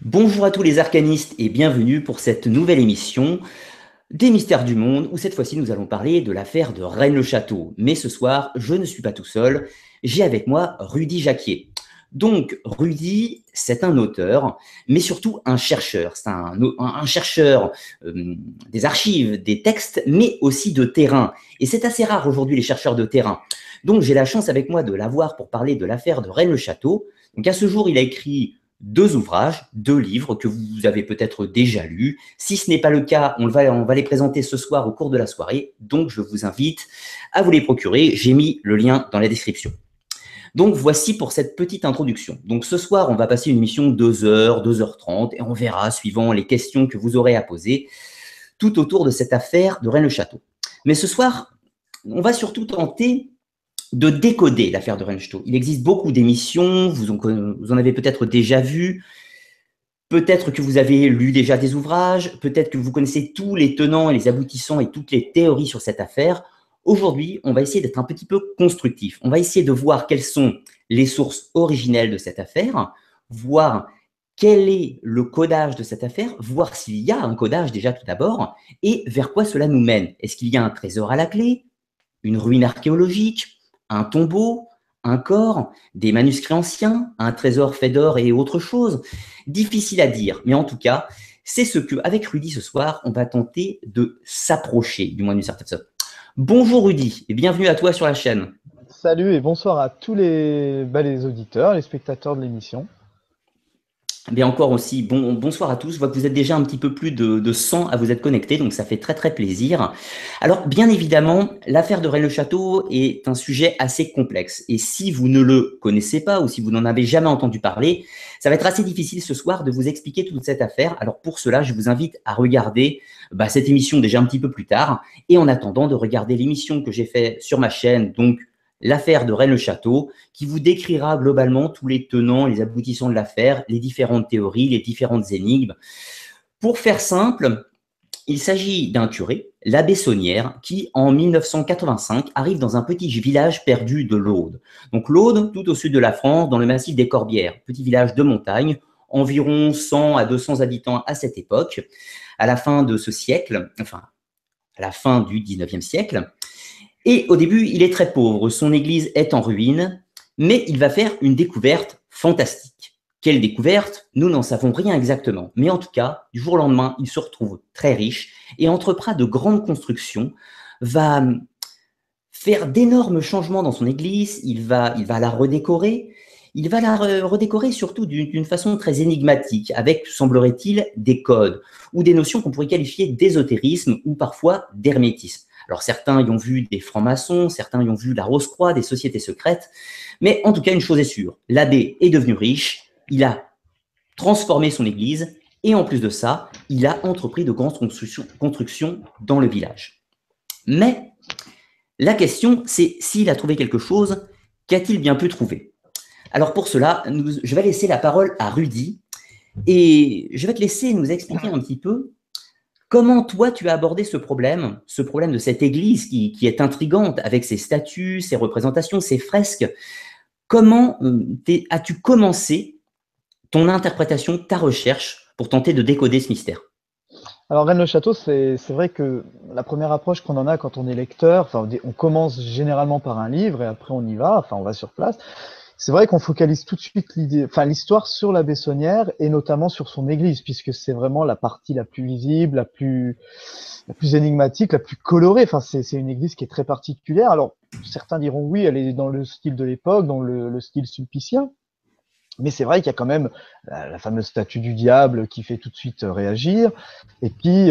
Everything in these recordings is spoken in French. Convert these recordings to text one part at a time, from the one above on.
Bonjour à tous les arcanistes et bienvenue pour cette nouvelle émission des Mystères du Monde où cette fois-ci nous allons parler de l'affaire de Rennes-le-Château. Mais ce soir, je ne suis pas tout seul, j'ai avec moi Rudy Jacquier. Donc Rudy, c'est un auteur, mais surtout un chercheur. C'est un chercheur des archives, des textes, mais aussi de terrain. Et c'est assez rare aujourd'hui les chercheurs de terrain. Donc j'ai la chance avec moi de l'avoir pour parler de l'affaire de Rennes-le-Château. Donc à ce jour, il a écrit deux ouvrages, deux livres que vous avez peut-être déjà lus. Si ce n'est pas le cas, on va les présenter ce soir au cours de la soirée. Donc, je vous invite à vous les procurer. J'ai mis le lien dans la description. Donc, voici pour cette petite introduction. Donc, ce soir, on va passer une émission de 2 heures, 2h30, et on verra, suivant les questions que vous aurez à poser, tout autour de cette affaire de Rennes-le-Château. Mais ce soir, on va surtout tenter de décoder l'affaire de Rennes-le-Château. Il existe beaucoup d'émissions, vous en avez peut-être déjà vu. Peut-être que vous avez lu déjà des ouvrages, peut-être que vous connaissez tous les tenants et les aboutissants et toutes les théories sur cette affaire. Aujourd'hui, on va essayer d'être un petit peu constructif. On va essayer de voir quelles sont les sources originelles de cette affaire, voir quel est le codage de cette affaire, voir s'il y a un codage déjà tout d'abord, et vers quoi cela nous mène. Est-ce qu'il y a un trésor à la clé, une ruine archéologique, un tombeau, un corps, des manuscrits anciens, un trésor fait d'or et autre chose? Difficile à dire, mais en tout cas, c'est ce que, avec Rudy ce soir, on va tenter de s'approcher, du moins d'une certaine façon. Bonjour Rudy, et bienvenue à toi sur la chaîne. Salut et bonsoir à tous les auditeurs, les spectateurs de l'émission. Bien encore aussi, bonsoir à tous. Je vois que vous êtes déjà un petit peu plus de 100 à vous être connectés, donc ça fait très très plaisir. Alors, bien évidemment, l'affaire de Rennes-le-Château est un sujet assez complexe. Et si vous ne le connaissez pas ou si vous n'en avez jamais entendu parler, ça va être assez difficile ce soir de vous expliquer toute cette affaire. Alors pour cela, je vous invite à regarder cette émission déjà un petit peu plus tard. Et en attendant, de regarder l'émission que j'ai faite sur ma chaîne, donc l'affaire de Rennes-le-Château, qui vous décrira globalement tous les tenants, les aboutissants de l'affaire, les différentes théories, les différentes énigmes. Pour faire simple, il s'agit d'un curé, l'abbé Saunière, qui, en 1985, arrive dans un petit village perdu de l'Aude. Donc l'Aude, tout au sud de la France, dans le massif des Corbières, petit village de montagne, environ 100 à 200 habitants à cette époque, à la fin de ce siècle, enfin, à la fin du 19e siècle. Et au début, il est très pauvre, son église est en ruine, mais il va faire une découverte fantastique. Quelle découverte? Nous n'en savons rien exactement. Mais en tout cas, du jour au lendemain, il se retrouve très riche et entreprend de grandes constructions, va faire d'énormes changements dans son église, il va la redécorer. Il va la redécorer surtout d'une façon très énigmatique, avec, semblerait-il, des codes ou des notions qu'on pourrait qualifier d'ésotérisme ou parfois d'hermétisme. Alors certains y ont vu des francs-maçons, certains y ont vu la Rose-Croix, des sociétés secrètes, mais en tout cas, une chose est sûre, l'abbé est devenu riche, il a transformé son église, et en plus de ça, il a entrepris de grandes constructions dans le village. Mais la question, c'est s'il a trouvé quelque chose, qu'a-t-il bien pu trouver? Alors pour cela, je vais laisser la parole à Rudy, et je vais te laisser nous expliquer un petit peu comment toi tu as abordé ce problème de cette église qui est intrigante avec ses statues, ses représentations, ses fresques. Comment as-tu commencé ton interprétation, ta recherche pour tenter de décoder ce mystère? Alors Rennes-le-Château, c'est vrai que la première approche qu'on en a quand on est lecteur, enfin on commence généralement par un livre et après on y va, enfin on va sur place. C'est vrai qu'on focalise tout de suite l'histoire sur la Bessonnière et notamment sur son église, puisque c'est vraiment la partie la plus visible, la plus énigmatique, la plus colorée. Enfin, c'est une église qui est très particulière. Alors, certains diront oui, elle est dans le style de l'époque, dans le style sulpicien. Mais c'est vrai qu'il y a quand même la fameuse statue du diable qui fait tout de suite réagir. Et puis,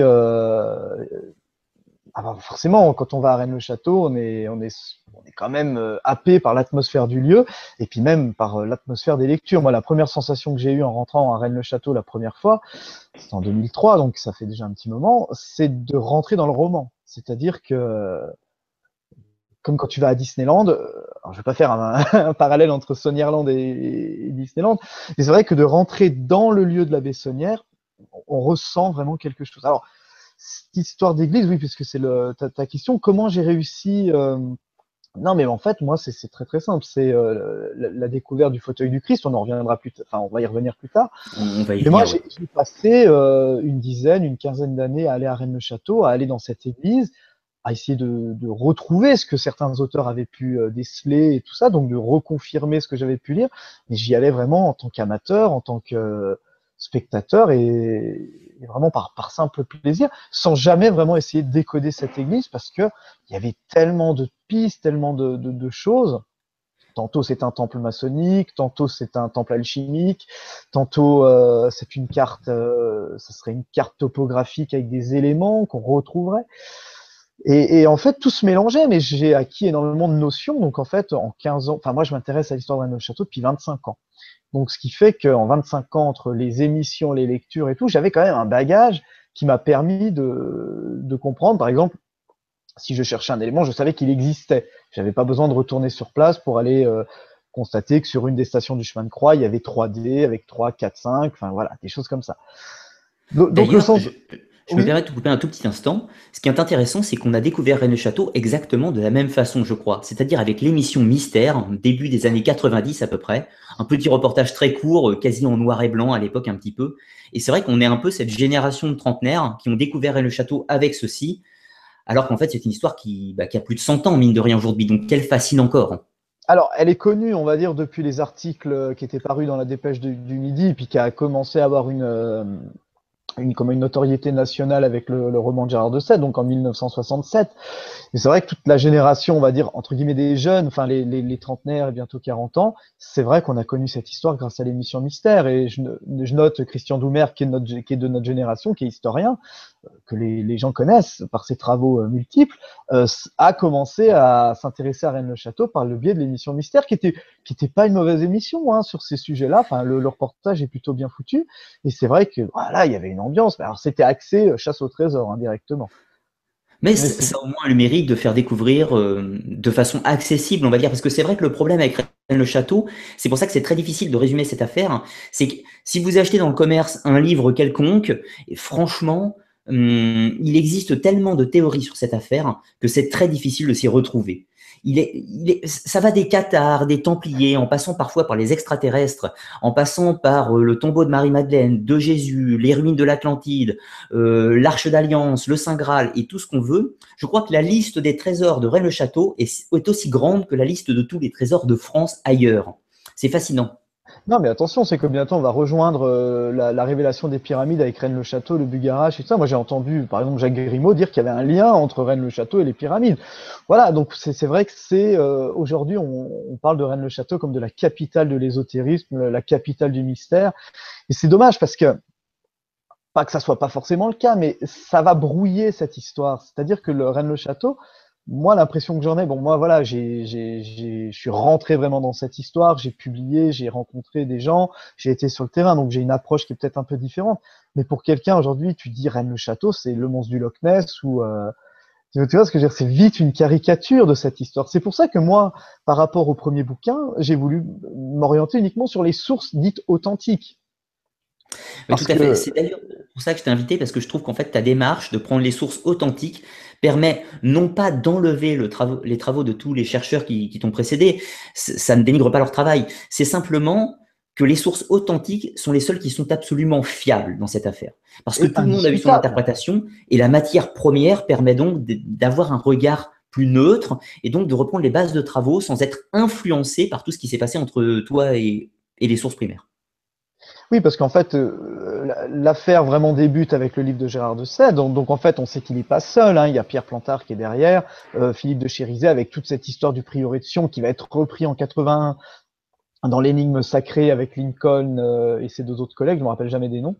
forcément, quand on va à Rennes-le-Château, on est quand même happé par l'atmosphère du lieu et puis même par l'atmosphère des lectures. Moi, la première sensation que j'ai eue en rentrant à Rennes-le-Château la première fois, c'était en 2003, donc ça fait déjà un petit moment, c'est de rentrer dans le roman. C'est-à-dire que, comme quand tu vas à Disneyland, alors je vais pas faire un parallèle entre Sonyerland et Disneyland, mais c'est vrai que de rentrer dans le lieu de la Bessonnière, on ressent vraiment quelque chose. Alors, cette histoire d'église, oui, puisque c'est ta question, comment j'ai réussi Non, mais en fait, moi, c'est très très simple. C'est la découverte du fauteuil du Christ. On en reviendra plus, enfin, on va y revenir plus tard. On va y Mais moi, venir, ouais. j'ai passé une dizaine, une quinzaine d'années à aller à Rennes-le-Château, à aller dans cette église, à essayer de retrouver ce que certains auteurs avaient pu déceler et tout ça, donc de reconfirmer ce que j'avais pu lire. Mais j'y allais vraiment en tant qu'amateur, en tant que spectateur et vraiment par simple plaisir, sans jamais vraiment essayer de décoder cette église parce que il y avait tellement de pistes, tellement de choses. Tantôt c'est un temple maçonnique, tantôt c'est un temple alchimique, tantôt c'est une carte, ça serait une carte topographique avec des éléments qu'on retrouverait. Et en fait, tout se mélangeait, mais j'ai acquis énormément de notions. Donc en fait, en 15 ans, enfin moi je m'intéresse à l'histoire de Rennes-le-Château depuis 25 ans. Donc ce qui fait qu'en 25 ans, entre les émissions, les lectures et tout, j'avais quand même un bagage qui m'a permis de comprendre, par exemple, si je cherchais un élément, je savais qu'il existait. J'avais pas besoin de retourner sur place pour aller constater que sur une des stations du chemin de croix, il y avait 3D avec 3, 4, 5, enfin voilà, des choses comme ça. Donc le D'ailleurs, sens, je me oui. permets de te couper un tout petit instant. Ce qui est intéressant, c'est qu'on a découvert Rennes-le-Château exactement de la même façon, je crois. C'est-à-dire avec l'émission Mystère, début des années 90 à peu près. Un petit reportage très court, quasi en noir et blanc à l'époque un petit peu. Et c'est vrai qu'on est un peu cette génération de trentenaires qui ont découvert Rennes-le-Château avec ceci, alors qu'en fait c'est une histoire qui a plus de 100 ans, mine de rien aujourd'hui. Donc qu'elle fascine encore. Alors, elle est connue, on va dire, depuis les articles qui étaient parus dans la dépêche du Midi, puis qui a commencé à avoir comme une notoriété nationale avec le roman de Gérard de Sède, donc en 1967. Et c'est vrai que toute la génération, on va dire, entre guillemets, des jeunes, enfin les trentenaires et bientôt 40 ans, c'est vrai qu'on a connu cette histoire grâce à l'émission Mystère. Et je note Christian Doumer, qui est de notre génération, qui est historien, que les gens connaissent par ses travaux multiples, a commencé à s'intéresser à Rennes-le-Château par le biais de l'émission Mystère, qui était pas une mauvaise émission hein, sur ces sujets-là. Enfin, le reportage est plutôt bien foutu. Et c'est vrai que voilà, il y avait une ambiance. Alors, c'était axé chasse au trésor indirectement. Mais Mais c'est ça a au moins le mérite de faire découvrir de façon accessible, on va dire, parce que c'est vrai que le problème avec Rennes le Château, c'est pour ça que c'est très difficile de résumer cette affaire, c'est que si vous achetez dans le commerce un livre quelconque, et franchement, il existe tellement de théories sur cette affaire que c'est très difficile de s'y retrouver. Ça va des cathares, des Templiers, en passant parfois par les extraterrestres, en passant par le tombeau de Marie-Madeleine, de Jésus, les ruines de l'Atlantide, l'Arche d'Alliance, le Saint Graal et tout ce qu'on veut. Je crois que la liste des trésors de Rennes-le-Château est aussi grande que la liste de tous les trésors de France ailleurs. C'est fascinant. Non, mais attention, c'est que bientôt on va rejoindre la révélation des pyramides avec Rennes-le-Château, le Bugarache et tout ça. Moi, j'ai entendu, par exemple, Jacques Grimaud dire qu'il y avait un lien entre Rennes-le-Château et les pyramides. Voilà, donc c'est vrai que c'est aujourd'hui, on parle de Rennes-le-Château comme de la capitale de l'ésotérisme, la capitale du mystère. Et c'est dommage parce que, pas que ça soit pas forcément le cas, mais ça va brouiller cette histoire. C'est-à-dire que le Rennes-le-Château, moi, l'impression que j'en ai, bon, moi, voilà, je suis rentré vraiment dans cette histoire, j'ai publié, j'ai rencontré des gens, j'ai été sur le terrain, donc j'ai une approche qui est peut-être un peu différente. Mais pour quelqu'un aujourd'hui, tu dis Rennes-le-Château, c'est le monstre du Loch Ness ou tu vois ce que je veux dire, c'est vite une caricature de cette histoire. C'est pour ça que moi, par rapport au premier bouquin, j'ai voulu m'orienter uniquement sur les sources dites authentiques. Oui, tout Parce à fait. que C'est d'ailleurs pour ça que je t'ai invité, parce que je trouve qu'en fait, ta démarche de prendre les sources authentiques permet non pas d'enlever les travaux de tous les chercheurs qui t'ont précédé, ça ne dénigre pas leur travail, c'est simplement que les sources authentiques sont les seules qui sont absolument fiables dans cette affaire. Parce que est tout le monde a eu son indiscutable. interprétation, et la matière première permet donc d'avoir un regard plus neutre, et donc de reprendre les bases de travaux sans être influencé par tout ce qui s'est passé entre toi et les sources primaires. Oui, parce qu'en fait, l'affaire vraiment débute avec le livre de Gérard de Sède. Donc en fait, on sait qu'il n'est pas seul. Hein. Il y a Pierre Plantard qui est derrière, Philippe de Chérizet avec toute cette histoire du prieuré de Sion qui va être repris en 81 dans l'énigme sacrée avec Lincoln et ses deux autres collègues. Je me rappelle jamais des noms.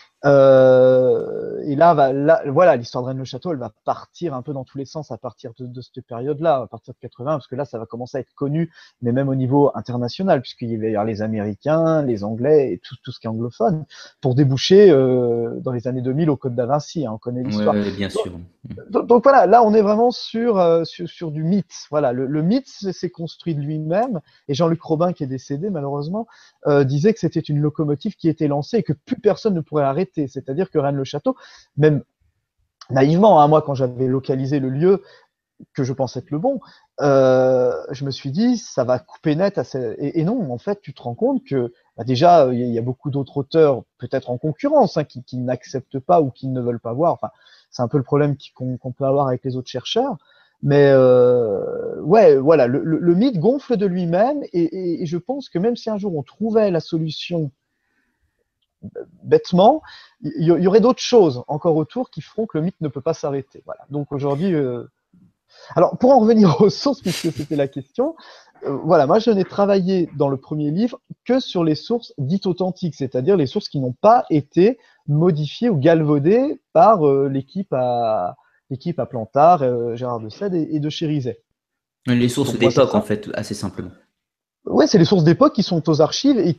Et là, voilà, l'histoire de Rennes-le-Château, elle va partir un peu dans tous les sens à partir de cette période-là, à partir de 80, parce que là, ça va commencer à être connu, mais même au niveau international, puisqu'il va y avoir les Américains, les Anglais et tout ce qui est anglophone, pour déboucher dans les années 2000 au Code da Vinci, hein, on connaît l'histoire. Ouais, bien Donc, sûr. donc voilà, là on est vraiment sur du mythe. Voilà, le mythe s'est construit de lui-même. Et Jean-Luc Robin, qui est décédé malheureusement, disait que c'était une locomotive qui était lancée et que plus personne ne pourrait arrêter. C'est-à-dire que Rennes-le-Château, même naïvement, hein, moi quand j'avais localisé le lieu, que je pense être le bon, je me suis dit, ça va couper net. Et non, en fait, tu te rends compte que bah, déjà, il y a beaucoup d'autres auteurs, peut-être en concurrence, hein, qui n'acceptent pas ou qui ne veulent pas voir. Enfin, c'est un peu le problème qu'on peut avoir avec les autres chercheurs. Mais ouais, voilà, le mythe gonfle de lui-même et je pense que même si un jour on trouvait la solution bêtement, il y aurait d'autres choses encore autour qui feront que le mythe ne peut pas s'arrêter. Voilà. Donc aujourd'hui, alors, pour en revenir aux sources, puisque c'était la question, voilà, moi je n'ai travaillé dans le premier livre que sur les sources dites authentiques, c'est-à-dire les sources qui n'ont pas été modifiées ou galvaudées par l'équipe à Plantard, Gérard de Sède et de Chérizet. Les sources Donc moi c'est d'époque, en ça. fait, assez simplement. Ouais, c'est les sources d'époque qui sont aux archives et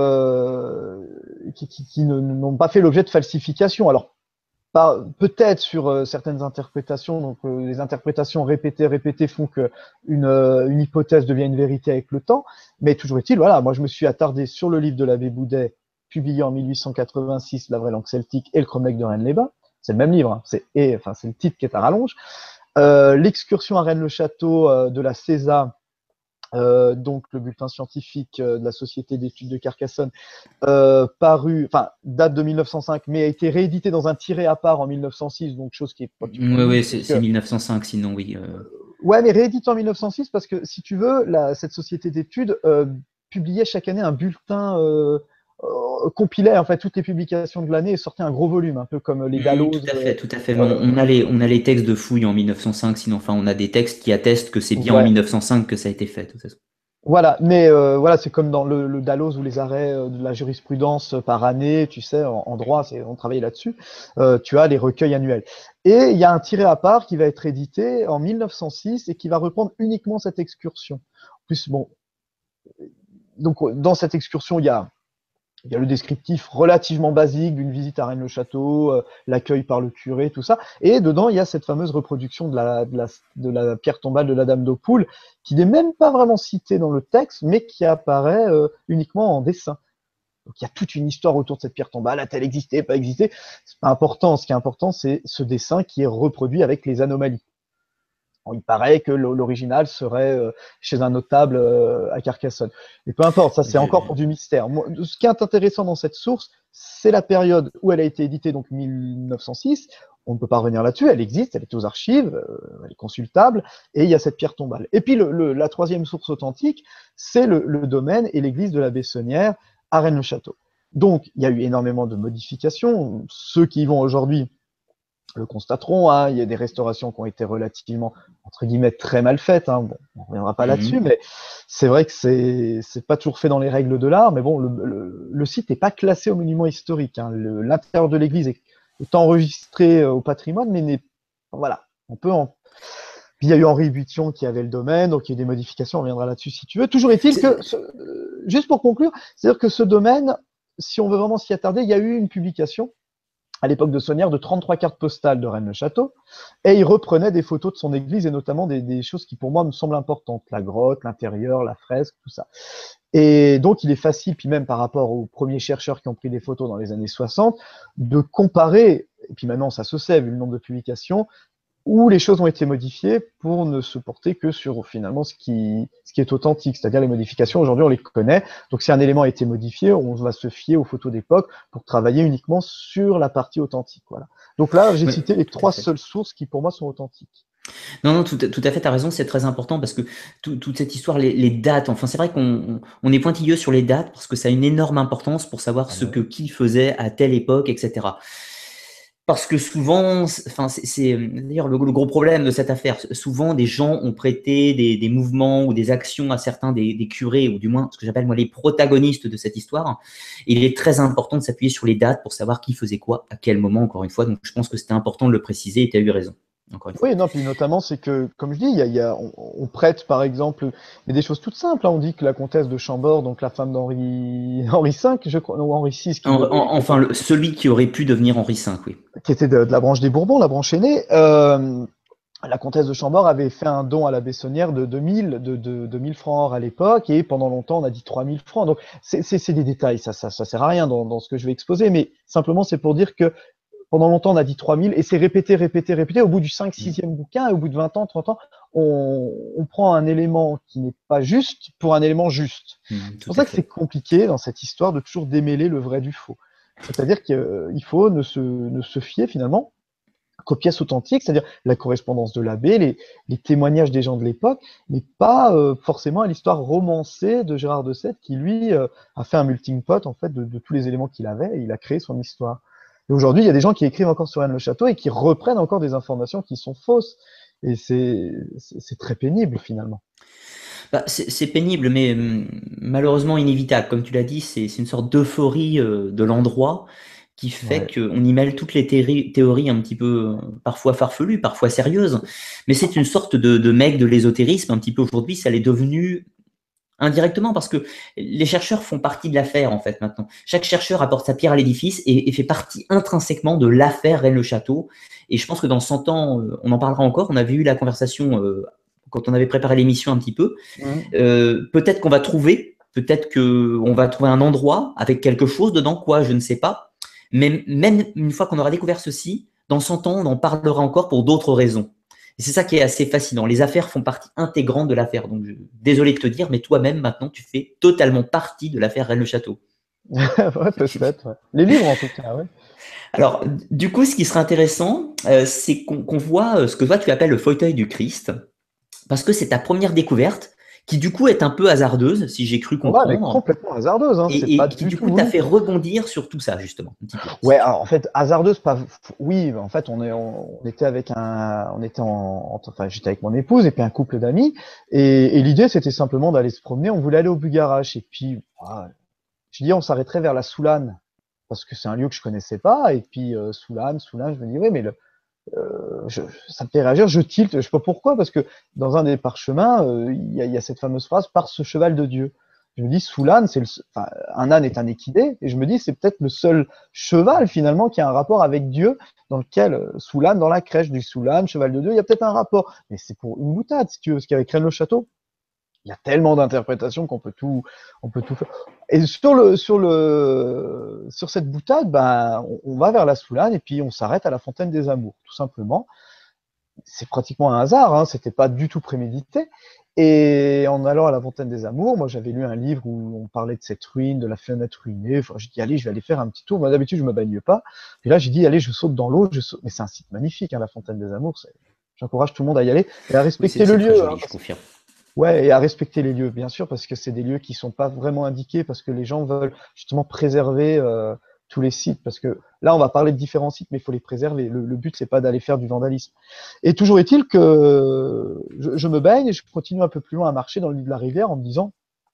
qui n'ont pas fait l'objet de falsification. Alors peut-être sur certaines interprétations, donc les interprétations répétées font que une hypothèse devient une vérité avec le temps, mais toujours est-il, voilà, moi je me suis attardé sur le livre de l'abbé Boudet, publié en 1886, La vraie langue celtique et le Cromlech de Rennes-les-Bains, c'est le même livre, hein, c'est le titre qui est à rallonge, l'excursion à Rennes-le-Château de la CESA, donc le bulletin scientifique de la Société d'études de Carcassonne, date de 1905, mais a été réédité dans un tiré à part en 1906, donc chose qui est pas du tout Oui, lue, oui, puisque, c'est 1905, sinon, oui. ouais, mais réédité en 1906 parce que, si tu veux, cette société d'études publiait chaque année un bulletin compilait en fait toutes les publications de l'année et sortait un gros volume, un peu comme les Tout Dalloz. à fait, tout à fait. Mais Euh, on a les textes de fouilles en 1905, sinon, enfin, on a des textes qui attestent que c'est bien en ouais, 1905 que ça a été fait, de toute façon. voilà, mais voilà, c'est comme dans le Dalloz ou les arrêts de la jurisprudence par année, tu sais, en droit, on travaille là-dessus. Tu as les recueils annuels. Et il y a un tiré à part qui va être édité en 1906 et qui va reprendre uniquement cette excursion. En plus, bon, donc dans cette excursion, il y a le descriptif relativement basique d'une visite à Rennes-le-Château, l'accueil par le curé, tout ça. Et dedans, il y a cette fameuse reproduction de la pierre tombale de la Dame d'Aupoul, qui n'est même pas vraiment citée dans le texte, mais qui apparaît uniquement en dessin. Donc il y a toute une histoire autour de cette pierre tombale. A-t-elle existé, pas existé? C'est pas important. Ce qui est important, c'est ce dessin qui est reproduit avec les anomalies. Bon, il paraît que l'original serait chez un notable à Carcassonne. Mais peu importe, ça c'est encore pour du mystère. Moi, ce qui est intéressant dans cette source, c'est la période où elle a été éditée, donc 1906. On ne peut pas revenir là-dessus, elle existe, elle est aux archives, elle est consultable, et il y a cette pierre tombale. Et puis la troisième source authentique, c'est le domaine et l'église de la Bessonnière à Rennes-le-Château. Donc il y a eu énormément de modifications. Ceux qui y vont aujourd'hui le constateront, hein, il y a des restaurations qui ont été relativement, entre guillemets, très mal faites. Hein. Bon, on ne reviendra pas là-dessus, mais c'est vrai que c'est pas toujours fait dans les règles de l'art. Mais bon, le site n'est pas classé au monument historique. Hein. L'intérieur de l'église est enregistré au patrimoine, mais voilà, on peut en. Puis il y a eu Henri Bution qui avait le domaine, donc il y a eu des modifications, on reviendra là-dessus si tu veux. Toujours est-il que, juste pour conclure, c'est-à-dire que ce domaine, si on veut vraiment s'y attarder, il y a eu une publication à l'époque de Sonnière, de 33 cartes postales de Rennes-le-Château, et il reprenait des photos de son église, et notamment des choses qui pour moi me semblent importantes, la grotte, l'intérieur, la fresque, tout ça. Et donc il est facile, puis même par rapport aux premiers chercheurs qui ont pris des photos dans les années 60, de comparer, et puis maintenant ça se sait vu le nombre de publications, où les choses ont été modifiées pour ne se porter que sur finalement ce qui est authentique, c'est-à-dire les modifications. Aujourd'hui, on les connaît. Donc, si un élément a été modifié, on va se fier aux photos d'époque pour travailler uniquement sur la partie authentique. Voilà. Donc là, j'ai cité les trois seules sources qui, pour moi, sont authentiques. Non, non, tout à fait, tu as raison, c'est très important parce que toute cette histoire, les dates, enfin, c'est vrai qu'on est pointilleux sur les dates parce que ça a une énorme importance pour savoir ce que qui faisait à telle époque, etc. Parce que souvent, enfin, c'est d'ailleurs le gros problème de cette affaire. Souvent, des gens ont prêté des mouvements ou des actions à certains des curés, ou du moins ce que j'appelle moi les protagonistes de cette histoire. Et il est très important de s'appuyer sur les dates pour savoir qui faisait quoi, à quel moment, encore une fois. Donc, je pense que c'était important de le préciser et tu as eu raison, encore une fois. Oui, non, puis notamment, c'est que, comme je dis, on prête, par exemple, mais des choses toutes simples. Hein. On dit que la comtesse de Chambord, donc la femme Henri V, je crois, ou Henri VI, Enfin, celui qui aurait pu devenir Henri V, oui. qui était de la branche des Bourbons, la branche aînée, la comtesse de Chambord avait fait un don à la Bessonnière de 2000 francs or à l'époque, et pendant longtemps, on a dit 3000 francs. Donc, c'est des détails, ça sert à rien dans ce que je vais exposer, mais simplement, c'est pour dire que pendant longtemps, on a dit 3000, et c'est répété, répété, répété. Au bout du 5, 6e bouquin, et au bout de 20 ans, 30 ans, on prend un élément qui n'est pas juste pour un élément juste. C'est Tout pour à ça que c'est fait. compliqué dans cette histoire de toujours démêler le vrai du faux. C'est-à-dire qu'il faut ne se fier finalement qu'aux pièces authentiques, c'est-à-dire la correspondance de l'abbé, les témoignages des gens de l'époque, mais pas forcément à l'histoire romancée de Gérard de Sète qui, lui, a fait un melting pot en fait, de tous les éléments qu'il avait et il a créé son histoire. Et aujourd'hui, il y a des gens qui écrivent encore sur Rennes le Château et qui reprennent encore des informations qui sont fausses. Et c'est très pénible finalement. Bah, c'est pénible, mais malheureusement inévitable. Comme tu l'as dit, c'est une sorte d'euphorie de l'endroit qui fait Ouais. qu'on y mêle toutes les théories un petit peu parfois farfelues, parfois sérieuses. Mais c'est une sorte de mec de l'ésotérisme un petit peu aujourd'hui. Ça l'est devenu indirectement parce que les chercheurs font partie de l'affaire en fait maintenant. Chaque chercheur apporte sa pierre à l'édifice et fait partie intrinsèquement de l'affaire Rennes-le-Château. Et je pense que dans 100 ans, on en parlera encore. On avait eu la conversation quand on avait préparé l'émission un petit peu. Mmh. Peut-être qu'on va trouver, peut-être qu'on va trouver un endroit avec quelque chose dedans, quoi, je ne sais pas. Mais même une fois qu'on aura découvert ceci, dans 100 ans, on en parlera encore pour d'autres raisons. Et c'est ça qui est assez fascinant. Les affaires font partie intégrante de l'affaire. Donc, désolé de te dire, mais toi-même, maintenant, tu fais totalement partie de l'affaire Rennes-le-Château. Ouais, peut-être. Ouais. Les livres, en tout cas, ouais. Alors, du coup, ce qui serait intéressant, c'est qu'on voit ce que toi, tu appelles le fauteuil du Christ, parce que c'est ta première découverte, qui du coup est un peu hasardeuse, si j'ai cru Ouais, mais comprendre. complètement hasardeuse, hein, c'est pas Et qui du du tout coup t'a voulu. fait rebondir sur tout ça, justement, un petit peu, si Ouais, tu alors, en fait, hasardeuse, pas. Oui, en fait, on était avec on était enfin, j'étais avec mon épouse et puis un couple d'amis, et l'idée, c'était simplement d'aller se promener. On voulait aller au Bugarache, et puis, je dis, on s'arrêterait vers la Soulane, parce que c'est un lieu que je connaissais pas, et puis Soulane, je me dis, oui, mais ça me fait réagir, je tilte, je sais pas pourquoi, parce que dans un des parchemins, il y a cette fameuse phrase par ce cheval de Dieu. Je me dis, sous l'âne, enfin, un âne est un équidé, et je me dis, c'est peut-être le seul cheval finalement qui a un rapport avec Dieu, dans lequel, sous l'âne, dans la crèche du sous l'âne, cheval de Dieu, il y a peut-être un rapport. Mais c'est pour une boutade, si tu veux, parce qu'avec Rennes le Château, il y a tellement d'interprétations on peut tout faire. Et sur cette boutade, ben, on va vers la Soulane et puis on s'arrête à la Fontaine des Amours, tout simplement. C'est pratiquement un hasard, hein, c'était pas du tout prémédité. Et en allant à la Fontaine des Amours, moi j'avais lu un livre où on parlait de cette ruine, de la fenêtre ruinée. Enfin, j'ai dit allez, je vais aller faire un petit tour. Moi d'habitude je me baigne pas. Puis là j'ai dit allez, je saute dans l'eau. Mais c'est un site magnifique, hein, la Fontaine des Amours. J'encourage tout le monde à y aller et à Oui, respecter le c'est très lieu. Hein, joli, je parce confirme. Ouais, et à respecter les lieux, bien sûr, parce que c'est des lieux qui sont pas vraiment indiqués, parce que les gens veulent justement préserver tous les sites, parce que là, on va parler de différents sites, mais il faut les préserver. Le but, c'est pas d'aller faire du vandalisme. Et toujours est-il que je me baigne et je continue un peu plus loin à marcher dans le lit de la rivière en me disant,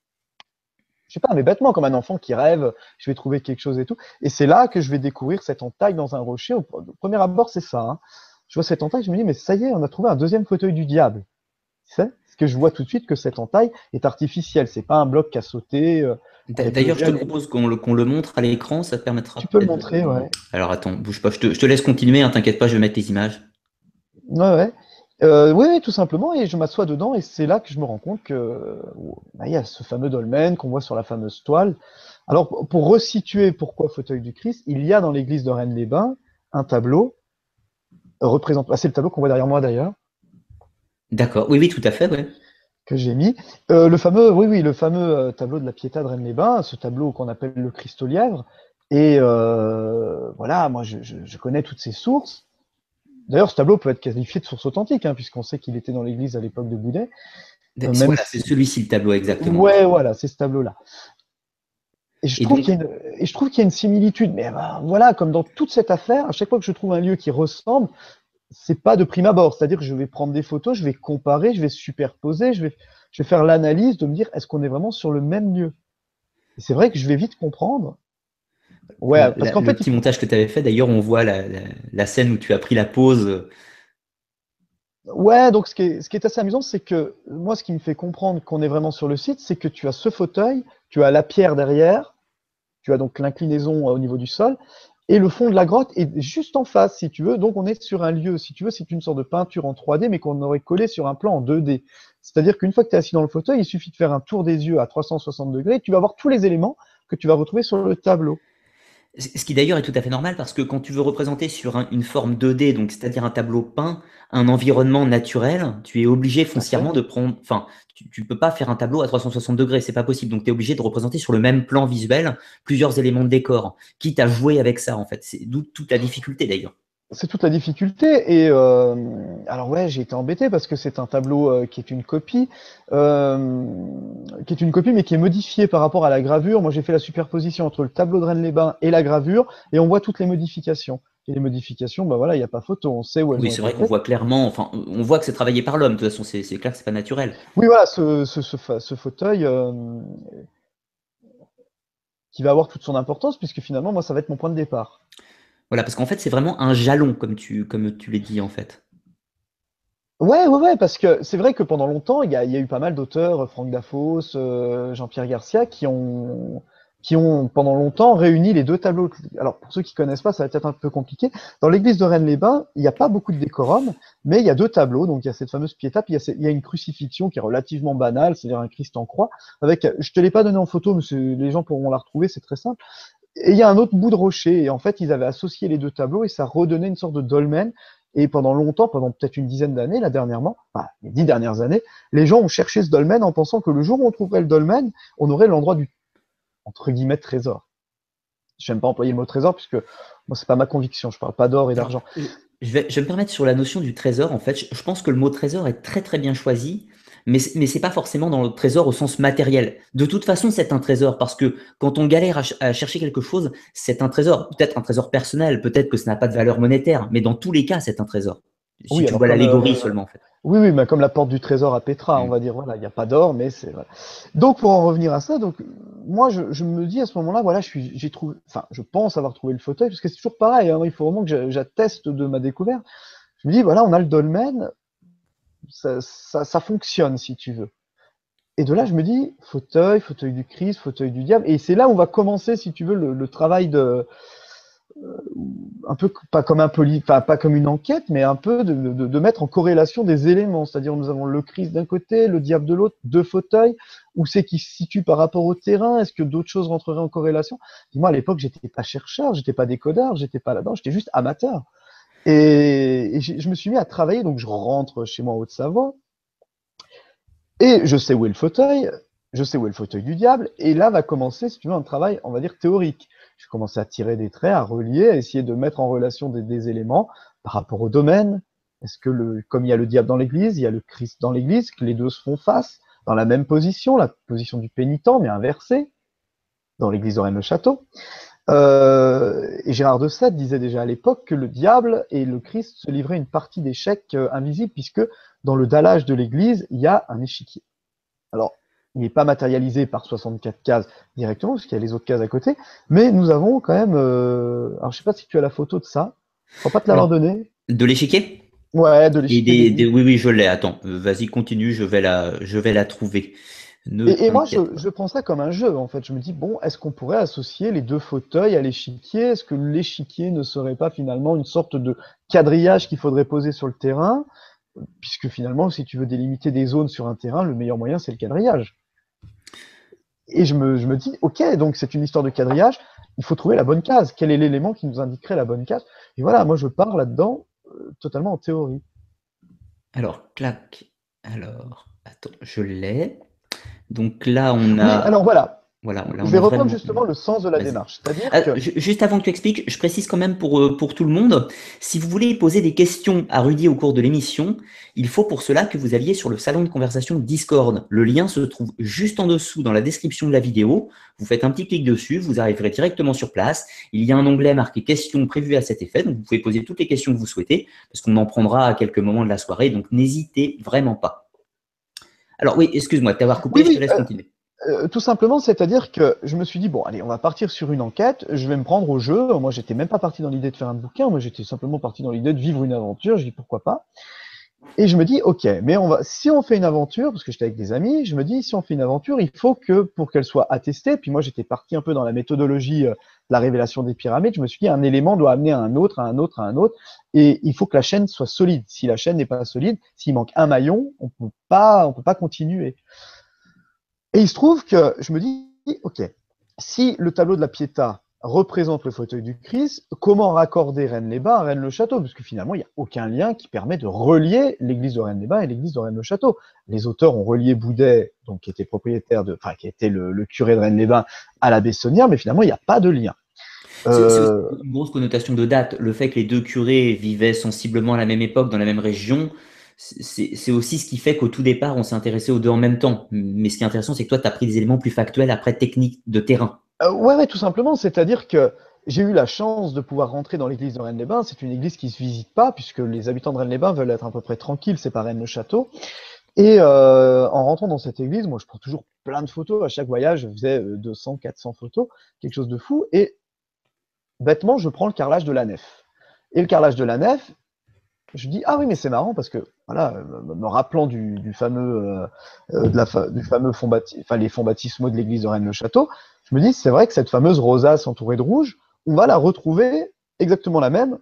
je sais pas, mais bêtement, comme un enfant qui rêve, je vais trouver quelque chose et tout. Et c'est là que je vais découvrir cette entaille dans un rocher. Au premier abord, c'est ça. Hein. Je vois cette entaille, je me dis, mais ça y est, on a trouvé un deuxième fauteuil du diable. C'est ce que je vois tout de suite que cette entaille est artificielle. C'est pas un bloc qui a sauté avec le D'ailleurs, je te gel. propose qu'on le montre à l'écran, ça te Tu permettra peux le peut-être montrer, ouais. Alors attends, bouge pas, je te laisse continuer, hein, t'inquiète pas, je vais mettre les images. Ouais, ouais. Oui, oui, tout simplement, et je m'assois dedans, et c'est là que je me rends compte que bah, il y a ce fameux dolmen qu'on voit sur la fameuse toile. Alors, pour resituer pourquoi Fauteuil du Christ, il y a dans l'église de Rennes-les-Bains un tableau représentant. Ah, c'est le tableau qu'on voit derrière moi d'ailleurs, D'accord, oui, oui, tout à fait, ouais. que j'ai mis. Le fameux, oui, oui, le fameux tableau de la Pietà de Rennes-les-Bains, ce tableau qu'on appelle le Christ au lièvre. Et voilà, moi je connais toutes ces sources. D'ailleurs, ce tableau peut être qualifié de source authentique, hein, puisqu'on sait qu'il était dans l'église à l'époque de Boudet. Même Voilà, c'est si... celui-ci le tableau exactement. Ouais, voilà, c'est ce tableau-là. Et je Et trouve donc, qu'il y a et je trouve qu'il y a une similitude. Mais ben, voilà, comme dans toute cette affaire, à chaque fois que je trouve un lieu qui ressemble, c'est pas de prime abord. C'est-à-dire que je vais prendre des photos, je vais comparer, je vais superposer, je vais faire l'analyse de me dire est-ce qu'on est vraiment sur le même lieu. Et c'est vrai que je vais vite comprendre. Ouais, parce qu'en le fait, il petit faut... montage que tu avais fait, d'ailleurs, on voit la scène où tu as pris la pause. Ouais, donc ce qui est assez amusant, c'est que moi, ce qui me fait comprendre qu'on est vraiment sur le site, c'est que tu as ce fauteuil, tu as la pierre derrière, tu as donc l'inclinaison au niveau du sol, et le fond de la grotte est juste en face, si tu veux. Donc on est sur un lieu, si tu veux, c'est une sorte de peinture en 3D, mais qu'on aurait collé sur un plan en 2D. C'est-à-dire qu'une fois que tu es assis dans le fauteuil, il suffit de faire un tour des yeux à 360 degrés, et tu vas voir tous les éléments que tu vas retrouver sur le tableau. Ce qui d'ailleurs est tout à fait normal parce que quand tu veux représenter sur une forme 2D, donc c'est-à-dire un tableau peint, un environnement naturel, tu es obligé Tout à fait. foncièrement de prendre, enfin, tu ne peux pas faire un tableau à 360 degrés, c'est pas possible. Donc tu es obligé de représenter sur le même plan visuel plusieurs éléments de décor, quitte à jouer avec ça en fait. C'est d'où toute la difficulté d'ailleurs. C'est toute la difficulté. Et alors ouais, j'ai été embêté parce que c'est un tableau euh, qui est une copie, mais qui est modifié par rapport à la gravure. Moi, j'ai fait la superposition entre le tableau de Rennes-les-Bains et la gravure, et on voit toutes les modifications. Et les modifications, bah voilà, il n'y a pas photo, on sait où elles Oui, ont c'est été vrai qu'on faites. voit clairement, enfin, on voit que c'est travaillé par l'homme. De toute façon, c'est clair que c'est pas naturel. Oui, voilà, ce fauteuil qui va avoir toute son importance, puisque finalement, moi, ça va être mon point de départ. Voilà, parce qu'en fait, c'est vraiment un jalon, comme tu l'as dit en fait. Ouais, parce que c'est vrai que pendant longtemps, il y a eu pas mal d'auteurs, Franck Dafos, Jean-Pierre Garcia, qui ont pendant longtemps réuni les deux tableaux. Alors, pour ceux qui connaissent pas, ça va être un peu compliqué. Dans l'église de Rennes-les-Bains, il n'y a pas beaucoup de décorum, mais il y a deux tableaux. Donc, il y a cette fameuse Pietà, puis il y a une crucifixion qui est relativement banale, c'est-à-dire un Christ en croix, avec, je te l'ai pas donné en photo, mais les gens pourront la retrouver, c'est très simple. Et il y a un autre bout de rocher. Et en fait, ils avaient associé les deux tableaux et ça redonnait une sorte de dolmen. Et pendant longtemps, pendant peut-être une dizaine d'années, là dernièrement, enfin, les 10 dernières années, les gens ont cherché ce dolmen en pensant que le jour où on trouverait le dolmen, on aurait l'endroit du, entre guillemets, trésor. J'aime pas employer le mot trésor puisque moi, c'est pas ma conviction. Je parle pas d'or et Alors, d'argent. je vais me permettre sur la notion du trésor. En fait, je pense que le mot trésor est très très bien choisi, mais c'est pas forcément dans le trésor au sens matériel. De toute façon, c'est un trésor parce que quand on galère à chercher quelque chose, c'est un trésor. Peut-être un trésor personnel, peut-être que ça n'a pas de valeur monétaire, mais dans tous les cas, c'est un trésor. Si Oui, tu alors vois comme l'allégorie seulement, en fait. oui, mais comme la porte du trésor à Petra, on Mm. va dire, voilà, il n'y a pas d'or, mais c'est voilà. Donc pour en revenir à ça, donc moi je me dis à ce moment-là, voilà, j'ai trouvé, enfin, je pense avoir trouvé le fauteuil, parce que c'est toujours pareil, hein, il faut vraiment que j'atteste de ma découverte. Je me dis, voilà, on a le dolmen, ça fonctionne si tu veux. Et de là, je me dis, fauteuil, fauteuil du Christ, fauteuil du diable, et c'est là où on va commencer, si tu veux, le travail de, un peu pas comme un enfin, pas comme une enquête, mais un peu de mettre en corrélation des éléments. C'est-à-dire, nous avons le Christ d'un côté, le diable de l'autre, deux fauteuils. Où c'est qui se situe par rapport au terrain? Est-ce que d'autres choses rentreraient en corrélation? Moi, à l'époque, j'étais pas chercheur, j'étais pas décodeur, j'étais pas là-dedans, j'étais juste amateur. Et je me suis mis à travailler, donc je rentre chez moi en Haute-Savoie, et je sais où est le fauteuil, je sais où est le fauteuil du diable, et là va commencer, si tu veux, un travail, on va dire, théorique. Je commence à tirer des traits, à relier, à essayer de mettre en relation des éléments par rapport au domaine. Est-ce que, comme il y a le diable dans l'église, il y a le Christ dans l'église, que les deux se font face, dans la même position, la position du pénitent, mais inversée, dans l'église de Rennes-le-Château. Et Gérard de Sète disait déjà à l'époque que le diable et le Christ se livraient une partie d'échecs invisible, puisque dans le dallage de l'église, il y a un échiquier. Alors, il n'est pas matérialisé par 64 cases directement, parce qu'il y a les autres cases à côté, mais nous avons quand même. Alors, je ne sais pas si tu as la photo de ça. Je ne crois pas te l'avoir Alors, donné. de l'échiquier? Ouais, de l'échiquier d'église. Oui, oui, je l'ai. Attends, vas-y, continue, je vais la trouver. Ne Et moi, t'inquiète pas. je prends ça comme un jeu, en fait. Je me dis, bon, est-ce qu'on pourrait associer les deux fauteuils à l'échiquier? Est-ce que l'échiquier ne serait pas finalement une sorte de quadrillage qu'il faudrait poser sur le terrain? Puisque finalement, si tu veux délimiter des zones sur un terrain, le meilleur moyen, c'est le quadrillage. Et je me dis, ok, donc c'est une histoire de quadrillage, il faut trouver la bonne case. Quel est l'élément qui nous indiquerait la bonne case? Et voilà, moi je pars là-dedans totalement en théorie. Alors, clac. Alors, attends, je l'ai. Donc là, on Oui, a, alors voilà, voilà, là, je on vais a reprendre vraiment. justement le sens de la Vas-y. démarche. C'est-à-dire que, Juste avant que tu expliques, je précise quand même pour tout le monde, si vous voulez poser des questions à Rudy au cours de l'émission, il faut pour cela que vous alliez sur le salon de conversation Discord. Le lien se trouve juste en dessous dans la description de la vidéo. Vous faites un petit clic dessus, vous arriverez directement sur place. Il y a un onglet marqué questions prévues à cet effet, donc vous pouvez poser toutes les questions que vous souhaitez, parce qu'on en prendra à quelques moments de la soirée, donc n'hésitez vraiment pas. Alors oui, excuse-moi de t'avoir oui, coupé, je te oui, laisse continuer. tout simplement, c'est-à-dire que je me suis dit, bon, allez, on va partir sur une enquête, je vais me prendre au jeu. Moi, j'étais même pas parti dans l'idée de faire un bouquin, moi, j'étais simplement parti dans l'idée de vivre une aventure. Je dis, pourquoi pas? Et je me dis, ok, mais si on fait une aventure, parce que j'étais avec des amis, je me dis, si on fait une aventure, il faut que pour qu'elle soit attestée, puis moi j'étais parti un peu dans la méthodologie de la révélation des pyramides, je me suis dit, un élément doit amener à un autre, à un autre, à un autre, et il faut que la chaîne soit solide. Si la chaîne n'est pas solide, s'il manque un maillon, on peut pas continuer. Et il se trouve que je me dis, ok, si le tableau de la Pietà, représente le fauteuil du Christ. Comment raccorder Rennes-les-Bains à Rennes-le-Château? Parce que finalement, il n'y a aucun lien qui permet de relier l'église de Rennes-les-Bains et l'église de Rennes-le-Château. Les auteurs ont relié Boudet, donc qui était qui était le curé de Rennes-les-Bains, à la Bessonnière, mais finalement, il n'y a pas de lien. C'est aussi une grosse connotation de date. Le fait que les deux curés vivaient sensiblement à la même époque, dans la même région, c'est aussi ce qui fait qu'au tout départ, on s'est intéressé aux deux en même temps. Mais ce qui est intéressant, c'est que toi, tu as pris des éléments plus factuels, après techniques de terrain. Ouais, tout simplement. C'est-à-dire que j'ai eu la chance de pouvoir rentrer dans l'église de Rennes-les-Bains. C'est une église qui se visite pas, puisque les habitants de Rennes-les-Bains veulent être à peu près tranquilles, c'est pas Rennes-le-Château. Et en rentrant dans cette église, moi, je prends toujours plein de photos. À chaque voyage, je faisais 200, 400 photos, quelque chose de fou. Et bêtement, je prends le carrelage de la nef. Et le carrelage de la nef, je dis, ah oui, mais c'est marrant parce que, voilà, me rappelant du fameux, du fameux les fonds baptismaux de l'église de Rennes-le-Château, je me dis, c'est vrai que cette fameuse rosace entourée de rouge, on va la retrouver exactement la même,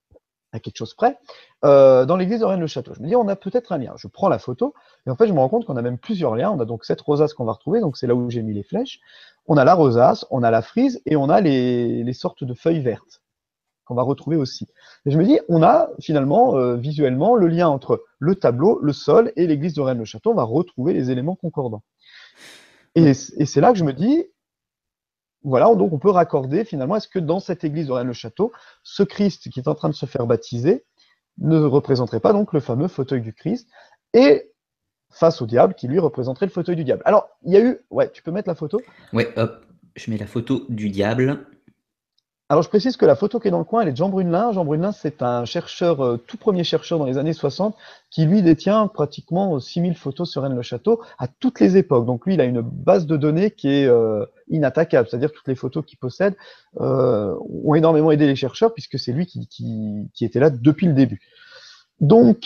à quelque chose près, dans l'église de Rennes-le-Château. Je me dis, on a peut-être un lien. Je prends la photo, et en fait, je me rends compte qu'on a même plusieurs liens. On a donc cette rosace qu'on va retrouver, donc c'est là où j'ai mis les flèches. On a la rosace, on a la frise, et on a les sortes de feuilles vertes qu'on va retrouver aussi. Et je me dis, on a finalement, visuellement, le lien entre le tableau, le sol et l'église de Rennes-le-Château. On va retrouver les éléments concordants. Et c'est là que je me dis, voilà, donc on peut raccorder finalement, est-ce que dans cette église de Rennes-le-Château, ce Christ qui est en train de se faire baptiser ne représenterait pas donc le fameux fauteuil du Christ, et face au diable qui lui représenterait le fauteuil du diable. Alors, il y a eu, ouais, tu peux mettre la photo? Ouais, hop, je mets la photo du diable. Alors, je précise que la photo qui est dans le coin, elle est de Jean Brunelin. Jean Brunelin, c'est un chercheur, tout premier chercheur dans les années 60, qui lui détient pratiquement 6000 photos sur Rennes-le-Château à toutes les époques. Donc lui, il a une base de données qui est inattaquable, c'est-à-dire toutes les photos qu'il possède ont énormément aidé les chercheurs, puisque c'est lui qui était là depuis le début. Donc,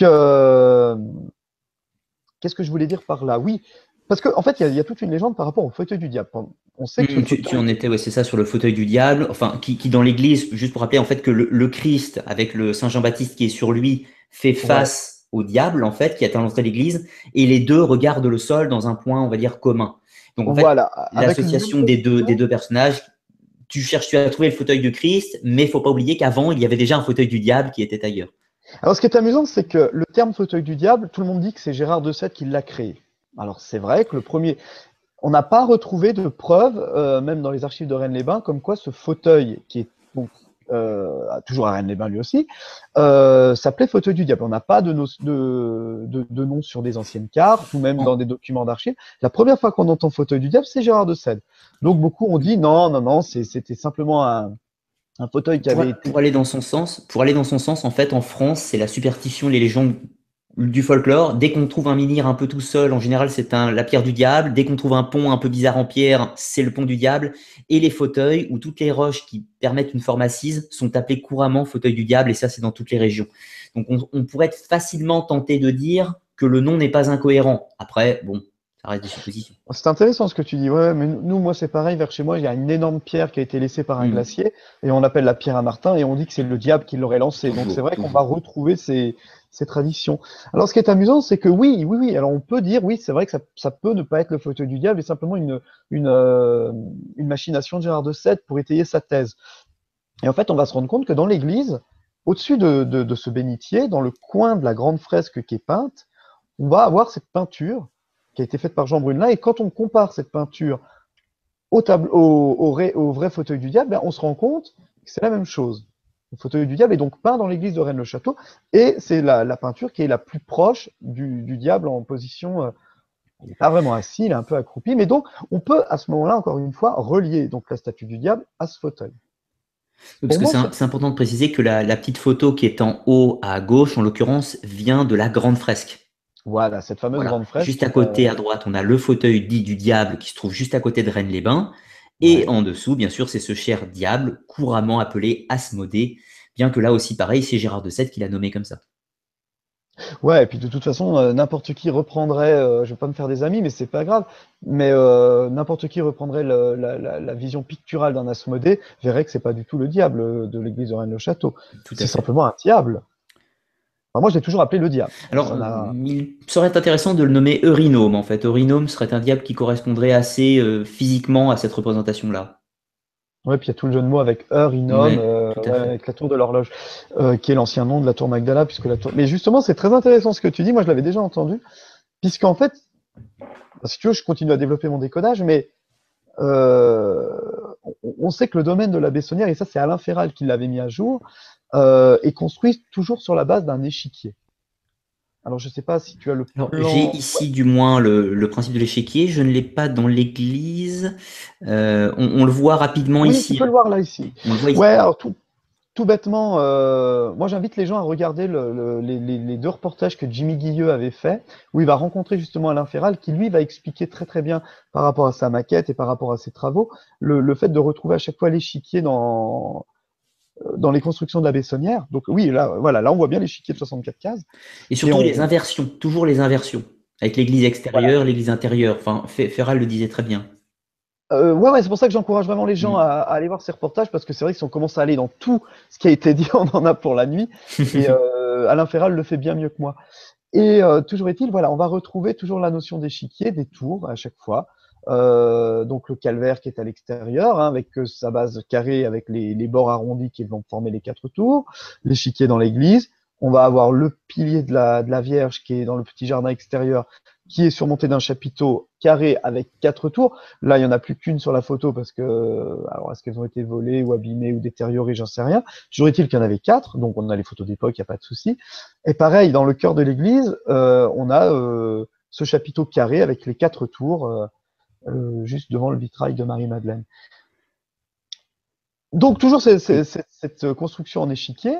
qu'est-ce que je voulais dire par là? Oui, parce qu'en fait, il y a toute une légende par rapport au fauteuil du diable. On sait que ce Tu fauteuil... en étais, ouais, c'est ça, sur le fauteuil du diable, enfin, qui dans l'église, juste pour rappeler en fait que le Christ, avec le Saint Jean-Baptiste qui est sur lui, fait Ouais. face au diable, en fait, qui est à l'entrée de l'église, et les deux regardent le sol dans un point, on va dire, commun. Donc, en fait, Voilà, avec une même l'association des position. deux personnages, tu as trouvé le fauteuil de Christ, mais il faut pas oublier qu'avant, il y avait déjà un fauteuil du diable qui était ailleurs. Alors, ce qui est amusant, c'est que le terme fauteuil du diable, tout le monde dit que c'est Gérard de Sète qui l'a créé. Alors, c'est vrai que le premier, on n'a pas retrouvé de preuves, même dans les archives de Rennes-les-Bains, comme quoi ce fauteuil, qui est donc toujours à Rennes-les-Bains lui aussi, s'appelait fauteuil du diable. On n'a pas de nom sur des anciennes cartes ou même dans des documents d'archives. La première fois qu'on entend fauteuil du diable, c'est Gérard de Sète. Donc, beaucoup ont dit non, c'était simplement un fauteuil qui avait été... Pour aller dans son sens, en fait, en France, c'est la superstition, les légendes du folklore. Dès qu'on trouve un menhir un peu tout seul, en général, c'est la pierre du diable. Dès qu'on trouve un pont un peu bizarre en pierre, c'est le pont du diable. Et les fauteuils ou toutes les roches qui permettent une forme assise sont appelés couramment fauteuil du diable. Et ça, c'est dans toutes les régions. Donc, on pourrait être facilement tenté de dire que le nom n'est pas incohérent. Après, bon, ça reste des suppositions. C'est intéressant ce que tu dis. Ouais, mais nous, moi, c'est pareil. Vers chez moi, il y a une énorme pierre qui a été laissée par un glacier et on l'appelle la pierre à Martin et on dit que c'est le diable qui l'aurait lancée. Donc, c'est vrai qu'on va retrouver ces traditions. Alors, ce qui est amusant, c'est que oui. Alors, on peut dire, oui, c'est vrai que ça peut ne pas être le fauteuil du diable et simplement une machination de Gérard de Sète pour étayer sa thèse. Et en fait, on va se rendre compte que dans l'église, au-dessus de ce bénitier, dans le coin de la grande fresque qui est peinte, on va avoir cette peinture qui a été faite par Jean Brunelin. Et quand on compare cette peinture au vrai fauteuil du diable, ben, on se rend compte que c'est la même chose. Le fauteuil du diable est donc peint dans l'église de Rennes-le-Château, et c'est la peinture qui est la plus proche du diable en position. Il n'est pas vraiment assis, il est un peu accroupi, mais donc on peut à ce moment-là, encore une fois, relier donc la statue du diable à ce fauteuil. Parce que c'est important de préciser que la petite photo qui est en haut à gauche, en l'occurrence, vient de la grande fresque. Voilà, cette fameuse grande fresque. Juste à côté, à droite, on a le fauteuil dit du diable qui se trouve juste à côté de Rennes-les-Bains. Et en dessous, bien sûr, c'est ce cher diable, couramment appelé Asmodée, bien que là aussi, pareil, c'est Gérard de Sète qui l'a nommé comme ça. Ouais, et puis de toute façon, n'importe qui reprendrait, je vais pas me faire des amis, mais c'est pas grave, mais n'importe qui reprendrait la vision picturale d'un Asmodée, verrait que c'est pas du tout le diable de l'église de Rennes-le-Château. C'est simplement un diable. Enfin, moi, je l'ai toujours appelé le diable. Alors, il serait intéressant de le nommer Eurynome, en fait. Eurynome serait un diable qui correspondrait assez physiquement à cette représentation-là. Ouais, puis il y a tout le jeu de mots avec heure, Inom, Ouais, tout à ouais, fait. avec la tour de l'horloge, qui est l'ancien nom de la tour Magdala, puisque la tour. Mais justement, c'est très intéressant ce que tu dis. Moi, je l'avais déjà entendu, puisqu'en fait, bah, si tu veux, je continue à développer mon décodage, mais euh, on sait que le domaine de la Bessonnière, et ça, c'est Alain Féral qui l'avait mis à jour, est construit toujours sur la base d'un échiquier. Alors, je sais pas si tu as le Alors, j'ai plan. ici du moins le principe de l'échiquier. Je ne l'ai pas dans l'église. On le voit rapidement Oui, tu ici, peux hein. le voir là, ici. On le voit ici. Ouais, alors tout bêtement, moi j'invite les gens à regarder les deux reportages que Jimmy Guilleux avait fait, où il va rencontrer justement Alain Féral, qui lui va expliquer très très bien par rapport à sa maquette et par rapport à ses travaux, le fait de retrouver à chaque fois l'échiquier dans les constructions de la Bessonnière. Donc oui, là, voilà, là on voit bien l'échiquier de 64 cases. Et Et surtout les inversions, toujours les inversions. Avec l'église voilà. extérieure, l'église intérieure. Enfin, Ferral le disait très bien. Ouais, ouais, c'est pour ça que j'encourage vraiment les gens Mm. à aller voir ces reportages, parce que c'est vrai que si on commence à aller dans tout ce qui a été dit, on en a pour la nuit. Et Alain Féral le fait bien mieux que moi. Et toujours est-il, voilà, on va retrouver toujours la notion d'échiquier, des tours à chaque fois. Donc le calvaire qui est à l'extérieur, hein, avec sa base carrée, avec les bords arrondis qui vont former les quatre tours. L'échiquier dans l'église. On va avoir le pilier de la Vierge qui est dans le petit jardin extérieur, qui est surmonté d'un chapiteau carré avec quatre tours. Là, il n'y en a plus qu'une sur la photo parce que, alors, est-ce qu'elles ont été volées ou abîmées ou détériorées, j'en sais rien. Toujours est-il qu'il y en avait quatre, donc on a les photos d'époque, il n'y a pas de souci. Et pareil, dans le cœur de l'église, on a ce chapiteau carré avec les quatre tours juste devant le vitrail de Marie-Madeleine. Donc toujours cette construction en échiquier.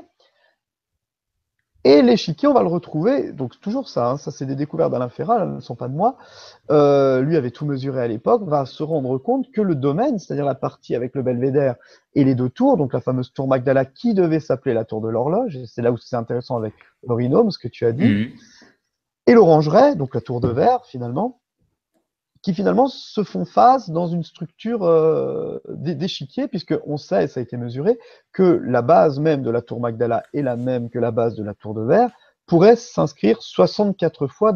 Et l'échiquier, on va le retrouver, donc toujours ça, hein, ça c'est des découvertes d'Alain Féral, elles ne sont pas de moi. Lui avait tout mesuré à l'époque, va se rendre compte que le domaine, c'est-à-dire la partie avec le belvédère et les deux tours, donc la fameuse tour Magdala qui devait s'appeler la tour de l'horloge, et c'est là où c'est intéressant avec l'orinome, ce que tu as dit, Mhm. et l'orangeraie, donc la tour de verre finalement, qui finalement se font face dans une structure d'échiquier, puisqu'on sait, et ça a été mesuré, que la base même de la tour Magdala est la même que la base de la tour de verre, pourrait s'inscrire 64 fois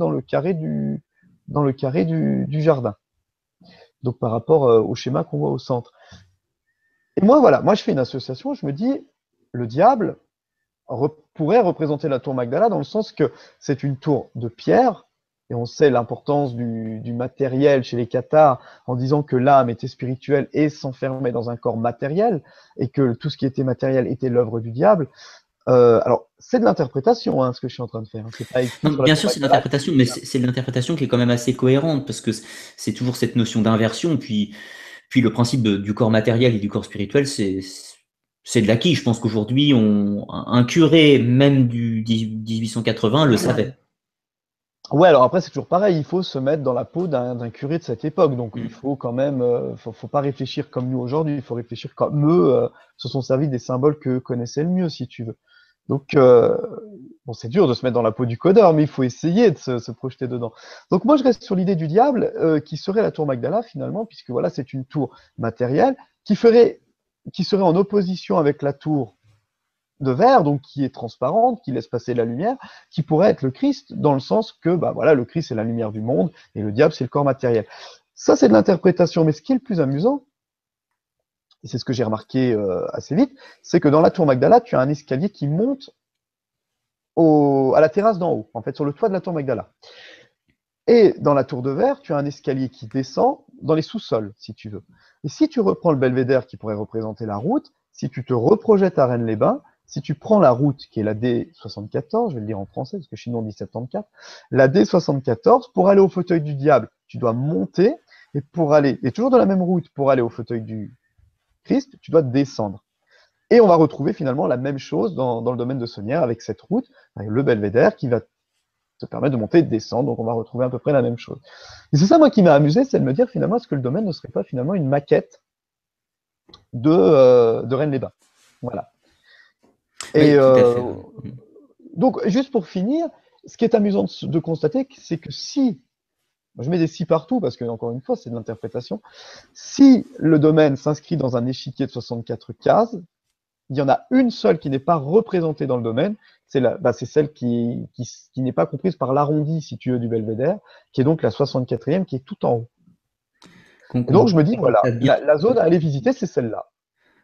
dans le carré du jardin. Donc par rapport au schéma qu'on voit au centre. Et moi, voilà, moi je fais une association, je me dis, le diable pourrait représenter la tour Magdala dans le sens que c'est une tour de pierre, et on sait l'importance du matériel chez les cathares en disant que l'âme était spirituelle et s'enfermait dans un corps matériel, et que tout ce qui était matériel était l'œuvre du diable. Alors, c'est de l'interprétation, hein, ce que je suis en train de faire. C'est pas écrit Non, sur la bien tour sûr, c'est Magdala. l'interprétation, mais c'est l'interprétation qui est quand même assez cohérente parce que c'est toujours cette notion d'inversion. Puis le principe du corps matériel et du corps spirituel, c'est de l'acquis. Je pense qu'aujourd'hui, un curé, même du 1880, le savait. Ouais, alors après, c'est toujours pareil, il faut se mettre dans la peau d'un curé de cette époque. Donc, il Mm. faut quand même, faut pas réfléchir comme nous aujourd'hui, il faut réfléchir comme eux se sont servis des symboles que connaissaient le mieux, si tu veux. Donc, bon, c'est dur de se mettre dans la peau du codeur, mais il faut essayer de se projeter dedans. Donc, moi, je reste sur l'idée du diable, qui serait la tour Magdala, finalement, puisque voilà, c'est une tour matérielle qui serait en opposition avec la tour de verre, donc qui est transparente, qui laisse passer la lumière, qui pourrait être le Christ, dans le sens que bah, voilà, le Christ c'est la lumière du monde et le diable c'est le corps matériel. Ça c'est de l'interprétation, mais ce qui est le plus amusant, et c'est ce que j'ai remarqué assez vite, c'est que dans la tour Magdala, tu as un escalier qui monte à la terrasse d'en haut, en fait sur le toit de la tour Magdala. Et dans la tour de verre, tu as un escalier qui descend dans les sous-sols, si tu veux. Et si tu reprends le belvédère qui pourrait représenter la route, si tu te reprojettes à Rennes-les-Bains, si tu prends la route qui est la D74, je vais le dire en français parce que chez nous on dit 74, la D74, pour aller au fauteuil du diable, tu dois monter, et pour aller, et toujours dans la même route, pour aller au fauteuil du Christ, tu dois descendre. Et on va retrouver finalement la même chose dans le domaine de Sonnières avec cette route, avec le belvédère qui va te permet de monter et de descendre, donc on va retrouver à peu près la même chose. Et c'est ça, moi, qui m'a amusé, c'est de me dire finalement, est-ce que le domaine ne serait pas finalement une maquette de Rennes-les-Bains. Voilà. Et Oui, tout à fait. Ouais. donc, juste pour finir, ce qui est amusant de constater, c'est que si, je mets des si partout parce que, encore une fois, c'est de l'interprétation, si le domaine s'inscrit dans un échiquier de 64 cases, il y en a une seule qui n'est pas représentée dans le domaine, c'est celle qui n'est pas comprise par l'arrondi, si tu veux, du belvédère, qui est donc la 64e, qui est tout en haut. Et donc, je me dis, Qu'on voilà, constate bien. la zone à aller visiter, c'est celle-là.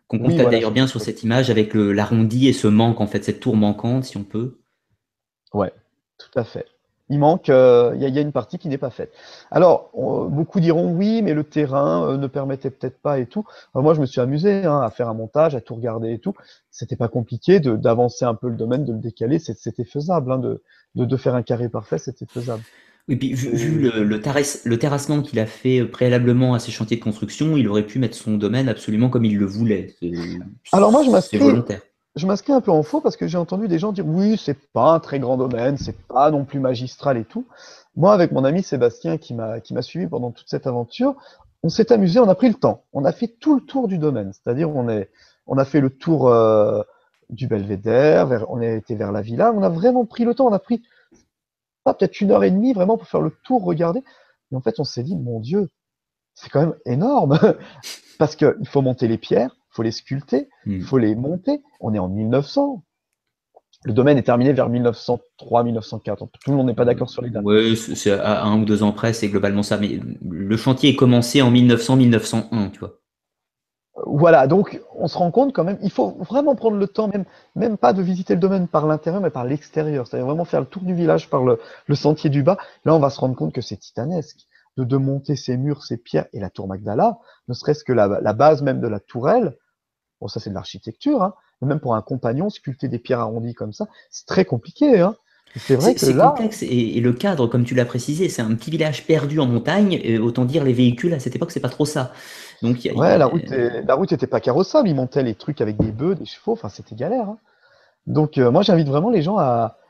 qu'on Oui, constate voilà. d'ailleurs bien sur cette image avec l'arrondi et ce manque, en fait, cette tour manquante, si on peut. Ouais, tout à fait. Il manque, il y a une partie qui n'est pas faite. Alors, beaucoup diront oui, mais le terrain ne permettait peut-être pas et tout. Moi, je me suis amusé à faire un montage, à tout regarder et tout. C'était pas compliqué d'avancer un peu le domaine, de le décaler. C'était faisable, de faire un carré parfait, c'était faisable. Oui, puis vu Et- le terrassement qu'il a fait préalablement à ses chantiers de construction, il aurait pu mettre son domaine absolument comme il le voulait. Alors moi, C'est volontaire. je m'inscris un peu en faux parce que j'ai entendu des gens dire oui, c'est pas un très grand domaine, c'est pas non plus magistral et tout. Moi, avec mon ami Sébastien qui m'a suivi pendant toute cette aventure, on s'est amusé, on a pris le temps. On a fait tout le tour du domaine, c'est-à-dire on a fait le tour du Belvédère, on est été vers la villa, on a vraiment pris le temps, on a pris peut-être 1 heure et demie vraiment pour faire le tour, regarder. Et en fait, on s'est dit, mon Dieu, c'est quand même énorme parce qu'il faut monter les pierres, il faut les sculpter, il Hmm. faut les monter. On est en 1900. Le domaine est terminé vers 1903-1904. Tout le monde n'est pas d'accord sur les dates. Ouais, c'est à 1 ou 2 ans près, c'est globalement ça. Mais le chantier est commencé en 1900-1901, tu vois. Voilà, donc on se rend compte quand même, il faut vraiment prendre le temps, même pas de visiter le domaine par l'intérieur, mais par l'extérieur. C'est-à-dire vraiment faire le tour du village par le sentier du bas. Là, on va se rendre compte que c'est titanesque de monter ces murs, ces pierres et la tour Magdala, ne serait-ce que la base même de la tourelle. Bon, ça, c'est de l'architecture, hein. Mais même pour un compagnon, sculpter des pierres arrondies comme ça, c'est très compliqué, hein. Et c'est vrai que C'est là, complexe et le cadre, comme tu l'as précisé, c'est un petit village perdu en montagne. Et autant dire, les véhicules à cette époque, c'est pas trop ça. Donc, ouais, la route était pas carrossable. Ils montaient les trucs avec des bœufs, des chevaux. Enfin, c'était galère, hein. Donc, moi, j'invite vraiment les gens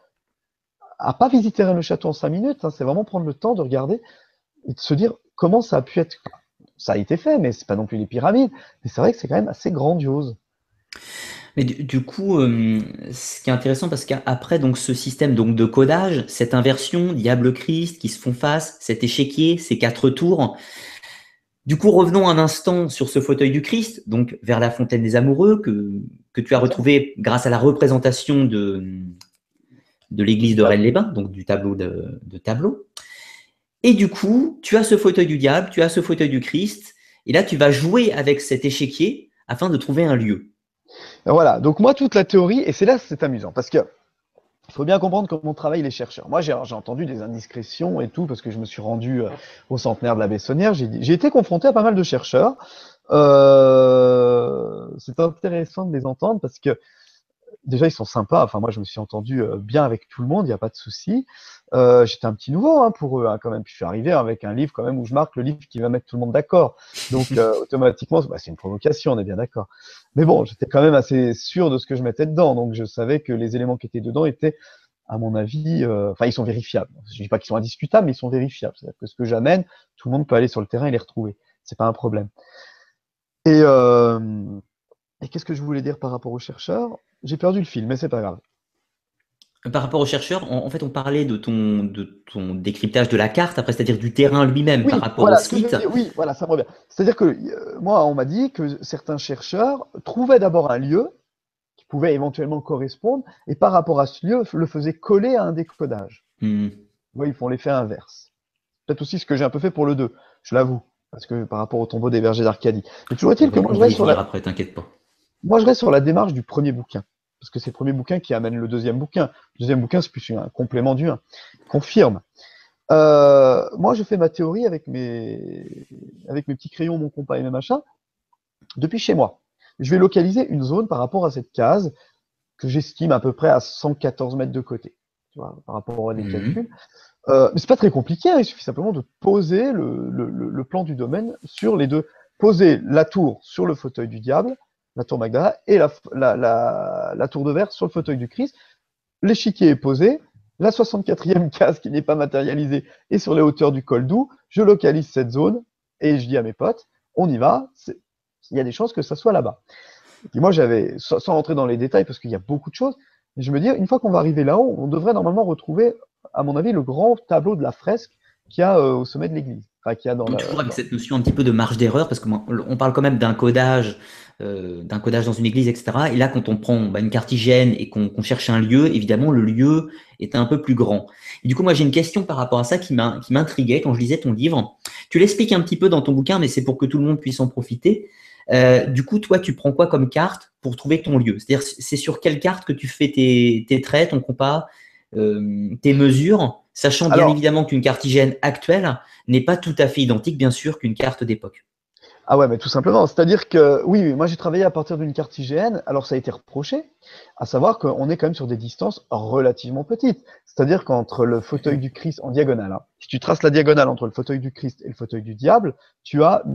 à pas visiter Rennes le Château en 5 minutes, hein. C'est vraiment prendre le temps de regarder et de se dire comment ça a pu être. Ça a été fait, mais c'est pas non plus les pyramides. Mais c'est vrai que c'est quand même assez grandiose. mais du coup, ce qui est intéressant, parce qu'après donc ce système donc de codage, cette inversion, Diable-Christ qui se font face, cet échiquier, ces 4 tours. Du coup, revenons un instant sur ce fauteuil du Christ, donc vers la fontaine des amoureux, que tu as retrouvé grâce à la représentation de l'église Du de tableau. Rennes-les-Bains, donc du tableau de tableau. Et du coup, tu as ce fauteuil du diable, tu as ce fauteuil du Christ, et là, tu vas jouer avec cet échiquier afin de trouver un lieu. Voilà. Donc, moi, toute la théorie, et c'est là c'est amusant parce que il faut bien comprendre comment travaillent les chercheurs. Moi, j'ai entendu des indiscrétions et tout, parce que je me suis rendu au centenaire de la Bessonnière. J'ai été confronté à pas mal de chercheurs. C'est intéressant de les entendre parce que déjà, ils sont sympas. Enfin, moi, je me suis entendu bien avec tout le monde, il n'y a pas de souci. J'étais un petit nouveau pour eux, quand même. Puis je suis arrivé avec un livre quand même où je marque le livre qui va mettre tout le monde d'accord. Donc, automatiquement, c'est une provocation, on est bien d'accord. Mais bon, j'étais quand même assez sûr de ce que je mettais dedans. Donc, je savais que les éléments qui étaient dedans étaient, à mon avis, enfin, ils sont vérifiables. Je dis pas qu'ils sont indiscutables, mais ils sont vérifiables. C'est-à-dire que ce que j'amène, tout le monde peut aller sur le terrain et les retrouver. C'est pas un problème. Et, euh, et qu'est-ce que je voulais dire par rapport aux chercheurs? J'ai perdu le fil, mais c'est pas grave. Par rapport aux chercheurs, en fait, on parlait de ton décryptage de la carte, après, c'est-à-dire du terrain lui-même par Oui, rapport au voilà, ce que je site. veux dire, oui, voilà, ça me revient. C'est-à-dire que moi, on m'a dit que certains chercheurs trouvaient d'abord un lieu qui pouvait éventuellement correspondre, et par rapport à ce lieu, le faisaient coller à un décodage. Hmm. Oui, ils font l'effet inverse. Peut-être aussi ce que j'ai un peu fait pour le 2, je l'avoue, parce que par rapport au tombeau des bergers d'Arcadie. Mais toujours est-il que On va y venir après, t'inquiète pas. moi, je reste sur la démarche du premier bouquin, parce que c'est le premier bouquin qui amène le deuxième bouquin. Le deuxième bouquin, c'est plus un complément du 1, confirme. Moi, je fais ma théorie avec mes petits crayons, mon compas et mes machins, depuis chez moi. Je vais localiser une zone par rapport à cette case que j'estime à peu près à 114 mètres de côté, tu vois, par rapport à des Hmm. calculs. Mais c'est pas très compliqué, hein, il suffit simplement de poser le plan du domaine sur les deux. Poser la tour sur le fauteuil du diable, la tour Magdala, et la tour de verre sur le fauteuil du Christ. L'échiquier est posé, la 64e case qui n'est pas matérialisée est sur les hauteurs du col d'Oux. Je localise cette zone et je dis à mes potes, on y va, il y a des chances que ça soit là-bas. Et puis moi, sans rentrer dans les détails parce qu'il y a beaucoup de choses, mais je me dis, une fois qu'on va arriver là-haut, on devrait normalement retrouver, à mon avis, le grand tableau de la fresque qu'il y a au sommet de l'église. Enfin, qu'il y a Donc, toujours avec cette notion un petit peu de marge d'erreur, parce qu'on parle quand même d'un codage dans une église, etc. Et là, quand on prend une carte hygiène et qu'on cherche un lieu, évidemment, le lieu est un peu plus grand. Et du coup, moi, j'ai une question par rapport à ça qui m'intriguait quand je lisais ton livre. Tu l'expliques un petit peu dans ton bouquin, mais c'est pour que tout le monde puisse en profiter. Du coup, toi, tu prends quoi comme carte pour trouver ton lieu? C'est-à-dire, c'est sur quelle carte que tu fais tes traits, ton compas, tes mesures, sachant bien Alors, évidemment qu'une carte IGN actuelle n'est pas tout à fait identique, bien sûr, qu'une carte d'époque. ah ouais, mais tout simplement. C'est-à-dire que, oui, oui, moi j'ai travaillé à partir d'une carte IGN, alors ça a été reproché, à savoir qu'on est quand même sur des distances relativement petites. C'est-à-dire qu'entre le fauteuil du Christ en diagonale, hein, si tu traces la diagonale entre le fauteuil du Christ et le fauteuil du diable, tu as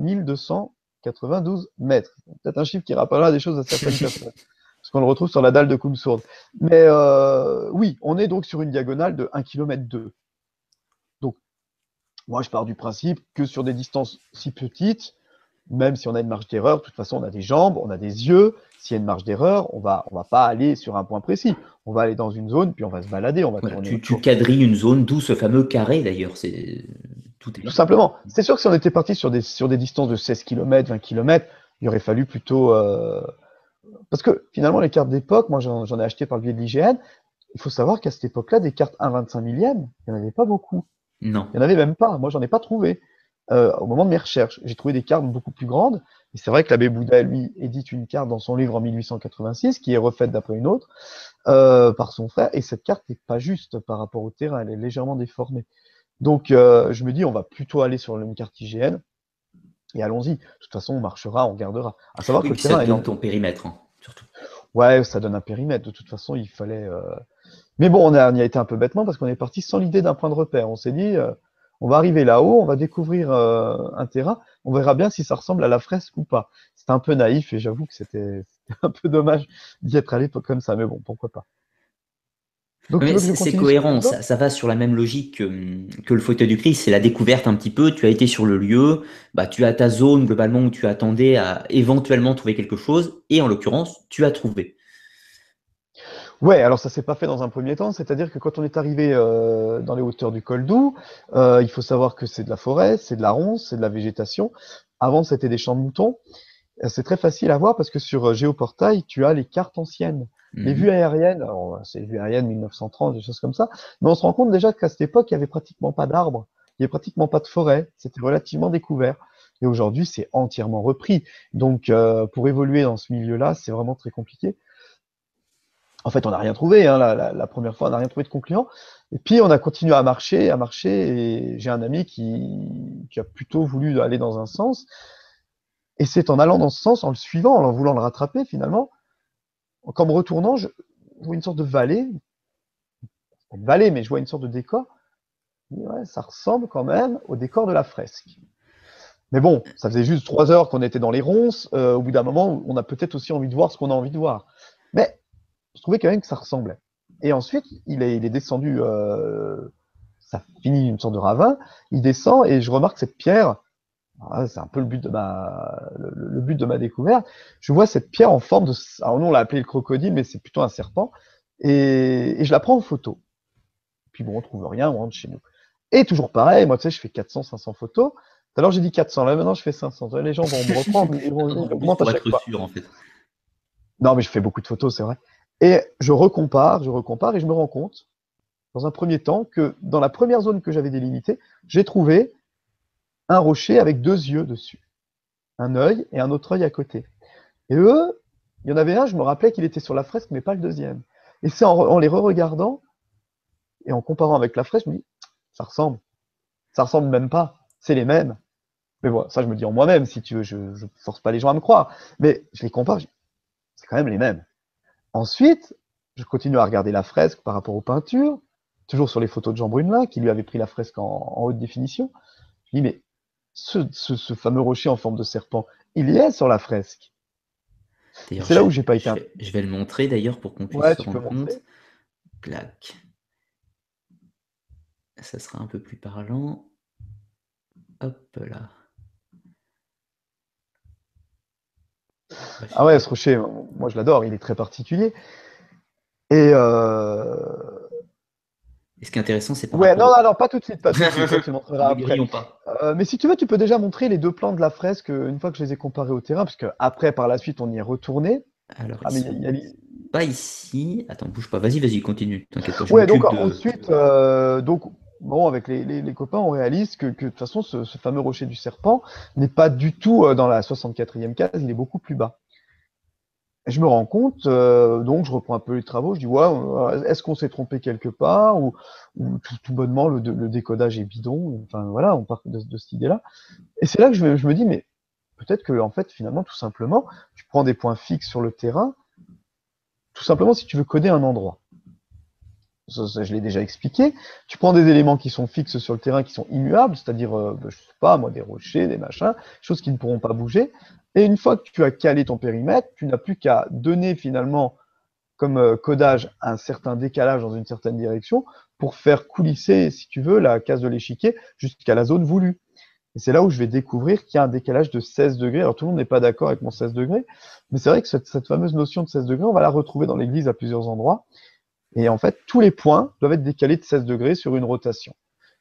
1292 mètres. Peut-être un chiffre qui rappellera des choses à certaines personnes, parce qu'on le retrouve sur la dalle de Kumsourd. Mais oui, on est donc sur une diagonale de 1,2 km. Donc, moi je pars du principe que sur des distances si petites, même si on a une marge d'erreur, de toute façon, on a des jambes, on a des yeux. S'il y a une marge d'erreur, on va pas aller sur un point précis. On va aller dans une zone, puis on va se balader, on va Voilà, tourner tu autour. quadrilles une zone, d'où ce fameux carré d'ailleurs. Tout est Tout là. simplement. C'est sûr que si on était parti sur des distances de 16 km, 20 km, il aurait fallu plutôt. Parce que finalement, les cartes d'époque, moi j'en ai acheté par le biais de l'IGN. Il faut savoir qu'à cette époque-là, des cartes 1,25 millième, il n'y en avait pas beaucoup. Non. Il n'y en avait même pas. Moi, j'en ai pas trouvé. Au moment de mes recherches, j'ai trouvé des cartes beaucoup plus grandes. Et c'est vrai que l'abbé Bouddha, lui, édite une carte dans son livre en 1886, qui est refaite d'après une autre, par son frère. Et cette carte n'est pas juste par rapport au terrain. Elle est légèrement déformée. Donc, je me dis, on va plutôt aller sur une carte IGN. Et allons-y. De toute façon, on marchera, on regardera. À savoir Oui, que le puis ça terrain te est donne énorme. ton périmètre, hein, surtout. Ouais, ça donne un périmètre. De toute façon, il fallait. Mais bon, on y a été un peu bêtement parce qu'on est parti sans l'idée d'un point de repère. On s'est dit, on va arriver là-haut, on va découvrir un terrain, on verra bien si ça ressemble à la fresque ou pas. C'était un peu naïf et j'avoue que c'était un peu dommage d'y être allé comme ça, mais bon, pourquoi pas. Donc tu Mais veux que je c'est continue sur le cohérent, tableau? ça va sur la même logique que le fauteuil du Christ, c'est la découverte un petit peu, tu as été sur le lieu, bah, tu as ta zone globalement où tu attendais à éventuellement trouver quelque chose, et en l'occurrence, tu as trouvé. Ouais, alors ça s'est pas fait dans un premier temps, c'est-à-dire que quand on est arrivé dans les hauteurs du col d'Oux, il faut savoir que c'est de la forêt, c'est de la ronce, c'est de la végétation. Avant, c'était des champs de moutons. C'est très facile à voir parce que sur Géoportail, tu as les cartes anciennes. Les vues Mhm. aériennes, alors c'est les vues aériennes 1930, des choses comme ça, mais on se rend compte déjà qu'à cette époque, il n'y avait pratiquement pas d'arbres, il n'y avait pratiquement pas de forêt, c'était relativement découvert. Et aujourd'hui, c'est entièrement repris. Donc, pour évoluer dans ce milieu-là, c'est vraiment très compliqué. En fait, on n'a rien trouvé, hein, la première fois, on n'a rien trouvé de concluant. Et puis, on a continué à marcher, et j'ai un ami qui a plutôt voulu aller dans un sens. Et c'est en allant dans ce sens, en le suivant, en voulant le rattraper finalement, qu'en me retournant, je vois une sorte de vallée, pas une vallée, mais je vois une sorte de décor. Je me dis, ouais, ça ressemble quand même au décor de la fresque. Mais bon, ça faisait juste 3 heures qu'on était dans les ronces. Au bout d'un moment, on a peut-être aussi envie de voir ce qu'on a envie de voir. Mais je trouvais quand même que ça ressemblait. Et ensuite, il est descendu, ça finit une sorte de ravin. Il descend et je remarque cette pierre. C'est un peu le but de le but de ma découverte. Je vois cette pierre en forme de. Alors nous, on l'a appelé le crocodile, mais c'est plutôt un serpent. Et je la prends en photo. Puis bon, on trouve rien, on rentre chez nous. Et toujours pareil, moi, tu sais, je fais 400, 500 photos. Tout à l'heure, j'ai dit 400, là, maintenant, je fais 500. Les gens vont me reprendre, ils Juste augmentent à pour chaque être fois. sûr, en fait. Non, mais je fais beaucoup de photos, c'est vrai. Et je recompare, et je me rends compte, dans un premier temps, que dans la première zone que j'avais délimitée, j'ai trouvé un rocher avec 2 yeux dessus. Un œil et un autre œil à côté. Et eux, il y en avait un, je me rappelais qu'il était sur la fresque, mais pas le deuxième. Et c'est en les re-regardant et en comparant avec la fresque, je me dis, ça ressemble. Ça ressemble même pas. C'est les mêmes. Mais voilà, ça, je me dis en moi-même, si tu veux, je ne force pas les gens à me croire. Mais je les compare, c'est quand même les mêmes. Ensuite, je continue à regarder la fresque par rapport aux peintures, toujours sur les photos de Jean Brunelin, qui lui avait pris la fresque en haute définition. Je dis, mais ce fameux rocher en forme de serpent, il y est sur la fresque. Et D'ailleurs, c'est là où j'ai pas été. je vais le montrer d'ailleurs pour qu'on puisse Ouais, se tu peux rendre compte. montrer. Clac. Ça sera un peu plus parlant. Hop là. Bah, Ah ouais, super. ce rocher, moi je l'adore, il est très particulier. Et Et ce qui est intéressant, c'est par ouais, rapport non, au... non, non, pas tout de suite, pas tout de suite. Ça, tu montreras Ne après. grillons pas. Mais si tu veux, tu peux déjà montrer les deux plans de la fresque une fois que je les ai comparés au terrain, parce que après, par la suite, on y est retourné. Alors, Ah, ils mais sont pas ici. Attends, bouge pas. Vas-y, continue. T'inquiète pas, je ouais, donc m'occupe de... ensuite, donc bon, avec les copains, on réalise que de toute façon, ce fameux rocher du serpent n'est pas du tout dans la 64e case, il est beaucoup plus bas. Et je me rends compte, donc je reprends un peu les travaux, je dis, ouais, est-ce qu'on s'est trompé quelque part ou tout bonnement, le décodage est bidon, enfin voilà, on part de cette idée-là. Et c'est là que je me dis, mais peut-être que, en fait, finalement, tout simplement, tu prends des points fixes sur le terrain, tout simplement si tu veux coder un endroit. Ça, je l'ai déjà expliqué. Tu prends des éléments qui sont fixes sur le terrain, qui sont immuables, c'est-à-dire, je sais pas, moi, des rochers, des machins, choses qui ne pourront pas bouger. Et une fois que tu as calé ton périmètre, tu n'as plus qu'à donner finalement comme codage un certain décalage dans une certaine direction pour faire coulisser, si tu veux, la case de l'échiquier jusqu'à la zone voulue. Et c'est là où je vais découvrir qu'il y a un décalage de 16 degrés. Alors tout le monde n'est pas d'accord avec mon 16 degrés, mais c'est vrai que cette fameuse notion de 16 degrés, on va la retrouver dans l'église à plusieurs endroits. Et en fait, tous les points doivent être décalés de 16 degrés sur une rotation.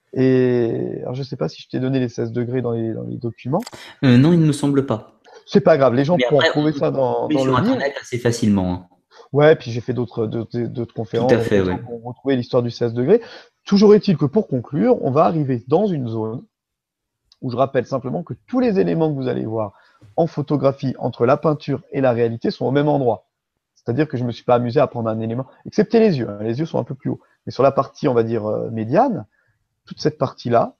Et alors je ne sais pas si je t'ai donné les 16 degrés dans les documents. Non, il ne me semble pas. C'est pas grave, les gens Mais pourront après, trouver on ça peut trouver dans le sur livre. Internet assez facilement, hein. Ouais, puis j'ai fait d'autres Tout conférences, à d'autres fait, gens ouais. qui ont retrouvé l'histoire du 16 degrés. Toujours est-il que pour conclure, on va arriver dans une zone où je rappelle simplement que tous les éléments que vous allez voir en photographie entre la peinture et la réalité sont au même endroit. C'est-à-dire que je ne me suis pas amusé à prendre un élément, excepté les yeux. Hein, les yeux sont un peu plus hauts. Mais sur la partie, on va dire, médiane, toute cette partie-là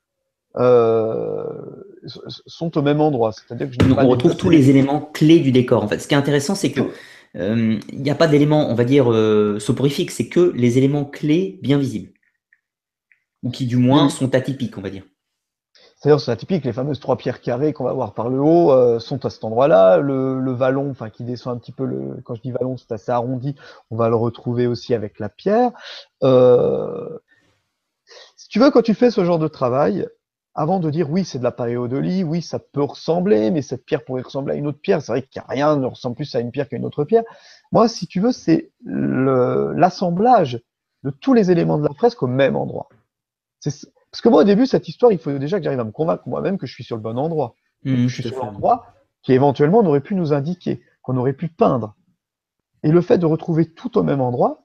euh, sont au même endroit. C'est-à-dire que je n'ai Donc, pas on retrouve tous déplacé les les yeux. éléments clés du décor. En fait, ce qui est intéressant, c'est que il n'y a pas d'éléments, on va dire, soporifiques, c'est que les éléments clés bien visibles, ou qui du Oui, moins oui. sont atypiques, on va dire. C'est-à-dire, c'est atypique, les fameuses trois pierres carrées qu'on va voir par le haut sont à cet endroit-là. Le vallon, enfin qui descend un petit peu, quand je dis vallon, c'est assez arrondi, on va le retrouver aussi avec la pierre. Euh, Si tu veux, quand tu fais ce genre de travail, avant de dire oui, c'est de la paléodolie, oui, ça peut ressembler, mais cette pierre pourrait ressembler à une autre pierre, c'est vrai qu'il n'y a rien ne ressemble plus à une pierre qu'à une autre pierre. Moi, si tu veux, c'est l'assemblage de tous les éléments de la fresque au même endroit. Parce que moi, au début, cette histoire, il faut déjà que j'arrive à me convaincre moi-même que je suis sur le bon endroit. Donc, je suis Tout à sur fait. l'endroit qui éventuellement on aurait pu nous indiquer, qu'on aurait pu peindre. Et le fait de retrouver tout au même endroit,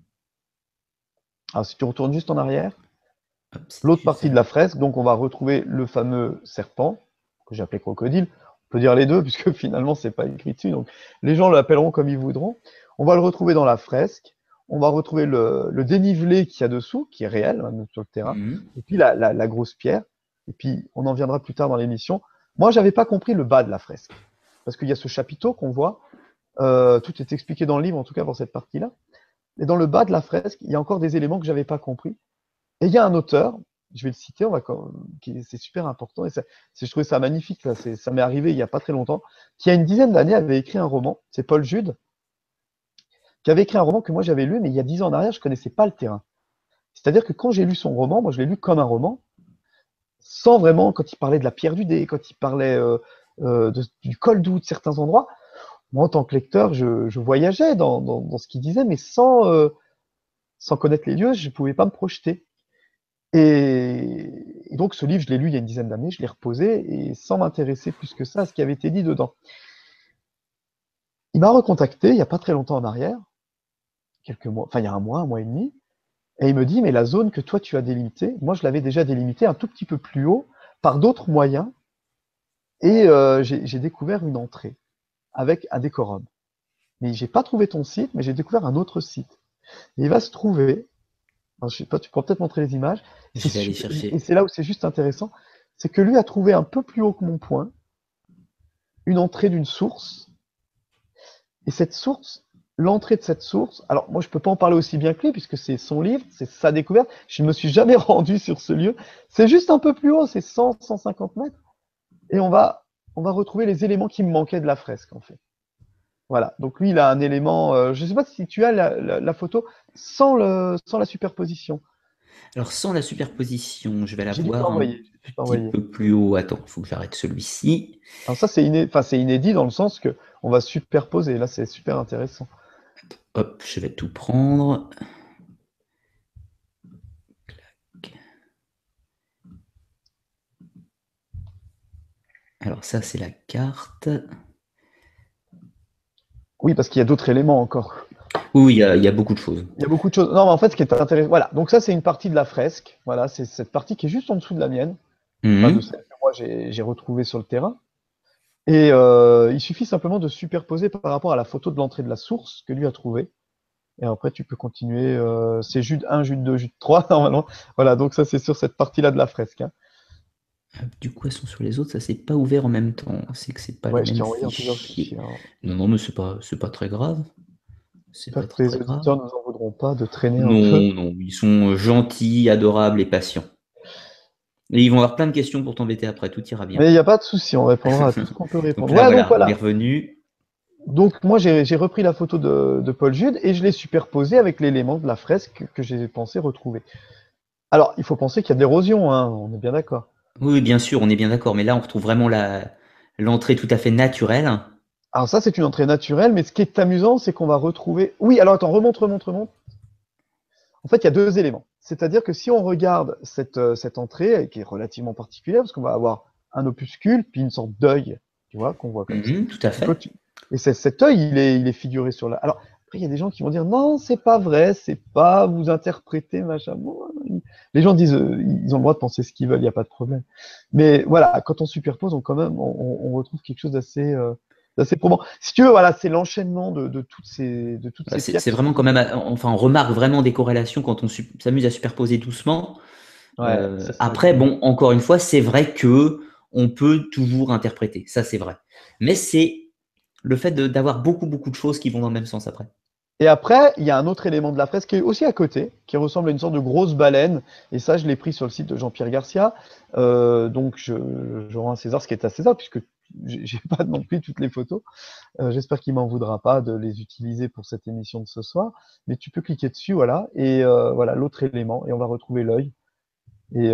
alors si tu retournes juste en arrière, Hop, c'est l'autre juste partie ça. de la fresque, donc on va retrouver le fameux serpent, que j'ai appelé crocodile. On peut dire les deux, puisque finalement, c'est pas écrit dessus. Donc, les gens l'appelleront comme ils voudront. On va le retrouver dans la fresque. On va retrouver le dénivelé qu'il y a dessous, qui est réel hein, sur le terrain. Mhm. Et puis la grosse pierre. Et puis, on en viendra plus tard dans l'émission. Moi, j'avais pas compris le bas de la fresque. Parce qu'il y a ce chapiteau qu'on voit. Tout est expliqué dans le livre, en tout cas pour cette partie-là. Et dans le bas de la fresque, il y a encore des éléments que j'avais pas compris. Et il y a un auteur, je vais le citer, c'est super important, et je trouvais ça magnifique, là, ça m'est arrivé il n'y a pas très longtemps, qui a une dizaine d'années avait écrit un roman, c'est Paul Jude, qui avait écrit un roman que moi j'avais lu, mais il y a 10 ans en arrière, je ne connaissais pas le terrain. C'est-à-dire que quand j'ai lu son roman, moi je l'ai lu comme un roman, sans vraiment, quand il parlait de la pierre du dé, quand il parlait du col d'Oud, de certains endroits, moi en tant que lecteur, je voyageais dans ce qu'il disait, mais sans connaître les lieux, je ne pouvais pas me projeter. Et donc, ce livre, je l'ai lu il y a une dizaine d'années, je l'ai reposé, et sans m'intéresser plus que ça à ce qui avait été dit dedans. Il m'a recontacté il n'y a pas très longtemps en arrière, quelques mois, enfin il y a un mois et demi, et il me dit, mais la zone que toi tu as délimitée, moi je l'avais déjà délimitée un tout petit peu plus haut par d'autres moyens, et j'ai découvert une entrée avec un décorum. Mais j'ai pas trouvé ton site, mais j'ai découvert un autre site. Et il va se trouver, alors, je sais pas, tu pourras peut-être montrer les images, Je vais aller et chercher. c'est là où c'est juste intéressant, c'est que lui a trouvé un peu plus haut que mon point, une entrée d'une source. Et cette source, l'entrée de cette source, alors moi je peux pas en parler aussi bien que lui puisque c'est son livre, c'est sa découverte. Je ne me suis jamais rendu sur ce lieu. C'est juste un peu plus haut, c'est 100, 150 mètres. Et on va retrouver les éléments qui me manquaient de la fresque en fait. Voilà. Donc lui, il a un élément. Je ne sais pas si tu as la photo sans la superposition. Alors, sans la superposition, je vais la J'ai dû te voir un l'envoyer. J'ai dû te petit l'envoyer. peu plus haut. Attends, il faut que j'arrête celui-ci. Alors ça, c'est inédit dans le sens que on va superposer. Là, c'est super intéressant. Hop, je vais tout prendre. Alors, ça, c'est la carte. Oui, parce qu'il y a d'autres éléments encore. Oui, il y a beaucoup de choses. Il y a beaucoup de choses. Non, mais en fait, ce qui est intéressant, voilà. Donc ça, c'est une partie de la fresque. Voilà, c'est cette partie qui est juste en dessous de la mienne, enfin de Mhm. celle que moi j'ai retrouvée sur le terrain. Et il suffit simplement de superposer par rapport à la photo de l'entrée de la source que lui a trouvée. Et après, tu peux continuer. C'est Jude 1, Jude 2, Jude 3, normalement. Voilà, donc ça, c'est sur cette partie-là de la fresque, hein. Du coup, elles sont sur les autres, ça s'est pas ouvert en même temps. C'est que c'est pas les Ouais, je t'ai mêmes envoyé en plusieurs fichiers. fichiers, hein. Non, non, mais c'est pas très grave. C'est pas J'espère très que les très grave. auditeurs ne nous en voudront pas de traîner un peu. Non, non, ils sont gentils, adorables et patients. Et ils vont avoir plein de questions pour t'embêter après, tout ira bien. Mais il n'y a pas de souci, on répondra à tout ce qu'on peut Donc répondre. là, Ouais, donc voilà, on est voilà. revenu. Donc moi, j'ai repris la photo de Paul Jude et je l'ai superposée avec l'élément de la fresque que j'ai pensé retrouver. Alors, il faut penser qu'il y a de l'érosion, hein, on est bien d'accord. Oui, bien sûr, on est bien d'accord, mais là, on retrouve vraiment l'entrée tout à fait naturelle. Alors ça, c'est une entrée naturelle, mais ce qui est amusant, c'est qu'on va retrouver... Oui, alors attends, remonte, remonte, remonte. En fait, il y a deux éléments. C'est-à-dire que si on regarde cette entrée, qui est relativement particulière, parce qu'on va avoir un opuscule, puis une sorte d'œil, tu vois, qu'on voit comme ça. Mhm, tout à Donc, fait. et cet œil, il est figuré sur la... Alors, après, il y a des gens qui vont dire, non, c'est pas vrai, c'est pas, vous interprétez, machin. Bon, les gens disent, ils ont le droit de penser ce qu'ils veulent, il n'y a pas de problème. Mais voilà, quand on superpose, on, quand même, on retrouve quelque chose d'assez probant. Si tu veux, voilà, c'est l'enchaînement de toutes Voilà, ces pierres c'est qui vraiment font quand même, que... enfin, on remarque vraiment des corrélations quand on s'amuse à superposer doucement. Ouais, c'est ça Après, qui est... bon, encore une fois, c'est vrai que on peut toujours interpréter. Ça, c'est vrai. Mais c'est le fait d'avoir beaucoup, beaucoup de choses qui vont dans le même sens après. Et après, il y a un autre élément de la fresque qui est aussi à côté, qui ressemble à une sorte de grosse baleine. Et ça, je l'ai pris sur le site de Jean-Pierre Garcia. Donc, je rends à César ce qui est à César, puisque j'ai pas non plus toutes les photos. J'espère qu'il m'en voudra pas de les utiliser pour cette émission de ce soir. Mais tu peux cliquer dessus, voilà. Et voilà l'autre élément. Et on va retrouver l'œil. Et,